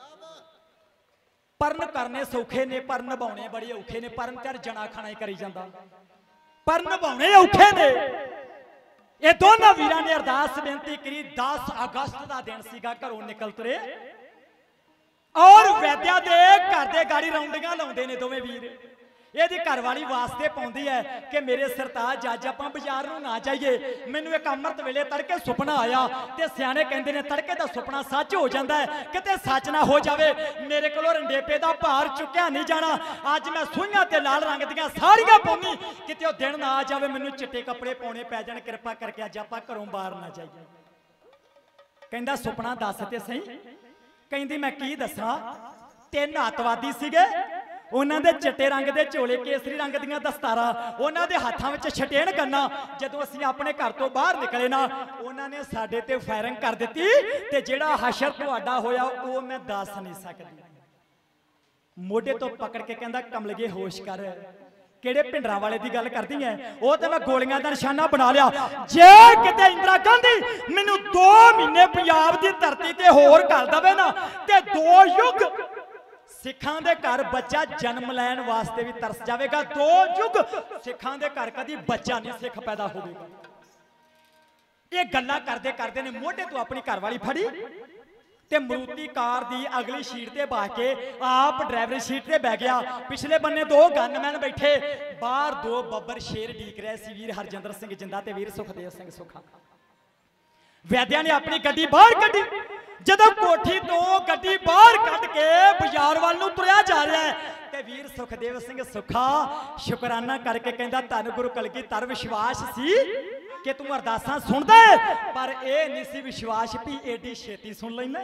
ਪਰਨ ਕਰਨੇ ਸੌਖੇ ਨੇ ਪਰ ਨਿਭਾਉਣੇ ਬੜੇ ਔਖੇ ਨੇ। ਪਰਨ ਕਰ ਜਣਾ ਖਾਣਾ ਹੀ ਕਰੀ ਜਾਂਦਾ, ਪਰ ਨਿਭਾਉਣੇ ਔਖੇ ਨੇ। ਇਹ ਦੋਨਾਂ ਵੀਰਾਂ ਨੇ ਅਰਦਾਸ ਬੇਨਤੀ ਕਰੀ। ਦਸ ਅਗਸਤ ਦਾ ਦਿਨ ਸੀਗਾ, ਘਰੋਂ ਨਿਕਲ ਤੁਰੇ ਔਰ ਵੈਦਿਆ ਦੇ ਘਰ ਦੇ ਗਾੜੀ ਰੌਂਡੀਆਂ ਲਾਉਂਦੇ ਨੇ ਦੋਵੇਂ ਵੀਰ। ਇਹਦੀ ਘਰ ਵਾਲੀ ਵਾਸਤੇ ਪਾਉਂਦੀ ਹੈ ਕਿ ਮੇਰੇ ਸਰਤਾਜ ਅੱਜ ਆਪਾਂ ਬਾਜ਼ਾਰ ਨੂੰ ਨਾ ਜਾਈਏ। ਮੈਨੂੰ ਇੱਕ ਅੰਮ੍ਰਿਤ ਵੇਲੇ ਤੜਕੇ ਸੁਪਨਾ ਆਇਆ ਤੇ ਸਿਆਣੇ ਕਹਿੰਦੇ ਨੇ ਤੜਕੇ ਦਾ ਸੁਪਨਾ ਸੱਚ ਹੋ ਜਾਂਦਾ ਹੈ, ਕਿਤੇ ਸੱਚ ਨਾ ਹੋ ਜਾਵੇ। ਮੇਰੇ ਕੋਲੋਂ ਰੰਡੇਪੇ ਦਾ ਭਾਰ ਚੁੱਕਿਆ ਨਹੀਂ ਜਾਣਾ। ਅੱਜ ਮੈਂ ਸੂਈਆਂ ਤੇ ਲਾਲ ਰੰਗ ਦੀਆਂ ਸਾੜੀਆਂ ਪਾਉਣੀ, ਕਿਤੇ ਉਹ ਦਿਨ ਨਾ ਆ ਜਾਵੇ ਮੈਨੂੰ ਚਿੱਟੇ ਕੱਪੜੇ ਪਾਉਣੇ ਪੈ ਜਾਣ। ਕਿਰਪਾ ਕਰਕੇ ਅੱਜ ਆਪਾਂ ਘਰੋਂ ਬਾਹਰ ਨਾ ਜਾਈਏ। ਕਹਿੰਦਾ ਸੁਪਨਾ ਦੱਸ ਤੇ ਸਹੀ। ਕਹਿੰਦੀ ਮੈਂ ਕੀ ਦੱਸਾਂ, ਤਿੰਨ ਅੱਤਵਾਦੀ ਸੀਗੇ, ਉਹਨਾਂ ਦੇ ਚਿੱਟੇ ਰੰਗ ਦੇ ਝੋਲੇ, ਕੇਸਰੀ ਰੰਗ ਦੀਆਂ ਦਸਤਾਰਾਂ, ਉਹਨਾਂ ਦੇ ਹੱਥਾਂ ਵਿੱਚ ਛਟੇਣ ਗੰਨਾਂ। ਜਦੋਂ ਅਸੀਂ ਆਪਣੇ ਘਰ ਤੋਂ ਬਾਹਰ ਨਿਕਲੇ ਨਾ ਉਹਨਾਂ ਨੇ ਸਾਡੇ ਤੇ ਫਾਇਰਿੰਗ ਕਰ ਦਿੱਤੀ ਤੇ ਜਿਹੜਾ ਹਸ਼ਰ ਤੁਹਾਡਾ ਹੋਇਆ ਉਹ ਮੈਂ ਦੱਸ ਨਹੀਂ ਸਕਦੀ। ਮੋਢੇ ਤੋਂ ਪਕੜ ਕੇ ਕਹਿੰਦਾ ਕਮਲਗੇ ਹੋਸ਼ ਕਰ, ਕਿਹੜੇ ਭਿੰਡਰਾਂ ਵਾਲੇ ਦੀ ਗੱਲ ਕਰਦੀ ਐ? ਉਹ ਤੇ ਮੈਂ ਗੋਲੀਆਂ ਦਾ ਨਿਸ਼ਾਨਾ ਬਣਾ ਲਿਆ। ਜੇ ਕਿਤੇ ਇੰਦਰਾ ਗਾਂਧੀ ਮੈਨੂੰ ਦੋ ਮਹੀਨੇ ਪੰਜਾਬ ਦੀ ਧਰਤੀ ਤੇ ਹੋਰ ਕਰ ਦਵੇ ਨਾ ਤੇ ਦੋ ਯੁੱਗ सिखां दे घर बच्चा जन्म लैन वास्ते भी तरस जाएगा। दो युग सिखां दे घर कदी बच्चा नहीं सिख पैदा होगा। ये गल्लां करदे करदे ने मोढे तो अपनी घरवाली फड़ी ते मरूती कार दी अगली सीट ते बह के आप ड्राइवर सीट ते बह गया। पिछले बन्ने दो गनमैन बैठे, बाहर दो बब्बर शेर ढीक रहे सी, वीर हरजिंदर सिंह जिंदा ते वीर सुखदेव सिंह सुखा। वैद्या ने अपनी गड्डी बाहर कड्डी, जदों कोठी तो गड्डी बाहर कट के बाजार वाल नूं तुरिया जा रहा है ते वीर सुखदेव सिंह सुखा शुकराना करके कहंदा धन गुरु कलगीधर विश्वास सी कि तू अरदासां सुनदा है, पर यह नहीं सी विश्वास भी एडी छेती सुन लैना।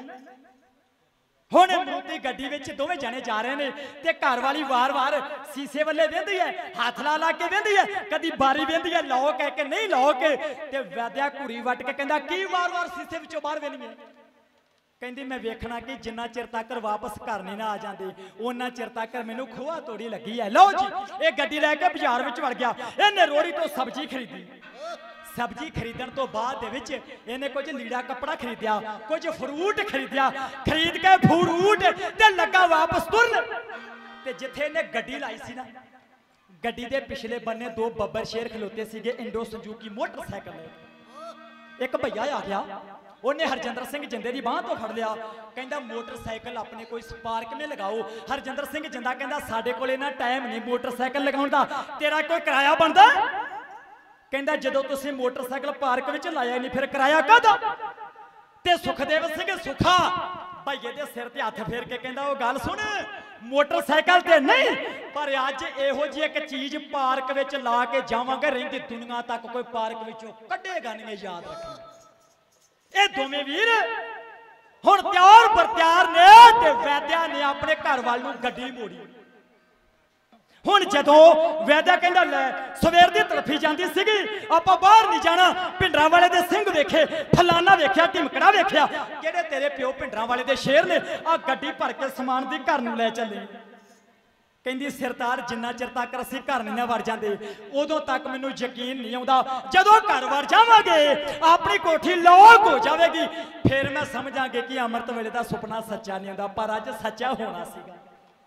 हुण मरूती गड्डी विच दोवें जने जा रहे ने ते घर वाली वार वार शीशे वल्ले वेंदी है, हाथ ला ला के वेंदी है, कदी बारी वेंदी है लो कह के नहीं लो के ते वैद्या घूरी वट के कहंदा की वार वार शीशे विचों बाहर वेंदी है। कहंदी मैं वेखना कि जिन्ना चिर तक वापस घर नहीं ना आ जाते उन्ना चिर तक मैनू खोआ तोड़ी लगी है। लो जी ये गड्डी लैके बाजार विच वड़ गया। इन्हें रोड़ी तो सब्जी खरीदी, सब्जी खरीदण तो बाद इन्हें कुछ लीड़ा कपड़ा खरीदिया, कुछ फ्रूट खरीदिया, खरीद के फ्रूट ते लगा वापस तुरन ते जिथे इन्हें गड्डी लाई सी ना, गड्डी दे पिछले बन्ने दो बब्बर शेर खलोते सीगे इंडो संजूकी मोटरसाइकिल। एक भैया आ गया, उन्हें हरजिंदर सिंह जिंदे की बांह तो फड़ लिया, कहंदा मोटरसाइकिल अपने कोई स्पार्क में लगाओ। हरजिंदर सिंह जिंदा कहंदा साडे कोल इन्ना टाइम नहीं मोटरसाइकिल लगाउण दा, तेरा कोई किराया बनदा? कहंदा जदों तुसीं मोटरसाइकिल पार्क विच लाया नहीं फिर किराया काहदा? ते सुखदेव सिंह सुखा भाईए दे सिर ते हथ फेर के कहंदा ओ गल सुन, मोटरसाइकिल ते नहीं पर अज इहो जी एक चीज पार्क विच ला के जावांगे, रहिंदी दुनिया तक कोई पार्क विचों कढेगा नहीं, याद रखना। ये दोवें वीर हुण त्यार बरत्यार ने ते वैद्या ने अपने घर वाल नूं गड्डी मोड़ी। हुण जदों वैद्या कहंदा ले सवेर दी तड़फी जांदी सीगी, आपां बाहर नहीं जाना, भिंडरां वाले दे सिंह वेखे, फलाना वेख्या, ढिमकड़ा वेख्या, किहड़े तेरे प्यो भिंडरां वाले दे शेर ने, आ गड्डी भर के समान दी घर नूं लै चले। कहंदी सिरतार जिन्ना चिर तक असीं घर नहीं ना वड़ जांदे उदों तक मैनूं यकीन नहीं आउंदा, जदों घर वड़ जावांगे अपनी कोठी लोक हो जाएगी, फिर मैं समझांगे कि अमृत वेले दा सुपना सच्चा नहीं हुंदा, पर अज सच्चा होना सीगा।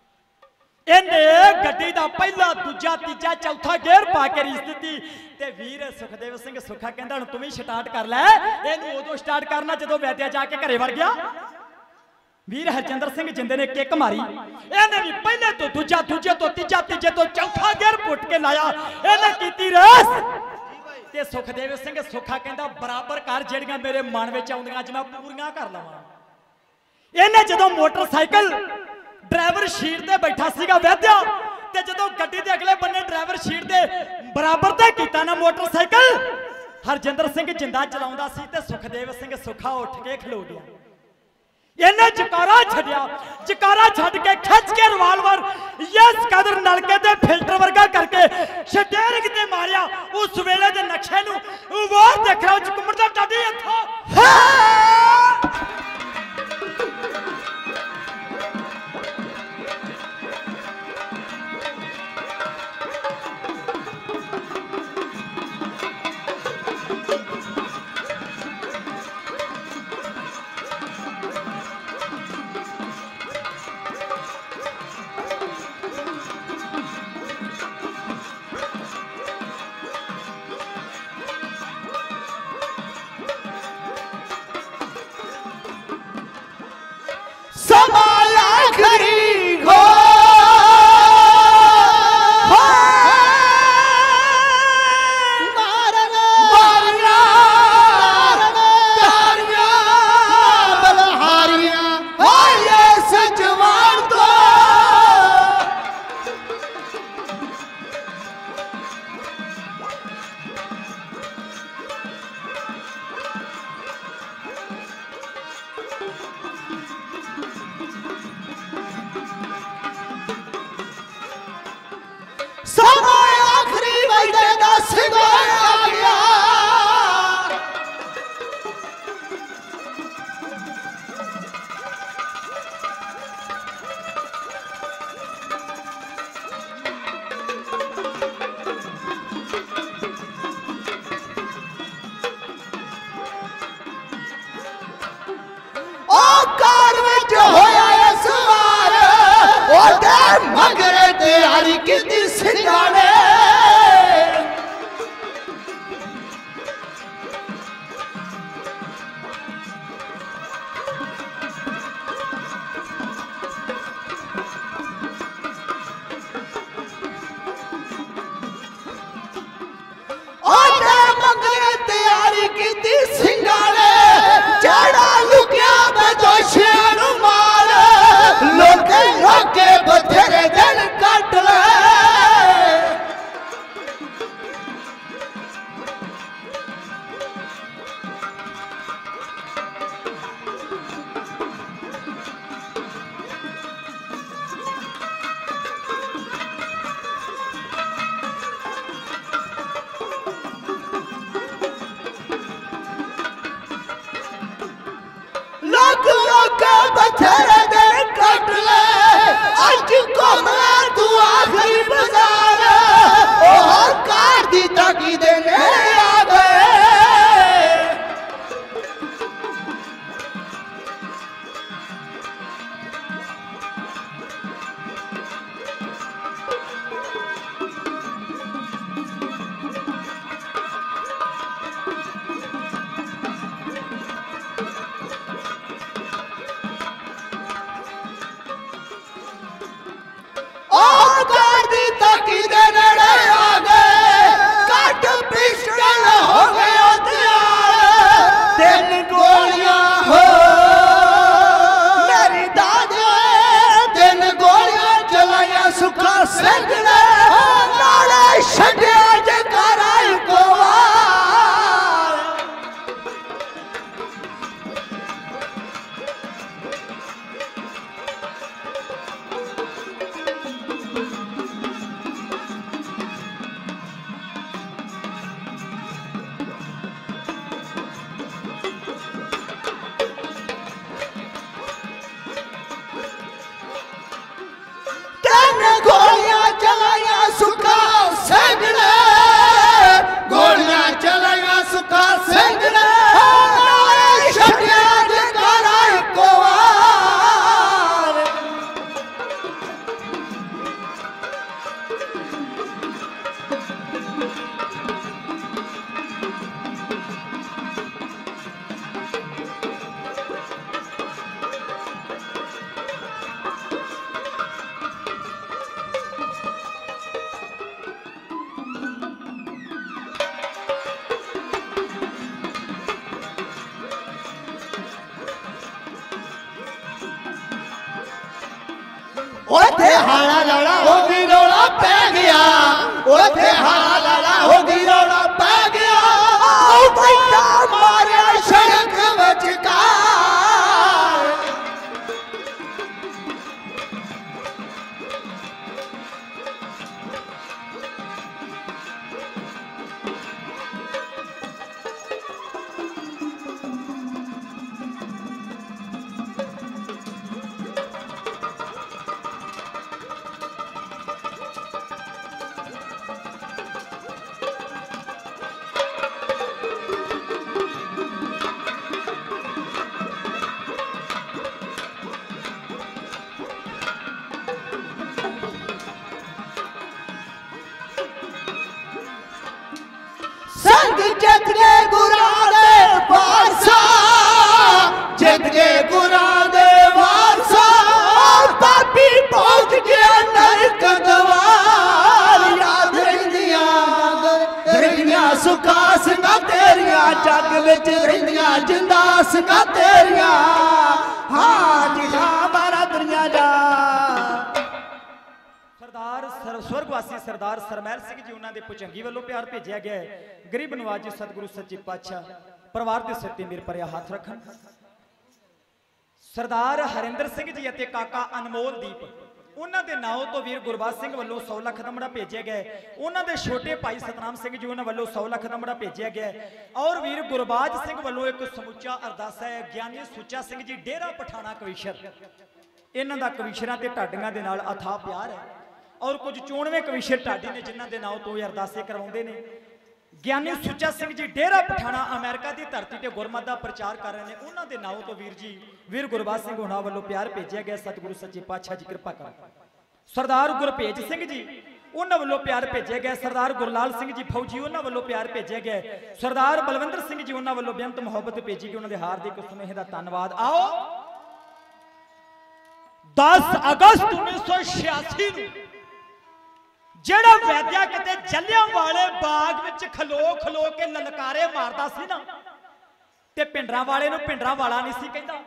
इन्हें गड्डी दा पहला दूजा तीजा चौथा गेयर पा के रीस दित्ती ते वीर सुखदेव सिंह सुखा कहंदा हुण तूं भी स्टार्ट कर लै। इहनूं उदों स्टार्ट करना जदों वैद्या जाके घरे वड़ गया। वीर हरजिंदर सिंह जिंदे ने किक मारी, इन्हें भी पहले तो दूजा दूजे तो तीजा तीजे तो चौथा गेयर पुट के लाया, इन्हें कीती रेस ते सुखदेव सिंह सुखा कहंदा बराबर कर जेड़ियां मेरे मन विच आउंदियां अज मैं पूरीआं कर लवां। इन्हें जदों मोटरसाइकिल ड्राइवर सीट ते बैठा सीगा वैद्या ते जदों गड्डी दे अगले बन्ने ड्राइवर सीट दे बराबर ते कीता ना मोटरसाइकिल, हरजिंदर सिंह जिंदा चलाउंदा सी ते सुखदेव सिंह सुखा उठ के खलो गया। इन्हें जकारा छड़िया, जकारा छड़ के खिंच के रिवाल्वर इस कदर नलके दे फिल्टर वर्गा करके स्टीयरिंग ते मारिया। उस वेले दे नक्शे नूं वार देख रहा चुकमरदा टाडी हत्था मगरे तैयारी की सिंगारे मगरे तैयारी की सिंगारे चढ़ा लुकिया बदोशियां मार लोके लोके बथेरे दिन कट ले बथेरे दिन कट ले अज को मैं तू आखिरी बाजार ओह कार दी ताकी देने आ गए ताकी दे नड़े आ गए कट पिस्टल हो गया तैयार तीन गोलियां हो मेरी दादी तीन गोलियां चलाया सुखा सिंह ने नाले छड्या जकारा को गोलियां चलाया सुखा सिंह ने गोलियां चलाया सुखा सिंह ने छड्या जकारा को ओथे हाला लाला होगी रौला पै गया ओथे हाला लाला होगी रौला पै गया ओ बैठा मारे सड़क विचकार संग जित गए गुरा दे वारसा जित गए गुरा दे वारसा पापी पहुंच गया नरक द्वार याद रहिंदियां रहिंदियां सुखा सिंगा तेरियां जग विच रहिंदियां जिंदा सिंगा तेरियां हां जी हां बरादरियां जा सरदार स्वर्गवासी सरदार सरमैल सिंह जी उन्होंने पुचंगी वालों प्यार भेजा गया है गरीब नवाज जी सतगुरु सच्चे पातशाह परिवार के सिर पर मेरे पर हाथ रखन सरदार हरिंदर सिंह जी अते काका अनमोल दीप उन्होंने नाव तो वीर गुरबाज सिंह वालों सौ लख दमड़ा भेजा गया है उन्होंने छोटे भाई सतनाम सिंह जी उन्होंने वालों सौ लख दमड़ा भेजा गया है और वीर गुरबाज सिंह वालों एक समुचा अरदासा है ज्ञानी सुच्चा सिंह जी डेरा पठाना कविशर इन्हों का कविशरां ते ढाडियां दे नाल अथाह प्यार है और कुछ चोणवे कविशर ढाडी ने जिन्हों के नाम तो अरदासे करवाते हैं ज्ञानी सुच्चा सिंह जी डेरा पठाना अमेरिका की धरती से गुरमत का प्रचार कर रहे हैं उन्होंने नाम तो वीर जी वीर गुरबाज सिंह होना वालों प्यार भेजा गया सतगुरु सच्चे पातशाह जी कृपा कर सरदार गुरभेज सिंह जी उन्होंने वालों प्यार भेजे गए, सरदार गुरलाल सिंह जी फौजी उन्होंने वालों प्यार भेजे गए, सरदार बलविंदर सिंह जी उन्होंने वालों बेअंत मुहब्बत भेजी गई, उन्होंने हार्दिक सुनेहे का धन्यवाद। आओ दस अगस्त उन्नीस सौ छियासी जेड़ा वैद्या किते जलियांवाले बाग विच खलो खलो के ललकारे मारदा सी ना ते पिंडरां वाले नूं पिंडरां वाला नहीं सी कहंदा।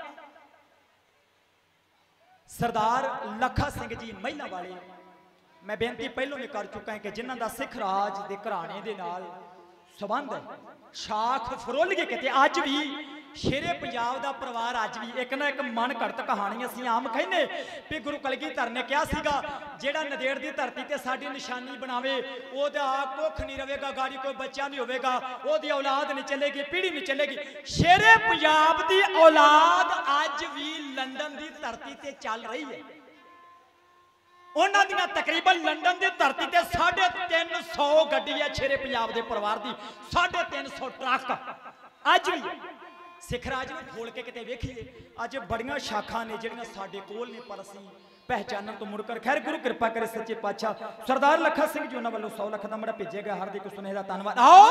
सरदार लखा सिंह जी महिला वाले, मैं बेनती पहलों भी कर चुका है कि जिन्हां दा सिख राज दे घराणे दे नाल संबंध है, शाख फरोल के कहते अज भी शेरे पंजाब दा परिवार अज भी एक ना एक मन घड़त कहानी असीं आम कहने भी गुरु कलगीधर ने कहा सीगा जेड़ा नदेड़ दी धरती ते साडी निशानी बनावे ओदा कुख नहीं रवेगा, गाड़ी कोई बच्चा नहीं होवेगा, ओदी औलाद नहीं चलेगी, पीढ़ी नहीं चलेगी। शेरे पंजाब दी औलाद अज भी लंदन दी धरती ते चल रही है। उन्हां दियां तकरीबन लंदन दी धरती ते साढ़े तीन सौ गड्डी है शेरे पंजाब दे परिवार दी, साढ़े तीन सौ ट्रक अज भी सिख राज नूं खोल के किते वेखीए अज बड़ियां शाखा ने जिहड़ियां साडे कोल ने पर असीं पहचानण तो मुड़कर। खैर गुरु कृपा करे सच्चे पातशाह। सरदार लखा सिंह जी उन्हां वल्लों सौ लख दा मड़ा भेजे गया, हार्दिक सुनेहे दा धन्नवाद। आओ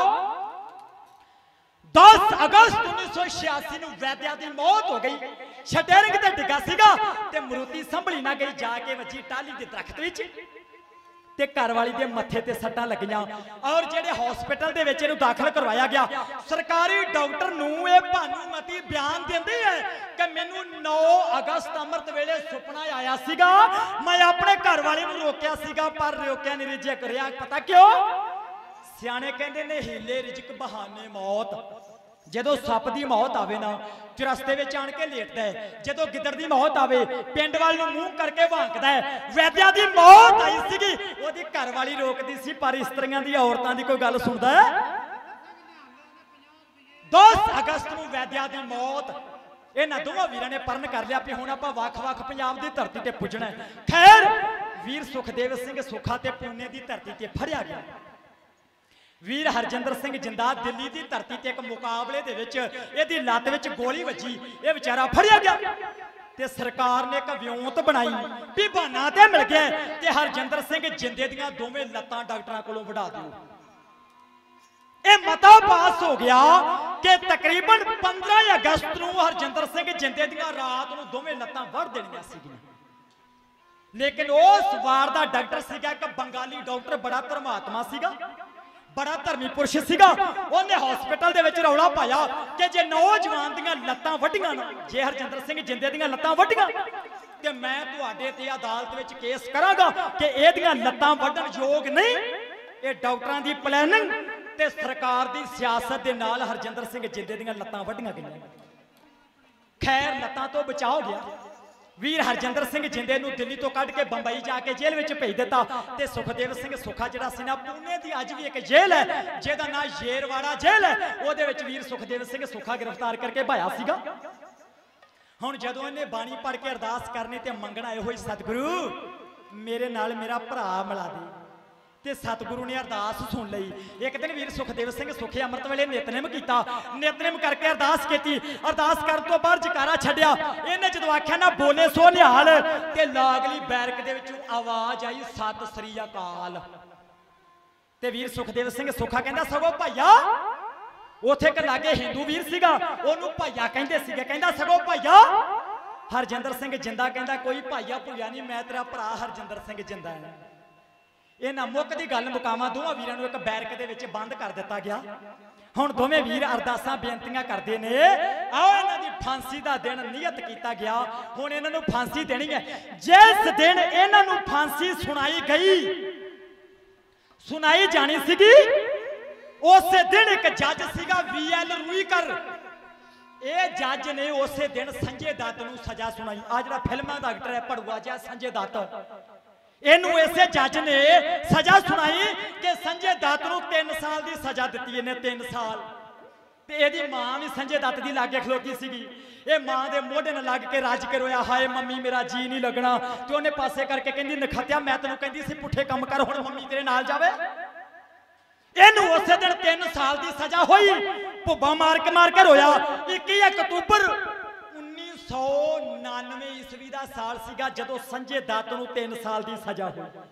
दस अगस्त उन्नीस सौ छियासी नूं वैद्या दी मौत हो गई, छटेरिंग ते डिगा सीगा ते मरूती संभली ना गई, जाके वजी टाली दे दरख्त विच ते घरवाली दे मत्थे ते सट्टां लगियां और जेडे हॉस्पिटल दे विच इहनूं दाखल करवाया गया। सरकारी डॉक्टर नूं इह भानुमती बयान दिंदी है कि मैनूं नौ अगस्त अमृत वेले सुपना आया सीगा, मैं अपने घरवाली नूं रोकिया सीगा पर रोकिया नहीं रिजक रिया। पता क्यों? सियाणे कहंदे ने हीले रिजक बहाने मौत। जदों सप की मौत आवे ना चौरस्ते में आण के लेटदा है, जदों गिद्दड़ की मौत आवे पिंड वाल नूं मूंह करके भांकदा है। वैद्या की मौत आई सीगी, ओदी घरवाली रोकदी सी पर इस्त्रियां दी औरतां दी कोई गल सुनदा है? दस अगस्त नूं वैद्या की मौत इन्हां दोवां वीरां ने परण कर लिया भी हुण आपां वख-वख पंजाब की धरती ते पुजणा है। खैर वीर सुखदेव सिंह सुखा ते पुणे की धरती ते फड़िया गया। वीर हरजिंदर सिंह जिंदा दिल्ली की धरती ते एक मुकाबले दे विच इहदी लत्त विच गोली वजी, यह बेचारा फड़िया गया ते सरकार ने एक विਉਂਤ बनाई भी बहाना ते मिल गया कि हरजिंदर सिंह जिंदे दियां दोवें लत्तां डॉक्टरां कोलों वढा दिओ। यह मता पास हो गया कि तकरीबन पंद्रह अगस्त नूं हरजिंदर सिंह जिंदे दियां रात नूं दोवें लत्तां वढ देणीआं सीगीआं, लेकिन उस वार दा डॉक्टर सीगा एक बंगाली डॉक्टर, बड़ा धर्मात्मा सीगा, बड़ा धर्मी पुरुष सीगा। उन्हें हॉस्पिटल दे विच रौला पाया कि जे नौजवान दियां लत्तां वड्डियां ना, जे हरजिंदर सिंह जिंदे दियां लत्तां वड्डियां ते मैं तुहाडे ते अदालत विच केस करांगा कि इहदियां लत्तां वड्डण योग नहीं। ये डॉक्टरां दी प्लैनिंग ते सरकार दी सियासत दे नाल हरजिंदर सिंह जिंदे दियां लत्तां वड्डियां गईयां। खैर लत्तां तो बचाव हो गया। वीर हरजिंदर सिंह जिंदे नूं दिल्ली तो कढ़ के बंबई जाके जेल विच भेज दिता ते सुखदेव सिंह सुखा जिहड़ा सी ना पुणे दी अज भी एक जेल है जिहदा नाम शेरवाड़ा जेल है, उहदे विच वीर सुखदेव सिंह सुखा गिरफ्तार करके भाया सीगा। हुण जदों इहने बाणी पढ़ के अरदास करनी ते मंगना इहो ही सतगुरु मेरे नाल मेरा भरा मिला दे, ते सतगुरु ने अरदास सुन लई। एक दिन वीर सुखदेव सिंह सुखे अमृत वेले नितनेम कीता, नितनेम करके अरदास कीती, अरदास करन तो बाद जकारा छड्डिया। इहने जदों आख्या ना बोले सो निहाल ते लागली बैरक दे विचों आवाज आई सत श्री अकाल। ते वीर सुखदेव सिंह सुखा कहंदा सगो भाईया, उथे एक लागे हिंदू वीर सीगा ओनू भाईया कहंदे सीगे, कहंदा सगो भाईया हरजिंदर सिंह जिंदा, कहंदा कोई भाईया भूया नहीं, मैं तेरा भरा हरजिंदर सिंह जिंदा है। इन्हां मुक दी गल मुकावां दोवां वीरां नूं एक बैरक दे विच बंद कर दिता गया। हुण दोवें वीर अरदासां बेनतियां करदे ने, आओ इन्हां दी फांसी दा दिन नियत कीता गया। हुण इन्हां नूं फांसी देनी है। जिस दिन इन्हां नूं फांसी सुनाई गई सुनाई जानी सीगी उस दिन एक जज सीगा वी एल रूईकर, ये जज ने उस दिन संजय दत्त नूं सजा सुनाई। आ जिहड़ा फिल्मां दा एक्टर है भड़ुआ जिहा संजय दत्त, इनू इसे जज ने सजा सुनाई कि संजय दत्त नूं तीन साल की सजा दी। इन्हें तीन साल ते इहदी मां भी संजय दत्त की लागे खलोती सीगी। ये मां दे मोढे नाल लग के रज के रोया, हाय मम्मी मेरा जी नहीं लगना। तो उन्हें पासे करके कहंदी नखत्या मैं तैनूं कहंदी सी पुठे काम कर, हुण मम्मी तेरे नाल जावे। इनू उस दिन तीन साल की सजा हुई, भुब्बा मार के मार के रोया। इक्की अक्तूबर उन्नीस सौ नानवे ईस्वी का साल सीगा जदों संजय दत्त नूं तीन साल की सजा हुई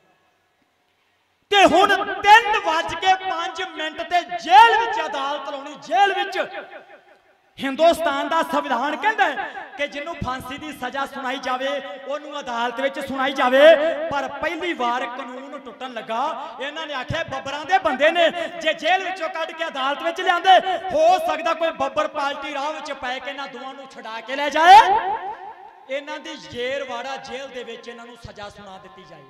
ते हुण तीन वज के पांच मिनट ते जेल विच अदालत लाउणी जेल विच हिंदुस्तान का संविधान कहता है कि जिन्हों फांसी की सजा सुनाई जाए उन्होंने अदालत में सुनाई जाए पर पहली बार कानून टुटन लगा इन्होंने आख्या बब्बरां दे बंदे ने जे जेल विचों कढ के अदालत में लियाते हो सकता कोई बब्बर पार्टी राह विच पै के इन्हां दोवां नूं छुड़ा के ले जाए इन्हां दी जेरवाड़ा जेल दे विच इन्हां नूं सजा सुना दी जाए।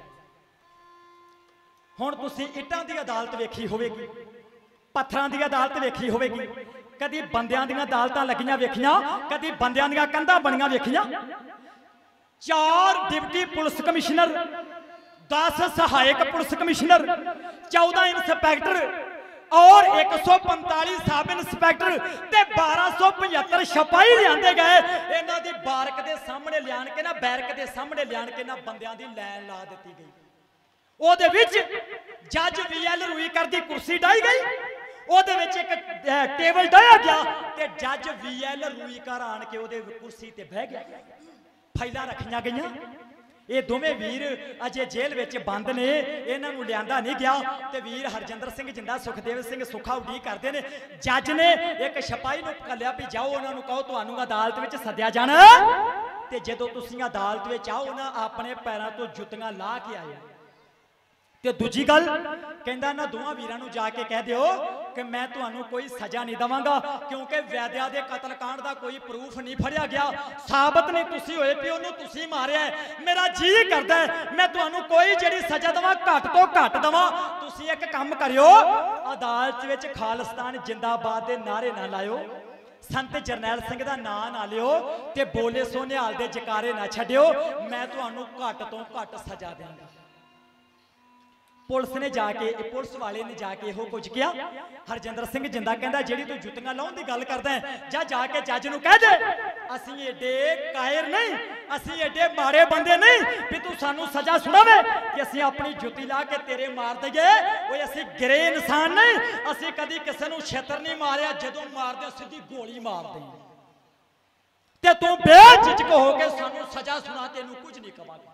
हुण तुसीं इटां दी अदालत वेखी होवेगी पत्थरां दी अदालत वेखी होवेगी कदी बंदियां दी अदालतां लगियां वेखियां कदी बंदियां दी कंधां बणियां वेखियां। चार डिप्टी पुलिस कमिश्नर दस सहायक पुलिस कमिश्नर चौदह इंस्पैक्टर और एक सौ पंताली सब इंस्पैक्टर ते बारह सौ पचहत्तर सिपाही लियाते गए इन्हां दी बारक दे सामने लियान के ना बैरक दे सामने लियान के ना बंदियां दी लाइन ला दी गई। ओदे विच जज वी एल रूईकर दी कुर्सी डाई गई ओदे विच एक टेबल डाया गया ते जज वी एल रूईकर आन के ओदे कुर्सी ते बह गया फाइलां रखियां गईयां। ये दोवें वीर अजे जेल विच बंद ने इन्हां नूं लिआंदा नहीं गया ते वीर हरजिंदर सिंह जिंदा सुखदेव सिंह सुखा उडी करते ने जज ने एक सिपाही नूं घल्लिया भी जाओ उन्हां नूं कहो तुहानूं अदालत विच सद्दिया जाना ते जदों तुसीं अदालत विच आओ ना अपने पैरां तो जुत्तियां ला के आए ते दूजी गल कहंदा ना दोवां वीरां नूं जाके कह दिओ कि मैं तुहानूं कोई सजा नहीं देवांगा क्योंकि वैद्या दे कतल कांड दा कोई प्रूफ नहीं फड़िया गया साबत नहीं तुसीं होए कि ओनूं तुसीं मारिया मेरा जी करदा है मैं तुहानूं कोई जिहड़ी सजा देवां घट तो घट देवां तुसीं एक काम करियो अदालत विच खालिस्तान जिंदाबाद दे नारे ना लायो संत जरनैल सिंह दा नां ना लियो ते बोले सो निहाल दे जकारे ना छड्डियो मैं तुहानूं घट तो घट सजा देवांगा। पुलिस ने जाके पुलिस वाले ने जाके इहो कुछ किया हरजिंदर सिंह जिंदा कहंदा जिहड़ी तू जुत्तियां लाउण दी गल करदा है जा जाके जज नूं कह दे असीं एडे कायर नहीं असीं एडे माड़े बंदे नहीं भी तू सानूं सजा सुणावे कि असीं अपनी जुत्ती ला के तेरे मार दईए ओए असीं गिरे इंसान नहीं असीं कदी किसे नूं छेतर नहीं मारिया जदों मारदे सिद्धी गोली मार दईए ते तू बेझिझक हो के सानूं सजा सुणा तैनूं कुछ नहीं कहांगे।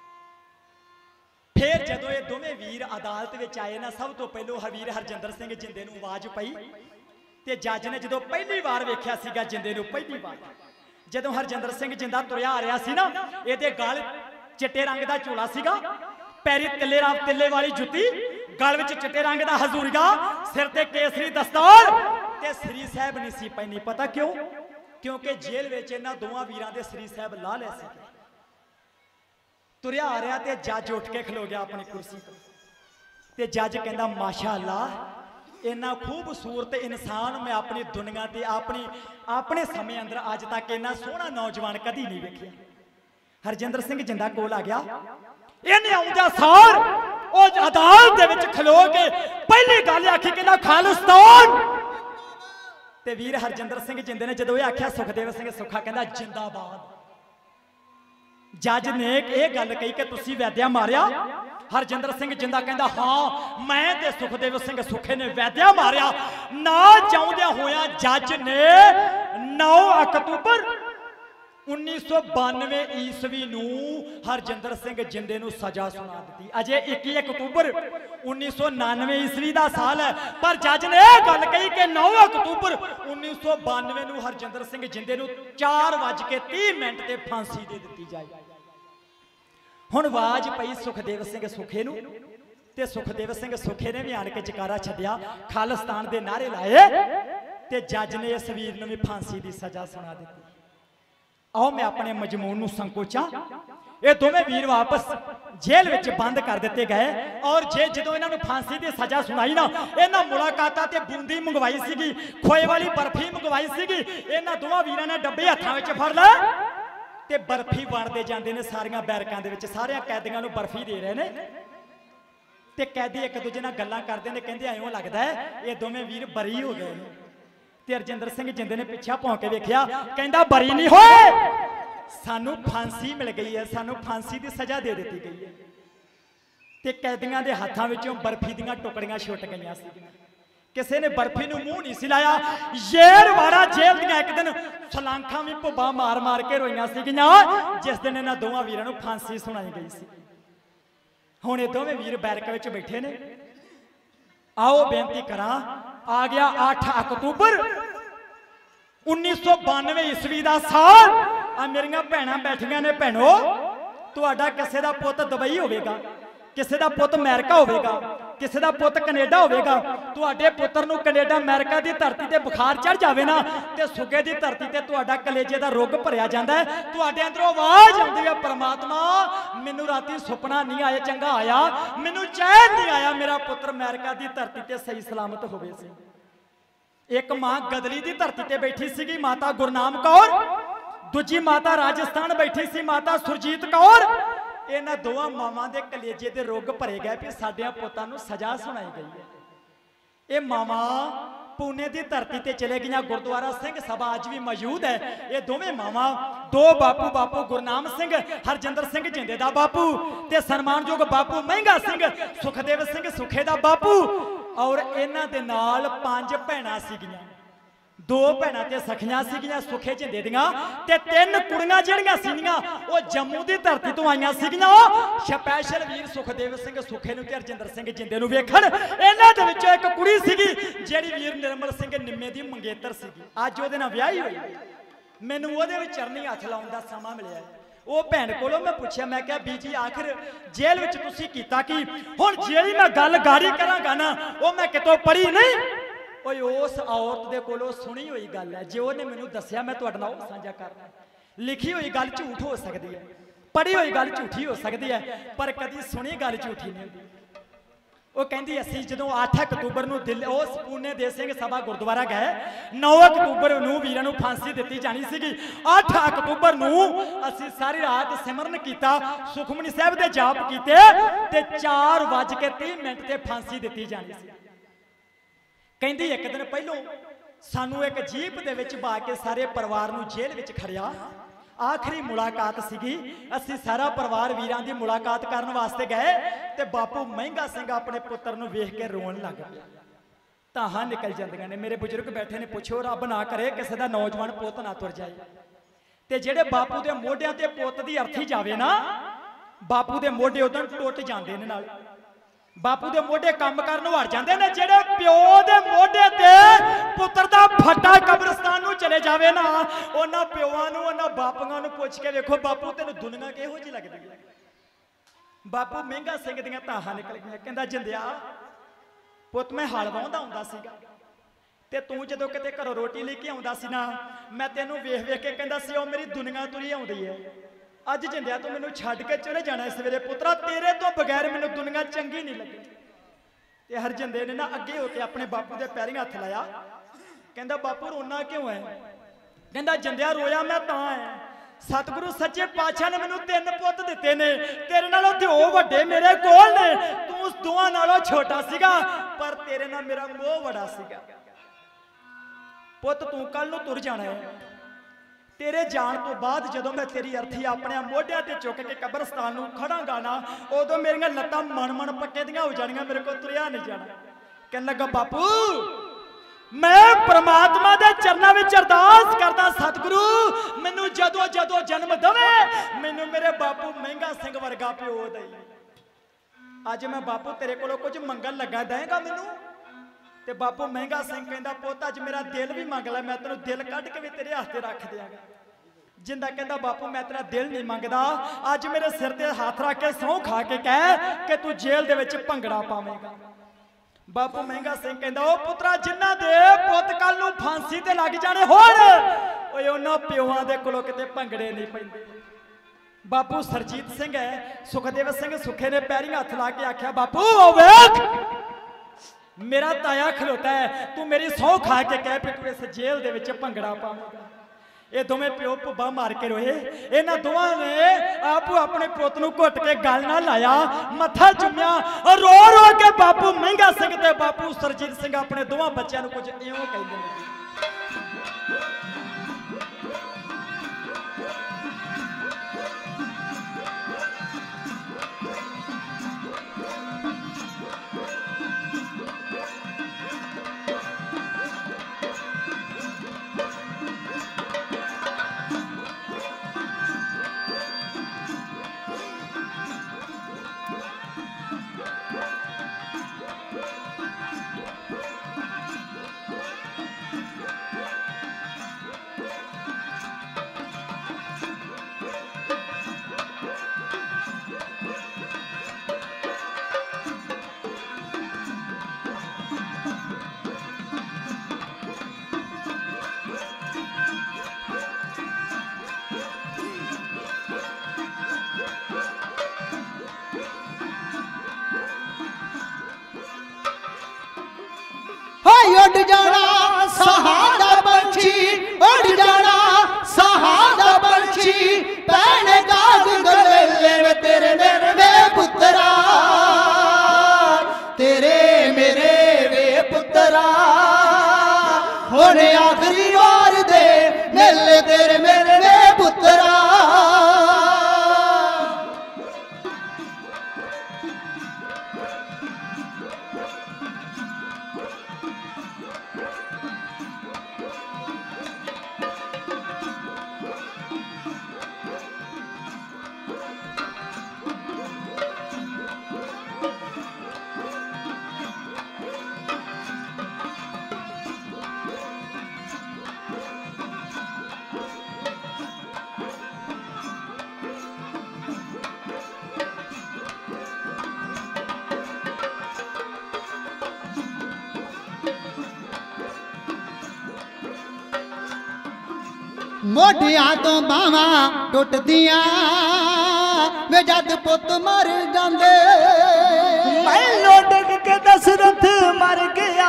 फिर जदों ये दोवें वीर अदालत विच आए ना सब तो पहलों हवीर हरजिंदर सिंह जिंदे नूं आवाज पई ते जज ने जदों पहली बार वेख्या सीगा जिंदे नूं पहली बार जदों हरजिंदर सिंह जिंदा तुरिया आ रहा सी ना इहदे गल चिट्टे रंग दा झोला सीगा पैरी तिल्ले राम तिल्ले वाली जुत्ती गल विच चिट्टे रंग दा हजूरिया सिर ते केसरी दस्तार ते श्री साहब नहीं सी पैनी पता क्यों क्योंकि जेल विच इन्हां दोवां वीरां दे श्री साहब ला लै सी। तुरिया आ रहा ते जज उठ के खलो गया अपनी कुर्सी ते जज कहंदा माशाअल्लाह इन्ना खूबसूरत इंसान मैं अपनी दुनिया ते अपनी अपने समय अंदर अज तक इन्ना सोहना नौजवान कदी नहीं वेखिया। हरजिंदर सिंह जिंदा कोल आ गया इन्हें आउंदा सार ओ अदालत दे विच खलो के पहली गल आखी कहंदा खालिस्तान ते वीर हरजिंदर सिंह जिंदे ने जदों आख्या सुखदेव सिंह सुखा कहंदा जिंदाबाद। जज ने यह गल कही कि तुसी वैद्या मारिया हरजिंदर सिंह जिंदा कहंदा हाँ मैं ते सुखदेव सिंह सुखे ने वैद्या मारिया ना चाहुंदे होया जज ने नौ अक्तूबर उन्नीस सौ बानवे ईस्वी नूं हरजिंदर सिंह जिंदे नूं सजा सुना दी। अजे इक्की अक्तूबर उन्नीस सौ नानवे ईस्वी का साल है पर जज ने यह गल कही कि नौ अक्तूबर उन्नीस सौ बानवे नूं हरजिंदर सिंह जिंदे नूं चार वज के तीह मिनट ते फांसी दे दी जाए। हुण आवाज पई सुखदेव सिंह सुखे नूं ते सुखदेव सिंह सुखे ने भी आण के जकारा छड्डिया खालिस्तान दे नारे लाए ते जज ने इस वीर नूं भी फांसी की सजा सुना दी। आओ मैं अपने मजमून नूं संकोचा ये दोवें वीर वापस जेल विच बंद कर दिते गए और जे जदों इन्हां नूं फांसी की सजा सुनाई ना इन्हां मुलाकातां ते बूंदी मंगवाई सीगी खोए वाली बर्फी मंगवाई सीगी इन्हां दोवां वीरां ने डब्बे हत्थां विच फड़ लै ते बर्फी वंडदे जांदे ने सारियां बैरकां दे विच सारियां कैदियां नूं बर्फी दे रहे ने ते कैदी एक दूजे नाल गल्लां करदे ने कहंदे इउं लगदा है ये दोवें वीर बरी हो गए ने ते हरजिंदर सिंह जिंदे ने पिछा भौं के वेख्या कहंदा बरी नहीं होए सानू फांसी मिल गई है सानू फांसी की सजा दे दी गई है ते कैदियां दे हाथां विचों बर्फी दीयां टुकड़ियां छुट गईयां सी किसी ने बर्फी नूं मूँह नहीं सी लाया। येरवाड़ा जेल दियां एक दिन सलांखा भी भुब्बा मार मार के रोईयां सीगियां जिस दिन इन्हां दोवां वीरां नूं फांसी सुनाई गई सी। हुण ये दोवें वीर बैरक विच बैठे ने। आओ बेनती करा, आ गया अठ अक्तूबर उन्नीस सौ बानवे ईस्वी का साल। आ मेरियां भैणां बैठियां ने। भैणो, तुहाडा किसी दा पुत्त दुबई होवेगा, किसी दा पुत्त अमेरिका होवेगा, किसी दा पुत्त कनेडा होवेगा। तुहाडे पुत्तर नूं कनेडा अमेरिका की धरती ते बुखार चढ़ जावे ना ते सुके दी धरती ते तुहाडा कलेजे दा रुग भरिया जांदा है। तुहाडे अंदरों आवाज़ आउंदी है, परमात्मा मैनूं राती सुपना नहीं आया चंगा आया, मैनूं चैन नहीं आया, मेरा पुत्र अमेरिका की धरती ते सही सलामत होवे सी। एक मां गदली की धरती ते बैठी सी, माता गुरनाम कौर। दूजी माता राजस्थान बैठी सी, माता सुरजीत कौर। इन्हां दोवां मावां दे कलेजे दे रोग भरे गए कि साडियां पुत्तां नूं सजा सुनाई गई है। ये मावां पुणे की धरती ते चले गई। गुरुद्वारा सिंह सभा अज भी मौजूद है। ये दोवें मावां, दो बापू, बापू गुरनाम सिंह हरजिंदर सिंह जिंदे दा बापू ते सन्मानयोग बापू महंगा सिंह सुखदेव सिंह सुखे दा बापू। और इन्हां दे नाल पंज भैणां सीगियां। दो भैणां ते सखियां सीगियां सुखे जिंदे दियां ते तीन कुड़ियां जिहड़ियां सीगियां वो जम्मू की धरती तो आईयां सीगियां। स्पैशल वीर सुखदेव सिंह सुखे नूं ते हरजिंदर सिंह जिंदे नूं वेखण। इन्हां दे विचों एक कुड़ी सीगी जिहड़ी वीर निर्मल सिंह निम्मे दी मंगेतर सीगी। अज उहदे नाल विआही होई। मैनूं उहदे विच चरनी हत्थ लाउण दा समां मिलिआ। वो भैन कोलों मैं पूछा, मैं क्या बीजी आखिर जेल विच तुसीं कीता की? हुण जेली मैं गल गारी करांगा ना वो मैं कितों पढ़ी नहीं, ओए उस औरत दे कोलों सुनी हुई गल है। जे उहने मैनूं दस्सिया मैं तुहाडे नाल साझा करना। लिखी हुई गल झूठ हो सकती है, पढ़ी हुई गल झूठी हो सकती है, पर कदी सुनी गल झूठी नहीं होती। वो कहती असीं जदों अठ अक्तूबर नूं दिल्ली उस पुणे दे सिंह सभा गुरुद्वारा गए, नौ अक्तूबर नूं वीरां नूं फांसी दित्ती जानी सीगी। अठ अक्तूबर नूं असीं सारी रात सिमरन कीता, सुखमनी साहिब दे जाप कीते ते चार वज के तीह मिनट ते फांसी दित्ती जानी सी। कहती एक दिन पहलों सानू एक जीप दे विच बा के सारे परिवार नूं जेल विच खड़िया। आखिरी मुलाकात सीगी। असीं सारा परिवार वीरां दी मुलाकात करन वास्ते गए ते बापू महंगा सिंह अपने पुत्र नूं वेख के रोण लग पिया। ताहां निकल जांदियां ने। मेरे बुजुर्ग बैठे ने, पुछो रब ना करे किसी दा नौजवान पुत ना तुर जाए। ते जेड़े बापू दे मोढियां ते पुत दी अर्थी जावे ना, बापू दे मोढे उदों टुट जांदे ने। नाल बापू दे मोढे काम करन हट जांदे ने। जेड़े प्यो दे मोढे ते पुत्र दा फटा कब्रिस्तान नूं चले जावे ना, उन्हां प्योआं नूं उन्हां बापूआं नूं पुछ के वेखो बापू तैनूं दुनिया किहो जी लगदी है। बापू महंगा सिंह दीयां ताहां निकल गईयां। कहंदा जिंदिया पुत मैं हल वाहुंदा हुंदा सीगा ते तूं जदों किते घरों रोटी ले के आउंदा सी ना, मैं तैनूं वेख वेख के कहंदा सी ओ मेरी दुनिया तुरी आउंदी है। अज जिंदिया तू मैनूं छड्ड के चले जाना इस वेले पुत्रा, तेरे तो बगैर मैनूं दुनिया चंगी नहीं लगी। ते हरजिंदे ने ना अगे होके अपने बापू दे पैरीं हत्थ लाया। कहंदा बापू रोना क्यों है? कहंदा जिंदिया रोया मैं तां है, सतगुरु सच्चे पातशाह ने मैनूं तीन पुत्त दित्ते ने, तेरे नालों दो वड्डे मेरे कोल ने, तू उस दोवां नालों छोटा सीगा पर तेरे नाल मेरा मोह बड़ा सीगा। पुत्त तू कल नूं तुर जाना है, तेरे जान तो बाद जदों मैं तेरी अर्थी अपने मोढियां ते चुक के कब्रिस्तान नूं खड़ांगा ना, उदों मेरियां लत्तां मन मन पक्के दियां हो जाणियां, मेरे को तुरिया नहीं जाना। कहन लगा बापू मैं परमात्मा दे चरनां विच अरदास करदा, सतगुरु मैनूं जदों जदों जन्म दवे मैनूं मेरे बापू महंगा सिंह वर्गा प्यो दई। अज मैं बापू तेरे कोलों कुछ मंगन लगा, देगा मैनूं? ते बापू महंगा सिंह कहंदा पुत्त अज मेरा दिल भी मंग लै, मैं तेनों दिल कढ के भी तेरे हत्थे रख दियांगा। जिंदा कहंदा बापू मैं तेरा दिल नहीं मंगदा, अज मेरे सिर ते हाथ रख के सौं खा के कह कि तू जेल दे विच भंगड़ा पावेगा। बापू महंगा सिंह कहंदा ओ पुत्रा जिन्हां दे पुत्त कल नूं फांसी ते लग जाने होण, ओए उन्हां प्योआं दे कोलों किते भंगड़े नहीं पैंदे। बापू सरजीत सिंह है, सुखदेव सिंह सुखे ने पैरीं हत्थ ला के आख्या बापू ओ वेख मेरा ताया खलोता है, तू मेरी सौं खा के कह भी तू इस जेल दे विच भंगड़ा पावेगा। ये दोवें प्यो भुब्बा मार के रोए। इन्हां दोवां ने आपू अपने पुत्त नूं घुट के गल ना लाया, मत्था चुम्या, रो रो के बापू महंगा सिंह ते बापू सरजीत सिंह अपने दोवां बच्चों नूं कुछ इउं कहंदे ने। हुण आखिरी वार दे मेले तेरे मेरे वे पुत्रा। मोढियां तो बावां टुटदियां वे जद पुत मर जांदे। मैलो डिग के दशरथ मर गया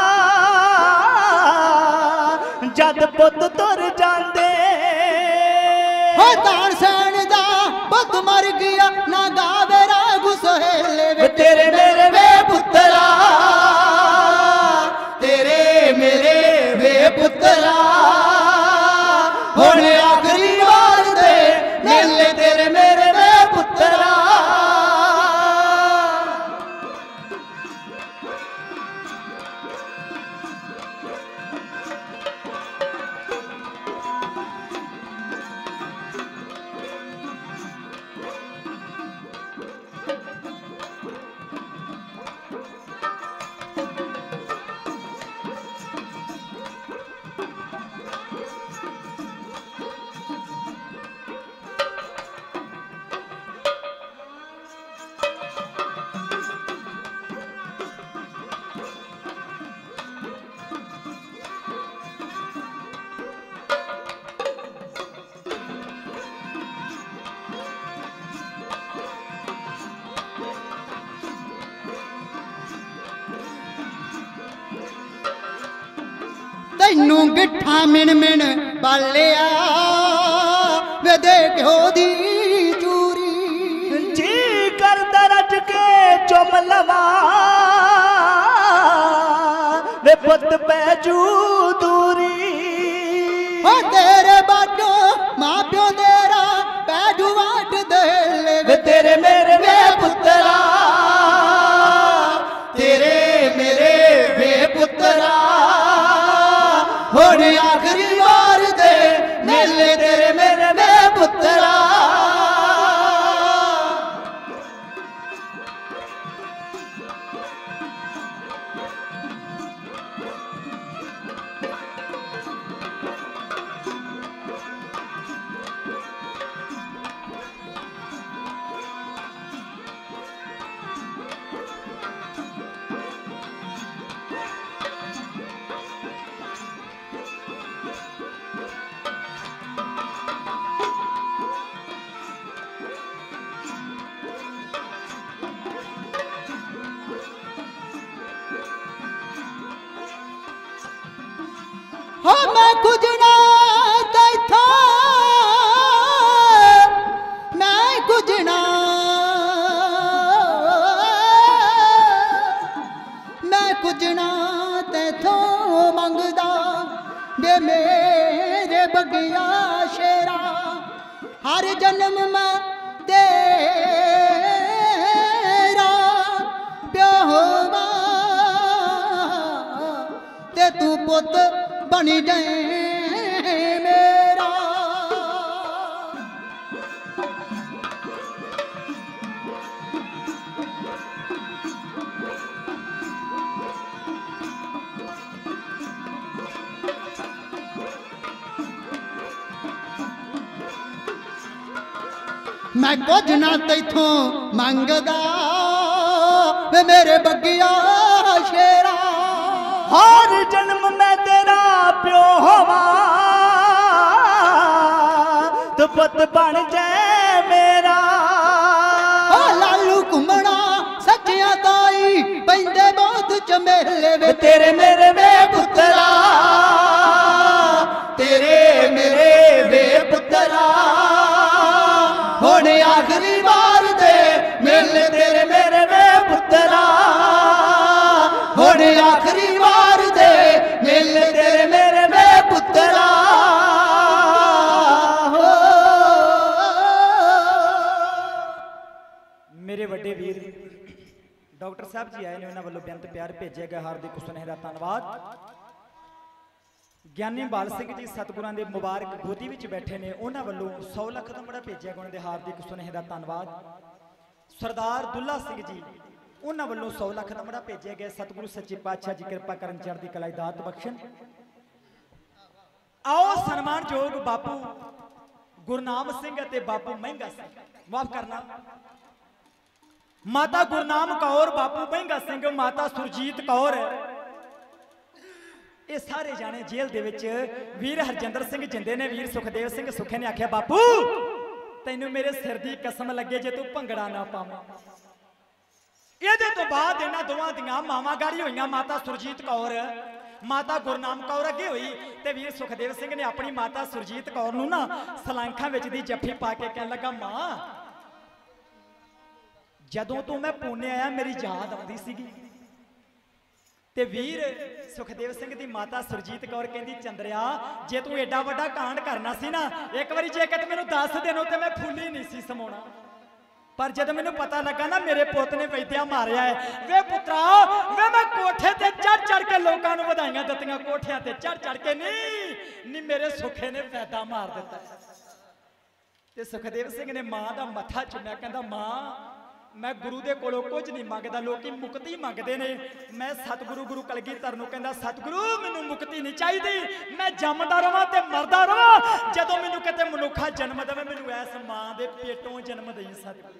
जद पुत तुर जांदे। हो तानसेन दा पुत मर गया ना गावे राग सुहेले वे तेरे मेरे वे पुत्रा। तेरे मेरे वे पुत्रा हुण आखिरी वार दे मेले तेरे मेरे वे पुत्रा। तैनू गिठा मिन मिन बालिया वे दे घ्यो दी चूरी। जी कर दरज के चुम लवा वे पुत पैजू दूरी। हो तेरे बाटो मां प्यो तेरा पैजू वाट दे वे तेरे मेरे वे पुत्रा। तेरे मेरे वे पुत्रा हुण आखिरी वार दे मेले तेरे मेरे वे पुत्रा। हो मैं कुछ ना तैथा मैं कुछ ना मैं कुछ ना तैथों मंगदा बे मेरे बगिया शेरा। हर जन्म में तेरा प्यो होवा ते तू पुत बनी जाए मेरा। मैं कुछ ना तैथों मंगदा वे मेरे बगिया शेरा। हर जन्म में तेरा प्यो होवा तो पुत बन जाए मेरा। ओ लालू घुमना सच्चिया ताई पैंदे बहुत चमेले वे तेरे मेरे वे पुत्रा। तेरे मेरे वे पुत्रा हुण आखिरी वार दे मेले तेरे मेरे वे पुत्रा। हुण आखिरी वार दे मेले तेरे मेरे साहब जी आए ने उन्होंने वालों बेअंत प्यार भेजे गए हार्दिक सुनेहे दा धन्नवाद। ज्ञानी बाल सिंह जी सतगुरां दे मुबारक गोदी विच बैठे ने उन्होंने वालों सौ लख दा बड़ा भेजा गया उन्होंने हार्दिक सुनेहे दा धन्नवाद। सरदार दुल्ला सिंह जी उन्होंने वालों सौ लख दा बड़ा भेजा गया सतगुरु सच्चे पातशाह जी कृपा करन चढ़दी कला दात बख्शण। आओ सन्मानयोग बापू गुरनाम सिंह ते बापू महंगा सिंह माफ करना माता गुरनाम कौर बापू महंगा सिंह माता सुरजीत कौर ये सारे जाने जेल दे विच वीर हरजिंदर सिंह जिंदे ने वीर सुखदेव सिंह सुखे ने आख्या बापू तैनू मेरे सिर दी कसम लगे जे तू भंगड़ा ना पावा। ਇਹਦੇ ਤੋਂ ਬਾਅਦ ਇਹਨਾਂ ਦੋਵਾਂ ਦੀਆਂ ਮਾਵਾਂ ਗਾੜੀ ਹੋਈਆਂ ਮਾਤਾ ਸੁਰਜੀਤ ਕੌਰ ਮਾਤਾ ਗੁਰਨਾਮ ਕੌਰ ਅੱਗੇ ਹੋਈ ਤੇ ਵੀਰ ਸੁਖਦੇਵ ਸਿੰਘ ਨੇ ਆਪਣੀ ਮਾਤਾ ਸੁਰਜੀਤ ਕੌਰ ਨੂੰ ਨਾ ਸਲਾਂਖਾਂ ਵਿੱਚ ਦੀ ਜੱਫੀ ਪਾ ਕੇ ਕਹਿਣ ਲੱਗਾ ਮਾਂ ਜਦੋਂ ਤੋਂ ਮੈਂ ਪੂਨੇ ਆਇਆ ਮੇਰੀ ਯਾਦ ਆਉਂਦੀ ਸੀਗੀ ਤੇ ਵੀਰ ਸੁਖਦੇਵ ਸਿੰਘ ਦੀ ਮਾਤਾ ਸੁਰਜੀਤ ਕੌਰ ਕਹਿੰਦੀ ਚੰਦਰਿਆ ਜੇ ਤੂੰ ਐਡਾ ਵੱਡਾ ਕਾਂਡ ਕਰਨਾ ਸੀ ਨਾ ਇੱਕ ਵਾਰੀ ਜੇ ਕਿਤੇ ਮੈਨੂੰ ਦੱਸ ਦੇਣੋ ਤੇ ਮੈਂ ਫੁੱਲੀ ਨਹੀਂ ਸੀ ਸਮਾਉਣਾ पर जब मैंने पता लगा ना मेरे पुत ने वैद्या मारिया है वे पुत्रा वे मैं कोठे ते चढ़ चढ़ के लोगों को बधाइयां दित्तियां कोठियां ते चढ़ चढ़ के नहीं नी मेरे सुखे ने पैदा मार दिता। ते सुखदेव सिंह ने मां दा मत्था चुम्या कहंदा मां मैं गुरु दे कोलों कुछ नहीं मंगदा लोकी मुक्ति मंगदे ने मैं सतगुरु गुरु कलगीधर नूं कहंदा सतगुरु मैनूं मुक्ति नहीं चाहिदी मैं जमदा रवां ते मरदा रवां जदों मैनूं किते मनुखा जन्म देवे मैनूं ऐस मां दे पेटों जन्म देई सतगुरु।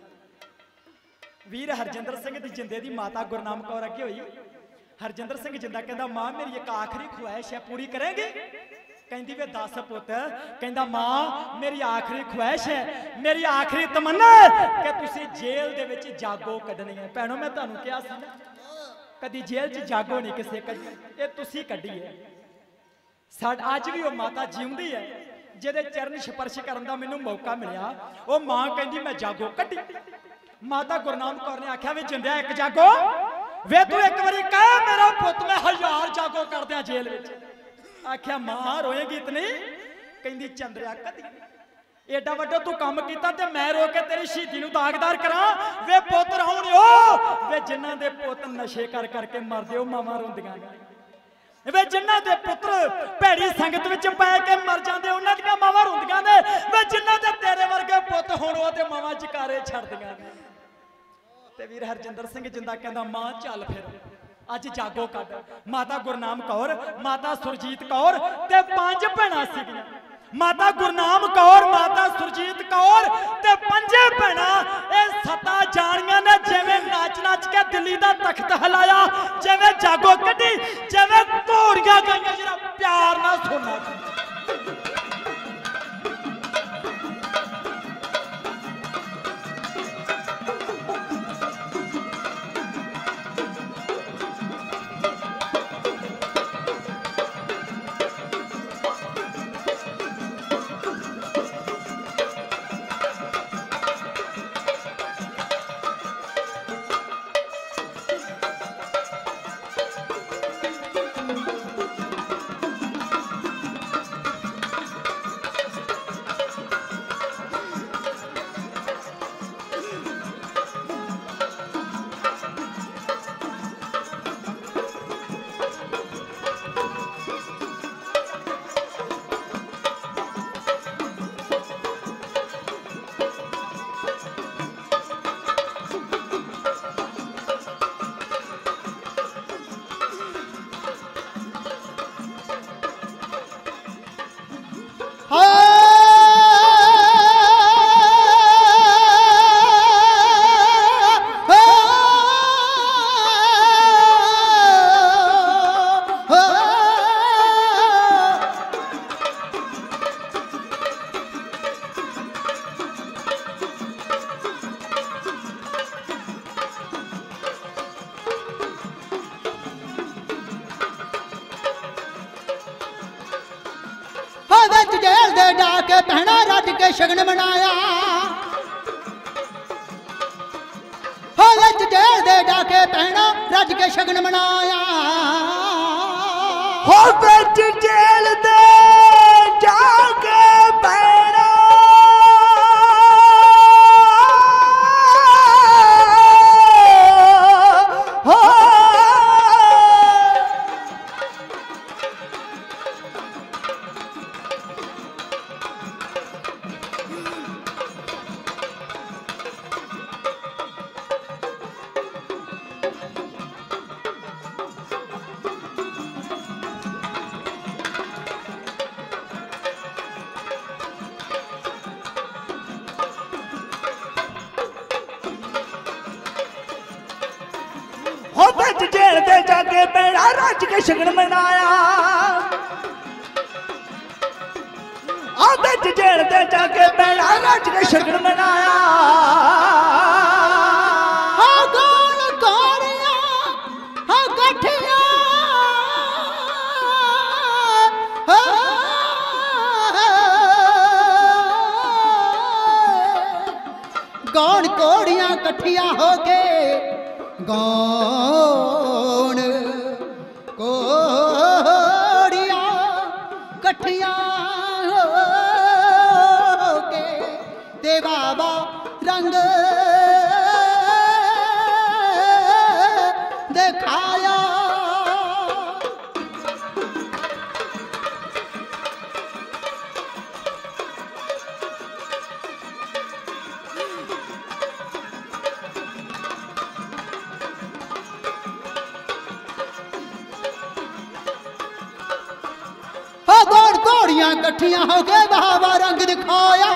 वीर हरजिंदर सिंह दी जिंदे दी माता गुरनाम कौर अगे हुई हरजिंदर सिंह जिंदा कहंदा मां मेरी एक आखिरी ख्वाहिश है पूरी करेंगे कहंदी वे दस पुत कहंदा मां मेरी आखिरी ख्वाहिश है मेरी आखिरी तमन्ना है कि तुसी जेल दे विच जागो कढनी है। भैणों मैं तुहानूं कहा सी ना कदी जेल च जागो नहीं किसे कढी ये तुसी कढी है साड अज भी वो माता जीउंदी है जिहदे चरण स्पर्श करन दा मैनूं मौका मिलिया वो मां कहंदी मैं जागो कढी। माता गुरनाम कौर ने आख्या वे जिंदे एक जागो वे तू एक बारी कह मेरा पुत मैं हजार जागो कर दिया जेल विच आख्या मां रोएगी इतनी कहंदी चंद्रिया कदी एडा वड्डा तू काम कीता ते मैं रो के तेरी शहीदी नूं दागदार करा वे पुत रोण ओ वे जिन्हां दे पुत नशे कर करके मरदे ओ मावां रोंदियां वे जिन्हां दे पुत्र भैड़ी संगत विच पै के मर जांदे उन्हां दियां मावां रोंदियां ने वे जिन्हां दे तेरे वर्गे पुत होण ओ ते मावां जकारे छड्डदियां ने। ते वीर हरजिंदर सिंह जिंदा कहंदा मां चल फिर अज जागो कढ। माता गुरनाम कौर माता सुरजीत कौर ते पंज भैणां सीगियां माता गुरनाम कौर माता सुरजीत कौर ते पंजे भैणां ए सत्ता जानियां ने जिवें नाच नाच के दिल्ली दा तख्त हिलाया जिवें जागो कढी जिवें घोड़ियां गाइयां जेड़ा प्यार नाल सुनना के भैणा रज के शगन मनाया हो जेल दे डाके भैणा रज के शगन मनाया हो बिच जेल दे जाके भैणा हो जाके पेड़ा रच के शगन मनाया आ बिच जेल ते जाके पेड़ा रच के शगन मनाया हाँ गौण गौड़िया हाँ गठिया गौण कोड़ियां कठिया हो के गौण कोड़ियां कठिया हो के ते बाबा रंग दिखाया गौड़ गौड़ियां कठिया हो के बाबा रंग दिखाया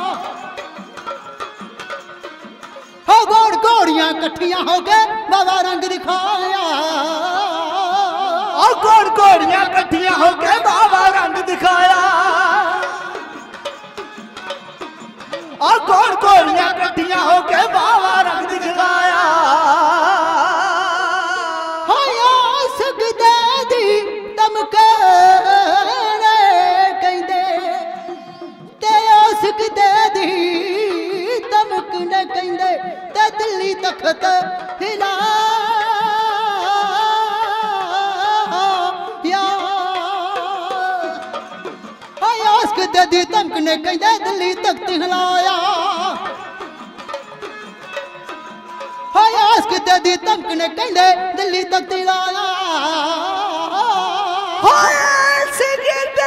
हो गौड़ गौड़ियां कठिया हो के बाबा रंग दिखाया और गौड़ गौड़ियां कठिया हो के बाबा रंग दिखाया और गौड़ गौड़ियां कठिया हो के बाबा रंग दिखाया सुखदे दी तमके सुखदे दी तमकने कहंदे ते दिल्ली तखत हिला या आया सुखदे दी तमकने कहंदे दिल्ली तखत हिलाया आया सुखदे दी तमकने कहंदे दिल्ली तखत हिलाया आया सुखदे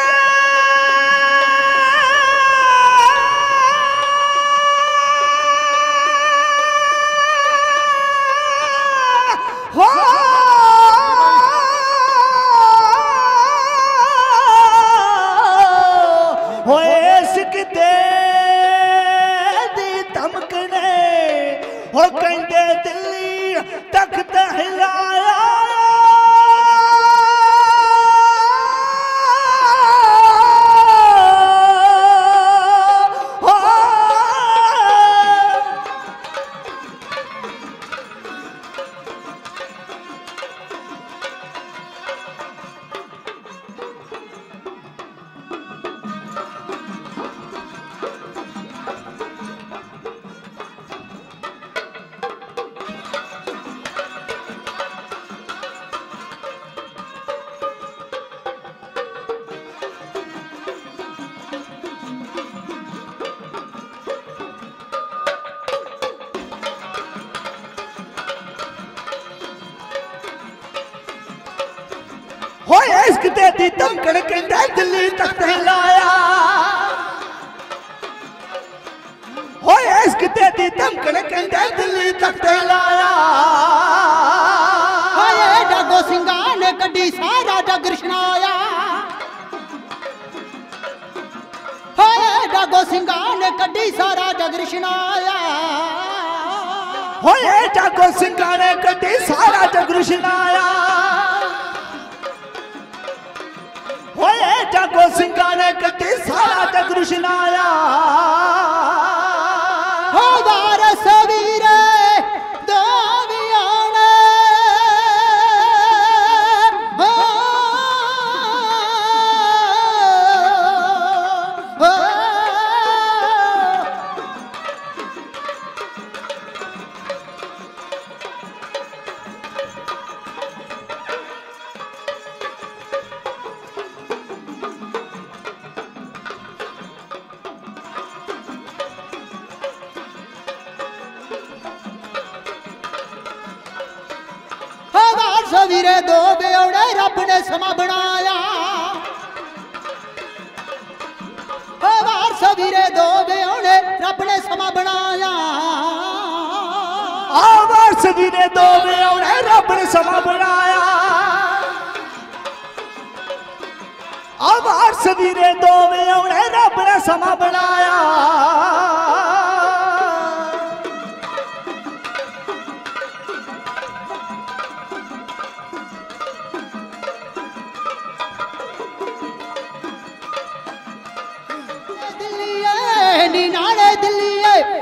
हो कहते दिल्ली तख्त हिलाया होए इश्क ते दी तमकड़ कहंदा दिल्ली तख्त हिलाया होए इश्क ते दी तमकड़ कहंदा दिल्ली तख्त हिलाया हाय डागो सिंगा ने कड्डी सारा जग कृष्णाया हाय डागो सिंगा ने कड्डी सारा जग कृष्णाया होए डागो सिंगा ने कड्डी सारा जग कृष्णाया होए जागो सिंगा ने कटी सारा जग कृष्णाया हो वारस वीरे दो वियाणे हो हो वीरे दो बेओड़े रब ने समा बनाया वारस वीरे दो बेओड़े रब ने समा बनाया वारस वीरे दो बेओड़े रब ने समा बनाया वारस वीरे दो बेओड़े रब ने समा बनाया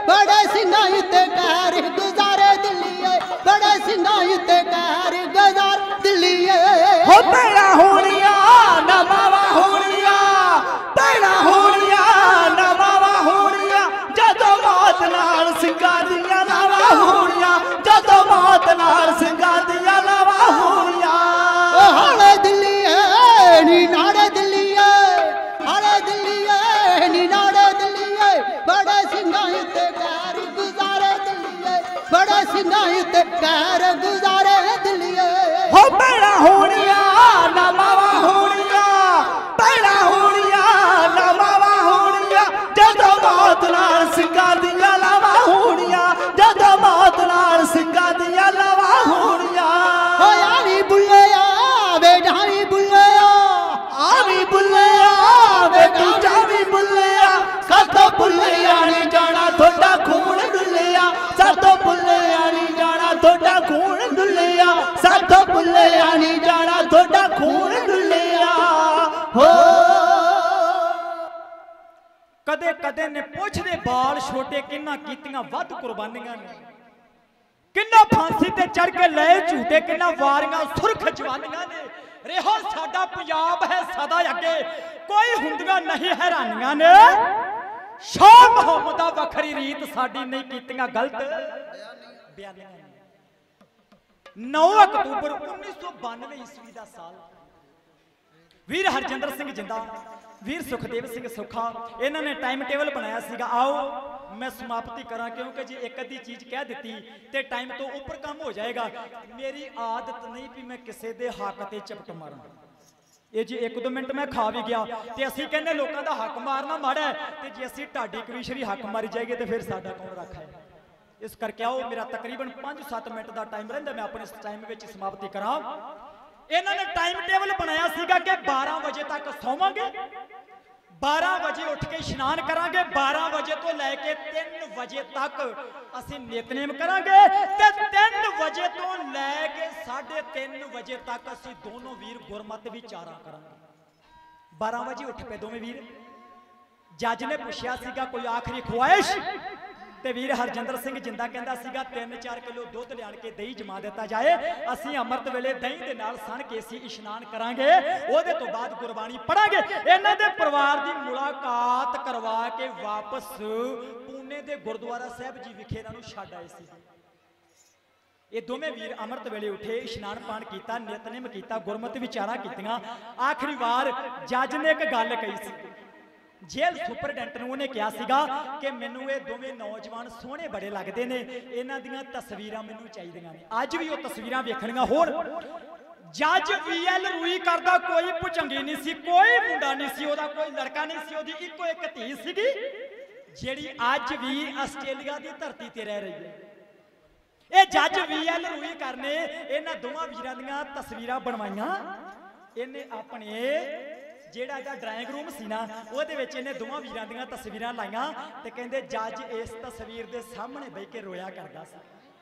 बड़े सिंगाई ते कहर गुजारे दिल्लीए बड़े सिंगाई ते कहर गुजार दिल्लीए हो भैड़ा होनिया ना मावा होनिया भैड़ा होनिया ना मावा होनिया जदों मौत नाल सिंगां दियां लावा होनिया जदों मौत नाल सिंगां दियां लावा होनिया हाले दिल्लीए नी नाड़े दिल्लीए हाले दिल्लीए नी नाड़े दिल्लीए बड़े सिंगाई ते कहर गुजारे दिल्लीए बड़े सिंगाई ते कहर गुजारे दिल्लीए हो भैड़ा होनिया ना मावा होनिया भैड़ा होनिया ना मावा होनिया जदों मौत नाल सिंगां दियां लावा होनिया जदों मौत नाल सिंगां दियां लावा होनिया हो आवी बुल्लिया बेजावी बुल्लिया आवी बुल्लिया वे तू जावी बुल्लिया साथों बुल्लिया नहीं जाना थोड़ा खून डुल्लिया साथों बुल्लिया नहीं जाना थोड़ा खून डुल्लिया साथों बुल्लिया नहीं जाना थोड़ा खून डुल्लिया हो कदे कदे ने पुछदे बाल छोटे किन्ना कीतियां वध कुर्बानियां ने किन्ना फांसी ते चढ़ के लए झूठे किन्ना वारियां सुरख जवानियां ने रेहो साडा पंजाब है सदा अगे कोई हुंदियां नहीं हैरानियां ने शाह मुहम्मद दा वखरी रीत साडी नहीं कीतियां गलत बयानियां ने नौ अक्तूबर उन्नीस सौ बानवे ईस्वी दा साल वीर हरजिंदर सिंह जिंदा वीर सुखदेव सिंह सुखा इन्होंने टाइम टेबल बनाया सीगा आओ मैं समाप्ति करा क्योंकि जी एक अद्धी चीज कह दी तो टाइम तो ऊपर काम हो जाएगा मेरी आदत नहीं भी मैं किसी के हक से चपट मारा ये जी एक दो मिनट मैं खा भी गया तो असी कहने लोगों का हक मारना माड़ा है तो जे असी ढाडी कवीशरी हक मारी जाएगी तो फिर साडा कौन रखा है इस करके आओ मेरा तकरीबन पांच सत्त मिनट का टाइम रहा मैं अपने टाइम में समाप्ति करा इन्होंने टाइम टेबल बनाया सीगा कि बारह बजे तक सोवांगे बारह बजे उठ के इशनान करांगे बारह बजे तो लैके तीन बजे तक असी नितनेम करांगे ते तीन बजे तो लैके साढ़े तीन बजे तक असी दोनों वीर गुरमत विचारा करांगे बारह बजे उठ पे दोवें वीर जज ने पूछा सीगा कोई आखिरी ख्वाहिश ते वीर हरजिंदर सिंह जिंदा कहंदा सीगा तीन चार किलो दुध लियान के दही जमा दिता जाए असी अमृत वेले दही दे नाल सन के असी इशनान करांगे ओदे तो बाद गुरबाणी पढ़ांगे इन्हां दे परिवार दी मुलाकात करवा के वापस पुणे दे गुरुद्वारा साहिब जी विखे इन्हां नूं छड्ड आए सी ये दोवें वीर अमृत वेले उठे इशनान पान किया नितनेम किया गुरमत विचारा कीतियां आखिरी बार जज ने एक गल कही सी जेल सुपरडेंट ने उन्हें कहा सीगा कि मैनू ये दोवें नौजवान सोहने बड़े लगते हैं इन्हां दियां तस्वीरां मैनू चाहिदियां ने अज भी वो तस्वीरां वेखणियां होण जज वी एल रूई करदा कोई भुजंगी नहीं सी कोई मुंडा नहीं सी ओदा कोई लड़का नहीं सी ओदी इक्को एक धी सीगी जिहड़ी अज भी आस्ट्रेलिया की धरती ते रह रही है ये जज वी एल रूई करने इन्हां दोवां वीरां दियां तस्वीरां बनवाइयां इन्हें अपने जेड़ा जा ड्राइंग रूम सी ना उहदे विच इन्हें दोवां वीरां दियां तस्वीरां लाइयां ते कहंदे जज इस तस्वीर दे सामने बैठ के रोया करदा सी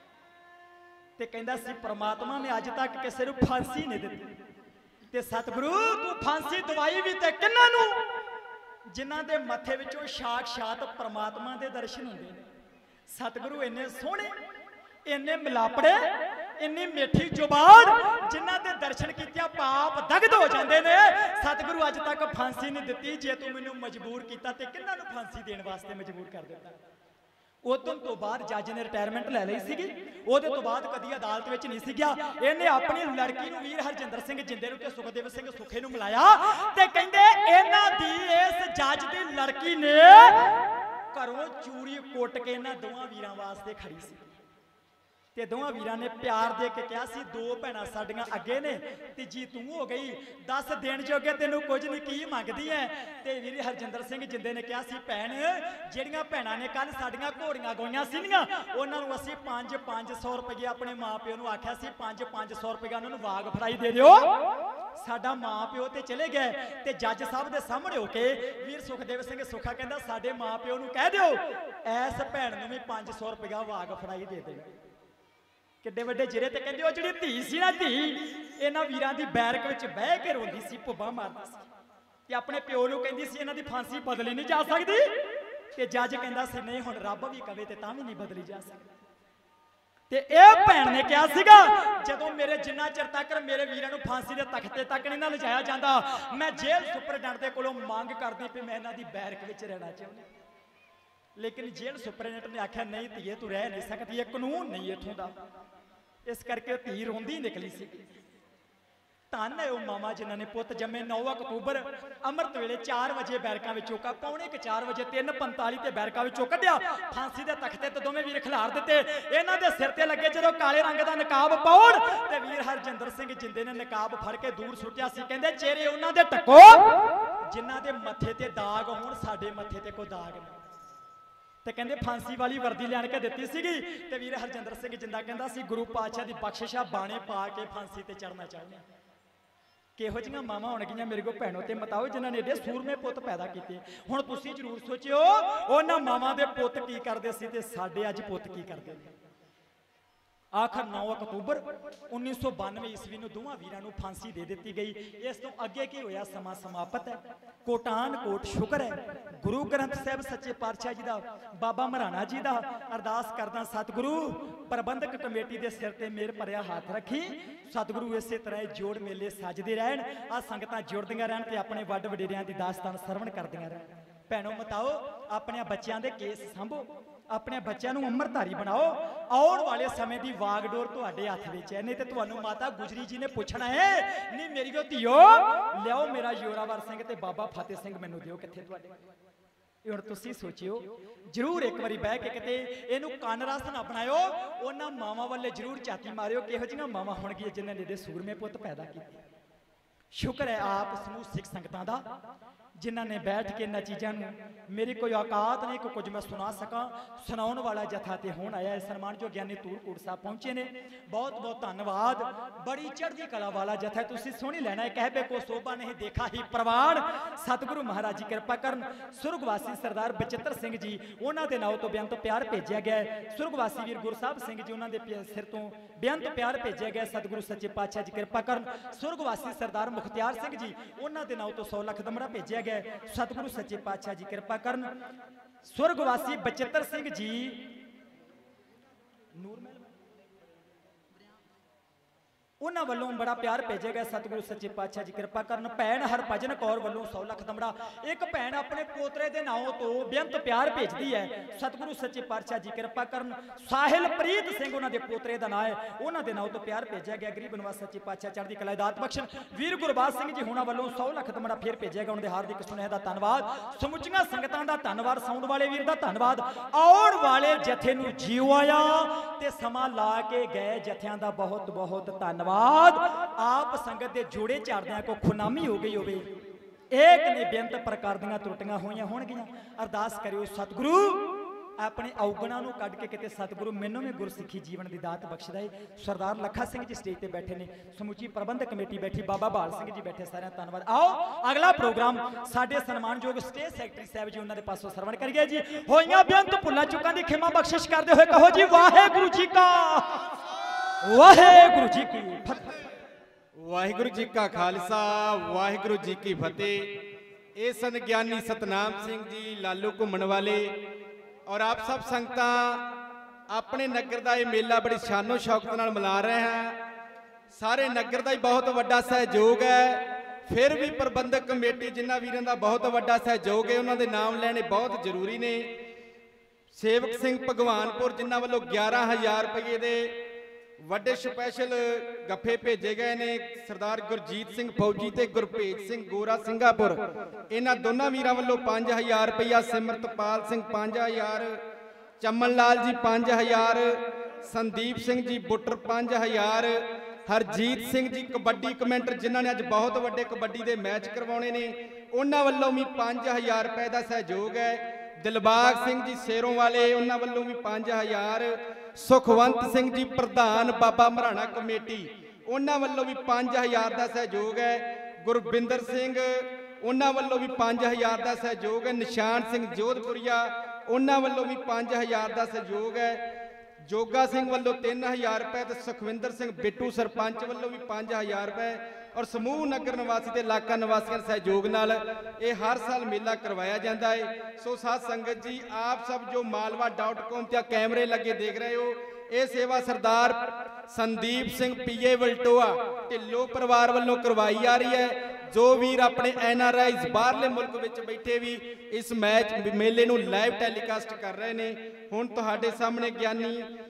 ते कहंदा सी परमात्मा ने अज तक किसी नूं फांसी नहीं दित्ती ते सतगुरु तू फांसी दवाई भी ते किन्हां नूं जिन्हां दे मत्थे विचों साक्षात परमात्मा दे दर्शन हुंदे ने सतगुरु इन्ने सोहणे इन्ने मिलापड़े इन्नी मिठी जुबान जिन्हां दे दर्शन कीतिया पाप दग्ध हो जाते हैं सतगुरु अज तक फांसी नहीं दित्ती जे तू मैनूं मजबूर किया तो किन्हां नूं फांसी देण वास्ते मजबूर कर दिता उदों तो बाद जज ने रिटायरमेंट लै लई सीगी उहदे तो बाद कदी अदालत विच नहीं सी गया इन्हें अपनी लड़की नूं वीर हरजिंदर सिंह जिंदे नूं ते सुखदेव सिंह सुखे नूं मिलाया ते कहंदे इन्हां दी इस जज दी लड़की ने घरों चूड़ी कुट के इन्हां दोवां वीरां वास्ते खड़ी सी ते दोवां वीरां ने प्यार दे के कहा सी दो भैणां साडियां अगे ने तीजी तू हो गई दस दिन जोगे तेनू कुछ नहीं की मंगदी है ते वीर हरजिंदर सिंह जिंदे ने कहा सी भैण जिहड़ियां भैणां ने कल साडियां घोड़ियां गोईयां सीनियां उन्हां नूं असीं पांच पांच सौ रुपये अपने माँ प्यो नूं आख्या सी पांच पांच सौ रुपया उन्हां नूं वाग फड़ाई दे दिओ साडा माँ प्यो ते चले गए ते जज साहब दे सामने होके वीर सुखदेव सिंह सुखा कहंदा साडे माँ प्यो नूं कह दिओ ऐस भैण नूं भी पांच सौ रुपया वाग फड़ाई दे दे किड्डे वड्डे जिरे ते कहंदे ओह जिहड़ी धी सी ना धी इन्हां वीरां दी बैरक विच बह के रोंदी सी भुब्बा मारदी सी ते अपने प्यो नूं कहंदी सी इन्हां दी फांसी बदली नहीं जा सकदी ਤੇ ਜੱਜ ਕਹਿੰਦਾ ਸੀ ਨਹੀਂ ਹੁਣ ਰੱਬ ਵੀ ਕਵੇ ਤੇ ਤਾਂ ਵੀ ਨਹੀਂ ਬਦਲੀ ਜਾ ਸਕਦੀ। ਤੇ ਇਹ ਭੈਣ ਨੇ ਕਿਹਾ ਸੀਗਾ ਜਦੋਂ ਮੇਰੇ ਜਿੰਨਾ ਚਿਰ ਤੱਕ ਮੇਰੇ ਵੀਰਾਂ ਨੂੰ ਫਾਂਸੀ ਦੇ ਤਖਤੇ ਤੱਕ ਨਹੀਂ ਨਾ ਲਿਜਾਇਆ ਜਾਂਦਾ ਮੈਂ ਜੇਲ੍ਹ ਸੁਪਰਡੈਂਟ ਦੇ ਕੋਲੋਂ ਮੰਗ ਕਰਦੀ ਵੀ ਮੈਂ ਇਹਨਾਂ ਦੀ ਬੈਰਕ ਵਿੱਚ ਰਹਿਣਾ ਚਾਹੁੰਦੀ। ਲੇਕਿਨ ਜੇਲ੍ਹ ਸੁਪਰਡੈਂਟ ਨੇ ਆਖਿਆ ਨਹੀਂ ਧੀਏ ਤੂੰ ਰਹਿ ਨਹੀਂ ਸਕਦੀ, ਇਹ ਕਾਨੂੰਨ ਨਹੀਂ ਇੱਥੋਂ ਦਾ। ਇਸ ਕਰਕੇ ਧੀ ਰੋਂਦੀ ਨਿਕਲੀ ਸੀ। ਧੰਨ ਹੈ ਉਹ ਮਾਮਾ ਜਿਨ੍ਹਾਂ ਨੇ ਪੁੱਤ ਜੰਮੇ। ਨੌਂ ਅਕਤੂਬਰ ਅੰਮ੍ਰਿਤ ਵੇਲੇ ਚਾਰ ਵਜੇ ਬੈਰਕਾਂ ਵਿੱਚੋਂ ਕਾ ਪੌਣੇ ਕੁ ਚਾਰ ਵਜੇ ਤਿੰਨ ਪੰਤਾਲੀ ਤੇ ਬੈਰਕਾਂ ਵਿੱਚੋਂ ਕੱਢਿਆ, ਫਾਂਸੀ ਦੇ ਤਖਤੇ ਤੇ ਦੋਵੇਂ ਵੀਰ ਖਿਲਾਰ ਦਿੱਤੇ। ਇਹਨਾਂ ਦੇ ਸਿਰ ਤੇ ਲੱਗੇ ਜਦੋਂ ਕਾਲੇ ਰੰਗ ਦਾ ਨਕਾਬ ਪਾਉਣ ਤੇ ਵੀਰ ਹਰਜਿੰਦਰ ਸਿੰਘ ਜਿੰਦੇ ਨੇ ਨਕਾਬ ਫੜ ਕੇ ਦੂਰ ਸੁੱਟਿਆ ਸੀ। ਕਹਿੰਦੇ ਚਿਹਰੇ ਉਹਨਾਂ ਦੇ ਟੱਕੋ ਜਿਨ੍ਹਾਂ ਦੇ ਮੱਥੇ ਤੇ ਦਾਗ ਹੋਣ, ਸਾਡੇ ਮੱਥੇ ਤੇ ਕੋਈ ਦਾਗ ਨਹੀਂ। ਤੇ ਕਹਿੰਦੇ ਫਾਂਸੀ ਵਾਲੀ ਵਰਦੀ ਲਿਆਣ ਕੇ ਦਿੱਤੀ ਸੀਗੀ ਤੇ ਵੀਰ ਹਰਜਿੰਦਰ ਸਿੰਘ ਜਿੰਦਾ ਕਹਿੰਦਾ ਸੀ ਗੁਰੂ ਪਾਤਸ਼ਾਹ ਦੀ ਬਖਸ਼ਿਸ਼ਾ ਬਾਣੇ ਪਾ ਕੇ ਫਾਂਸੀ ਤੇ ਚੜਨਾ ਚਾਹੁੰਦੇ। ਕਿਹੋ ਜਿਹੀਆਂ ਮਾਵਾਂ ਹੋਣਗੀਆਂ ਮੇਰੇ ਕੋਲ ਭੈਣੋ ਤੇ ਮਤਾਓ ਜਿਨ੍ਹਾਂ ਨੇ ਏਡੇ ਸੂਰਮੇ ਪੁੱਤ ਪੈਦਾ ਕੀਤੇ। ਹੁਣ ਤੁਸੀਂ ਜ਼ਰੂਰ ਸੋਚਿਓ ਉਹਨਾਂ ਮਾਵਾਂ ਦੇ ਪੁੱਤ ਕੀ ਕਰਦੇ ਸੀ ਤੇ ਸਾਡੇ ਅੱਜ ਪੁੱਤ ਕੀ ਕਰਦੇ ਨੇ। ਆਖਰ ਨੌਂ ਅਕਤੂਬਰ ਉੱਨੀ ਸੌ ਬਾਨਵੇਂ ਈਸਵੀ ਨੂੰ ਦੋਵਾਂ ਵੀਰਾਂ ਨੂੰ ਫਾਂਸੀ ਦੇ ਦਿੱਤੀ ਗਈ। ਇਸ ਤੋਂ ਅੱਗੇ ਕੀ ਹੋਇਆ ਸਮਾਂ ਸਮਾਪਤ ਹੈ। ਕੋਟਾਨ ਕੋਟ ਸ਼ੁਕਰ ਹੈ ਗੁਰੂ ਗ੍ਰੰਥ ਸਾਹਿਬ ਸੱਚੇ ਪਾਤਸ਼ਾਹ ਜੀ ਦਾ, ਬਾਬਾ ਮਹਾਰਾਣਾ ਜੀ ਦਾ ਅਰਦਾਸ ਕਰਦਾ ਸਤਿਗੁਰੂ ਪ੍ਰਬੰਧਕ ਕਮੇਟੀ ਦੇ ਸਿਰ ਤੇ ਮੇਰ ਭਰਿਆ ਹੱਥ ਰੱਖੀ। ਸਤਿਗੁਰੂ ਇਸੇ ਤਰ੍ਹਾਂ ਜੋੜ ਮੇਲੇ ਸੱਜਦੇ ਰਹਿਣ, ਆ ਸੰਗਤਾਂ ਜੁੜਦੀਆਂ ਰਹਿਣ ਤੇ ਆਪਣੇ ਵੱਡ ਵਡੇਰਿਆਂ ਦੀ ਦਾਸਤਾਨ ਸਰਵਣ ਕਰਦੀਆਂ ਰਹਿਣ। ਭੈਣੋ ਮਤਾਓ ਆਪਣੇ ਬੱਚਿਆਂ ਦੇ ਕੇਸ ਸੰਭੋ, ਆਪਣੇ ਬੱਚਿਆਂ ਨੂੰ ਅੰਮ੍ਰਿਤਧਾਰੀ ਬਣਾਓ। ਆਉਣ ਵਾਲੇ ਸਮੇਂ ਦੀ ਵਾਗਡੋਰ ਤੁਹਾਡੇ ਹੱਥ ਵਿੱਚ ਹੈ। ਨਹੀਂ ਤੇ ਤੁਹਾਨੂੰ ਮਾਤਾ ਗੁਜਰੀ ਜੀ ਨੇ ਪੁੱਛਣਾ ਹੈ ਨਹੀਂ ਮੇਰੀਓ ਧੀਓ ਲਿਆਓ ਮੇਰਾ ਜੋਰਾਵਰ ਸਿੰਘ ਤੇ ਬਾਬਾ ਫਤਿਹ ਸਿੰਘ ਮੈਨੂੰ ਦਿਓ ਕਿੱਥੇ ਤੁਹਾਡੇ। ਹੁਣ ਤੁਸੀਂ ਸੋਚਿਓ ਜਰੂਰ ਇੱਕ ਵਾਰੀ ਬਹਿ ਕੇ ਕਿਤੇ ਇਹਨੂੰ ਕੰਨ ਰਸ ਨਾ ਬਣਾਇਓ, ਉਹਨਾਂ ਮਾਵਾਂ ਵੱਲੇ ਜਰੂਰ ਝਾਤੀ ਮਾਰਿਓ ਕਿਹੋ ਜਿਹੀਆਂ ਮਾਵਾਂ ਹੋਣਗੀਆਂ ਜਿਨ੍ਹਾਂ ਨੇ ਇਹਦੇ ਸੂਰਮੇ ਪੁੱਤ ਪੈਦਾ ਕੀਤੇ। ਸ਼ੁਕਰ ਹੈ ਆਪ ਸਮੂਹ ਸਿੱਖ ਸੰਗਤਾਂ ਦਾ ਜਿਨ੍ਹਾਂ ਨੇ ਬੈਠ ਕੇ ਇਹਨਾਂ ਚੀਜ਼ਾਂ ਨੂੰ, ਮੇਰੀ ਕੋਈ ਔਕਾਤ ਨਹੀਂ ਕਿ ਕੁਝ ਮੈਂ ਸੁਣਾ ਸਕਾਂ, ਸੁਣਾਉਣ ਵਾਲਾ ਜਥਾ ਤੇ ਹੁਣ ਆਇਆ ਹੈ। ਸਨਮਾਨਯੋਗ ਗਿਆਨੀ ਧੂਰਕੋਟ ਸਾਹਿਬ ਪਹੁੰਚੇ ਨੇ, ਬਹੁਤ ਬਹੁਤ ਧੰਨਵਾਦ। ਬੜੀ ਚੜ੍ਹਦੀ ਕਲਾ ਵਾਲਾ ਜਥਾ, ਤੁਸੀਂ ਸੋਹਣੀ ਲੈਣਾ ਹੈ। ਕਹਿਬੇ ਕੋ ਸੋਭਾ ਨਹੀਂ ਦੇਖਾ ਹੀ ਪ੍ਰਵਾਨ। ਸਤਿਗੁਰੂ ਮਹਾਰਾਜ ਜੀ ਕਿਰਪਾ ਕਰਨ। ਸੁਰਗਵਾਸੀ ਸਰਦਾਰ ਬਚਿੱਤਰ ਸਿੰਘ ਜੀ ਉਹਨਾਂ ਦੇ ਨਾਂ ਤੋਂ ਬੇਅੰਤ ਪਿਆਰ ਭੇਜਿਆ ਗਿਆ ਹੈ। ਸੁਰਗਵਾਸੀ ਵੀਰ ਗੁਰਸਾਹਿਬ ਸਿੰਘ ਜੀ ਉਹਨਾਂ ਦੇ ਸਿਰ ਤੋਂ ਬੇਅੰਤ ਪਿਆਰ ਭੇਜਿਆ ਗਿਆ। ਸਤਿਗੁਰੂ ਸੱਚੇ ਪਾਤਸ਼ਾਹ ਜੀ ਕਿਰਪਾ ਕਰਨ। ਸੁਰਗਵਾਸੀ ਸਰਦਾਰ ਮੁਖਤਿਆਰ ਸਿੰਘ ਜੀ ਉਹਨਾਂ ਦੇ ਨਾਂ ਤੋਂ ਸੌ ਲੱਖ ਦਮੜਾ ਭੇਜਿਆ ਗਿਆ। ਸਤਿਗੁਰੂ ਸੱਚੇ ਪਾਤਸ਼ਾਹ ਜੀ ਕਿਰਪਾ ਕਰਨ। ਸੁਰਗਵਾਸੀ ਬਚਿੱਤਰ ਸਿੰਘ ਜੀ ਨੂਰਮਹਿਲ ਉਹਨਾਂ ਵੱਲੋਂ ਬੜਾ ਪਿਆਰ ਭੇਜਿਆ ਗਿਆ। ਸਤਿਗੁਰੂ ਸੱਚੇ ਪਾਤਸ਼ਾਹ ਜੀ ਕਿਰਪਾ ਕਰਨ। ਭੈਣ ਹਰਭਜਨ ਕੌਰ ਵੱਲੋਂ ਸੌ ਲੱਖ ਦਮੜਾ। ਇੱਕ ਭੈਣ ਆਪਣੇ ਪੋਤਰੇ ਦੇ ਨਾਂ ਤੋਂ ਬੇਅੰਤ ਪਿਆਰ ਭੇਜਦੀ ਹੈ। ਸਤਿਗੁਰੂ ਸੱਚੇ ਪਾਤਸ਼ਾਹ ਜੀ ਕਿਰਪਾ ਕਰਨ। ਸਾਹਿਲ ਪ੍ਰੀਤ ਸਿੰਘ ਉਹਨਾਂ ਦੇ ਪੋਤਰੇ ਦਾ ਨਾਂ ਹੈ, ਉਹਨਾਂ ਦੇ ਨਾਂ ਤੋਂ ਪਿਆਰ ਭੇਜਿਆ ਗਿਆ। ਗਰੀਬ ਨਿਵਾਸ ਸੱਚੇ ਪਾਤਸ਼ਾਹ ਚੜ੍ਹਦੀ ਕਲਾ ਦਾਤ ਬਖਸ਼ਣ। ਵੀਰ ਗੁਰਬਾਜ ਸਿੰਘ ਜੀ ਹੁਣਾਂ ਵੱਲੋਂ ਸੌ ਲੱਖ ਦਮੜਾ ਫੇਰ ਭੇਜਿਆ ਗਿਆ। ਉਹਨਾਂ ਦੇ ਹਾਰਦਿਕ ਸੁਨੇਹੇ ਦਾ ਧੰਨਵਾਦ। ਸਮੁੱਚੀਆਂ ਸੰਗਤਾਂ ਦਾ ਧੰਨਵਾਦ। ਸਾਊਂਡ ਵਾਲੇ ਵੀਰ ਦਾ ਧੰਨਵਾਦ। ਆਉਣ ਵਾਲੇ ਜਥੇ ਨੂੰ ਜੀਓ ਆਇਆ ਤੇ ਸਮਾਂ ਲਾ ਕੇ ਗਏ ਜਥਿਆਂ ਦਾ ਬਹੁਤ ਬਹੁਤ ਧੰਨਵਾਦ। ਆਪ ਸੰਗਤ ਦੇ ਜੋੜੇ ਝਾੜਦਿਆਂ ਕੋ ਖੁਨਾਮੀ ਹੋ ਗਈ ਹੋਵੇ, ਇੱਕ ਨੇ ਬੇਅੰਤ ਪ੍ਰਕਾਰ ਦੀਆਂ ਤਰੁੱਟੀਆਂ ਹੋਈਆਂ ਹੋਣਗੀਆਂ। ਅਰਦਾਸ ਕਰਿਓ ਸਤਿਗੁਰੂ ਆਪਣੇ ਔਗਣਾਂ ਨੂੰ ਕੱਢ ਕੇ ਕਿਤੇ ਸਤਿਗੁਰੂ ਮੈਨੂੰ ਵੀ ਗੁਰਸਿੱਖੀ ਜੀਵਨ ਦੀ ਦਾਤ ਬਖਸ਼ਦਾ ਏ। ਸਰਦਾਰ ਲੱਖਾ ਸਿੰਘ ਜੀ ਸਟੇਜ ਤੇ ਬੈਠੇ ਨੇ, ਸਮੁੱਚੀ ਪ੍ਰਬੰਧਕ ਕਮੇਟੀ ਬੈਠੀ, ਬਾਬਾ ਬਾਲ ਸਿੰਘ ਜੀ ਬੈਠੇ, ਸਾਰਿਆਂ ਦਾ ਧੰਨਵਾਦ। ਆਓ ਅਗਲਾ ਪ੍ਰੋਗਰਾਮ ਸਾਡੇ ਸਨਮਾਨਯੋਗ ਸਟੇਜ ਸੈਕਟਰੀ ਸਾਹਿਬ ਜੀ ਉਹਨਾਂ ਦੇ ਪਾਸੋਂ ਸਰਵਣ ਕਰੀਏ ਜੀ। ਹੋਈਆਂ ਬੇਅੰਤ ਭੁੱਲਾਂ ਚੁੱਕਾਂ ਦੀ ਖਿਮਾ ਬਖਸ਼ਿਸ਼ ਕਰਦੇ ਹੋਏ ਕਹੋ ਜੀ ਵਾਹਿਗੁਰੂ ਜੀ ਕਾ ਵਾਹਿਗੁਰੂ ਜੀ ਕੀ ਫਤਿਹ। ਵਾਹਿਗੁਰੂ ਜੀ ਕਾ ਖਾਲਸਾ ਵਾਹਿਗੁਰੂ ਜੀ ਕੀ ਫਤਿਹ। ਇਹ ਸਨ ਗਿਆਨੀ ਸਤਨਾਮ ਸਿੰਘ ਜੀ ਲਾਲੂ ਘੁੰਮਣ ਵਾਲੇ ਔਰ ਆਪ ਸਭ ਸੰਗਤਾਂ ਆਪਣੇ ਨਗਰ ਦਾ ਇਹ ਮੇਲਾ ਬੜੀ ਸ਼ਾਨੋ ਸ਼ੌਕਤ ਨਾਲ ਮਨਾ ਰਹੇ ਹਾਂ। ਸਾਰੇ ਨਗਰ ਦਾ ਹੀ ਬਹੁਤ ਵੱਡਾ ਸਹਿਯੋਗ ਹੈ। ਫਿਰ ਵੀ ਪ੍ਰਬੰਧਕ ਕਮੇਟੀ ਜਿਨ੍ਹਾਂ ਵੀਰਾਂ ਦਾ ਬਹੁਤ ਵੱਡਾ ਸਹਿਯੋਗ ਹੈ ਉਹਨਾਂ ਦੇ ਨਾਮ ਲੈਣੇ ਬਹੁਤ ਜ਼ਰੂਰੀ ਨੇ। ਸੇਵਕ ਸਿੰਘ ਭਗਵਾਨਪੁਰ ਜਿਨ੍ਹਾਂ ਵੱਲੋਂ ਗਿਆਰਾਂ ਹਜ਼ਾਰ ਰੁਪਏ ਦੇ ਵੱਡੇ ਸਪੈਸ਼ਲ ਗੱਫੇ ਭੇਜੇ ਗਏ ਨੇ। ਸਰਦਾਰ ਗੁਰਜੀਤ ਸਿੰਘ ਫੌਜੀ ਤੇ ਗੁਰਭੇਜ ਸਿੰਘ ਗੋਰਾ ਸਿੰਘਾਪੁਰ, ਇਹਨਾਂ ਦੋਨਾਂ ਵੀਰਾਂ ਵੱਲੋਂ ਪੰਜ ਹਜ਼ਾਰ ਰੁਪਇਆ। ਸਿਮਰਤਪਾਲ ਸਿੰਘ ਪੰਜ ਹਜ਼ਾਰ, ਚਮਨ ਲਾਲ ਜੀ ਪੰਜ ਹਜ਼ਾਰ, ਸੰਦੀਪ ਸਿੰਘ ਜੀ ਬੁੱਟਰ ਪੰਜ ਹਜ਼ਾਰ, ਹਰਜੀਤ ਸਿੰਘ ਜੀ ਕਬੱਡੀ ਕਮੈਂਟਰ ਜਿਨ੍ਹਾਂ ਨੇ ਅੱਜ ਬਹੁਤ ਵੱਡੇ ਕਬੱਡੀ ਦੇ ਮੈਚ ਕਰਵਾਉਣੇ ਨੇ, ਉਹਨਾਂ ਵੱਲੋਂ ਵੀ ਪੰਜ ਹਜ਼ਾਰ ਰੁਪਏ ਦਾ ਸਹਿਯੋਗ ਹੈ। ਦਿਲਬਾਗ ਸਿੰਘ ਜੀ ਸ਼ੇਰੋਂ ਵਾਲੇ ਉਹਨਾਂ ਵੱਲੋਂ ਵੀ ਪੰਜ ਹਜ਼ਾਰ। ਸੁਖਵੰਤ ਸਿੰਘ ਜੀ ਪ੍ਰਧਾਨ ਬਾਬਾ ਮਹਾਰਾਣਾ ਕਮੇਟੀ ਉਹਨਾਂ ਵੱਲੋਂ ਵੀ ਪੰਜ ਹਜ਼ਾਰ ਦਾ ਸਹਿਯੋਗ ਹੈ। ਗੁਰਬਿੰਦਰ ਸਿੰਘ ਉਹਨਾਂ ਵੱਲੋਂ ਵੀ ਪੰਜ ਹਜ਼ਾਰ ਦਾ ਸਹਿਯੋਗ ਹੈ। ਨਿਸ਼ਾਨ ਸਿੰਘ ਜੋਧਪੁਰੀਆ ਉਹਨਾਂ ਵੱਲੋਂ ਵੀ ਪੰਜ ਹਜ਼ਾਰ ਦਾ ਸਹਿਯੋਗ ਹੈ। ਜੋਗਾ ਸਿੰਘ ਵੱਲੋਂ ਤਿੰਨ ਹਜ਼ਾਰ ਰੁਪਏ ਤੇ ਸੁਖਵਿੰਦਰ ਸਿੰਘ ਬਿੱਟੂ ਸਰਪੰਚ ਵੱਲੋਂ ਵੀ ਪੰਜ ਹਜ਼ਾਰ ਰੁਪਏ। और समूह नगर निवासी ते इलाका निवासियों के सहयोग नाल ये हर साल मेला करवाया जाता है। सो साध संगत जी, आप सब जो मालवा डॉट कॉम ते कैमरे लगे देख रहे हो, ये सेवा सरदार संदीप सिंह पीए वलटोआ ढिल्लो परिवार वालों करवाई जा रही है। जो वीर अपने एन आर आईज बाहरले मुल्क विच बैठे भी इस मैच मेले नूं लाइव टैलीकास्ट कर रहे हैं। हुण तुहाडे सामने ज्ञानी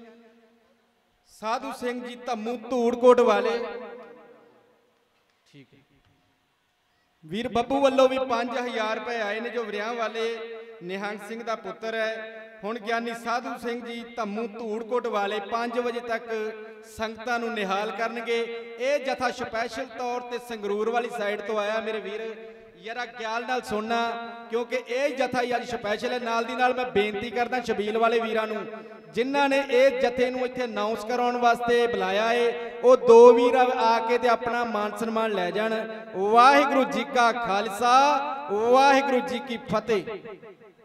साधु सिंह जी धम्मू धूड़कोट वाले, ठीक है, वीर बब्बू वालों भी पांच हजार रुपए आए ने, जो वरियां वाले निहंग सिंह का पुत्र है। हुण ज्ञानी साधु सिंह जी धम्मू धूड़कोट वाले पांच बजे तक संगतां नूं निहाल करनगे। ये जथा स्पैशल तौर ते संगरूर वाली साइड तो आया मेरे वीर, जरा ख्याल नाल सुनना, क्योंकि ये जथा ही अज स्पैशल है। नाल दी नाल मैं बेनती करदा शबील वाले वीरां नूं जिन्हां ने इस जथे नूं इत्थे अनाउंस कराउण वास्ते बुलाया है, वो दो वीर आके ते अपना मान सन्मान लै जाण। वाहिगुरू जी का खालसा, वाहिगुरू जी की फतेह।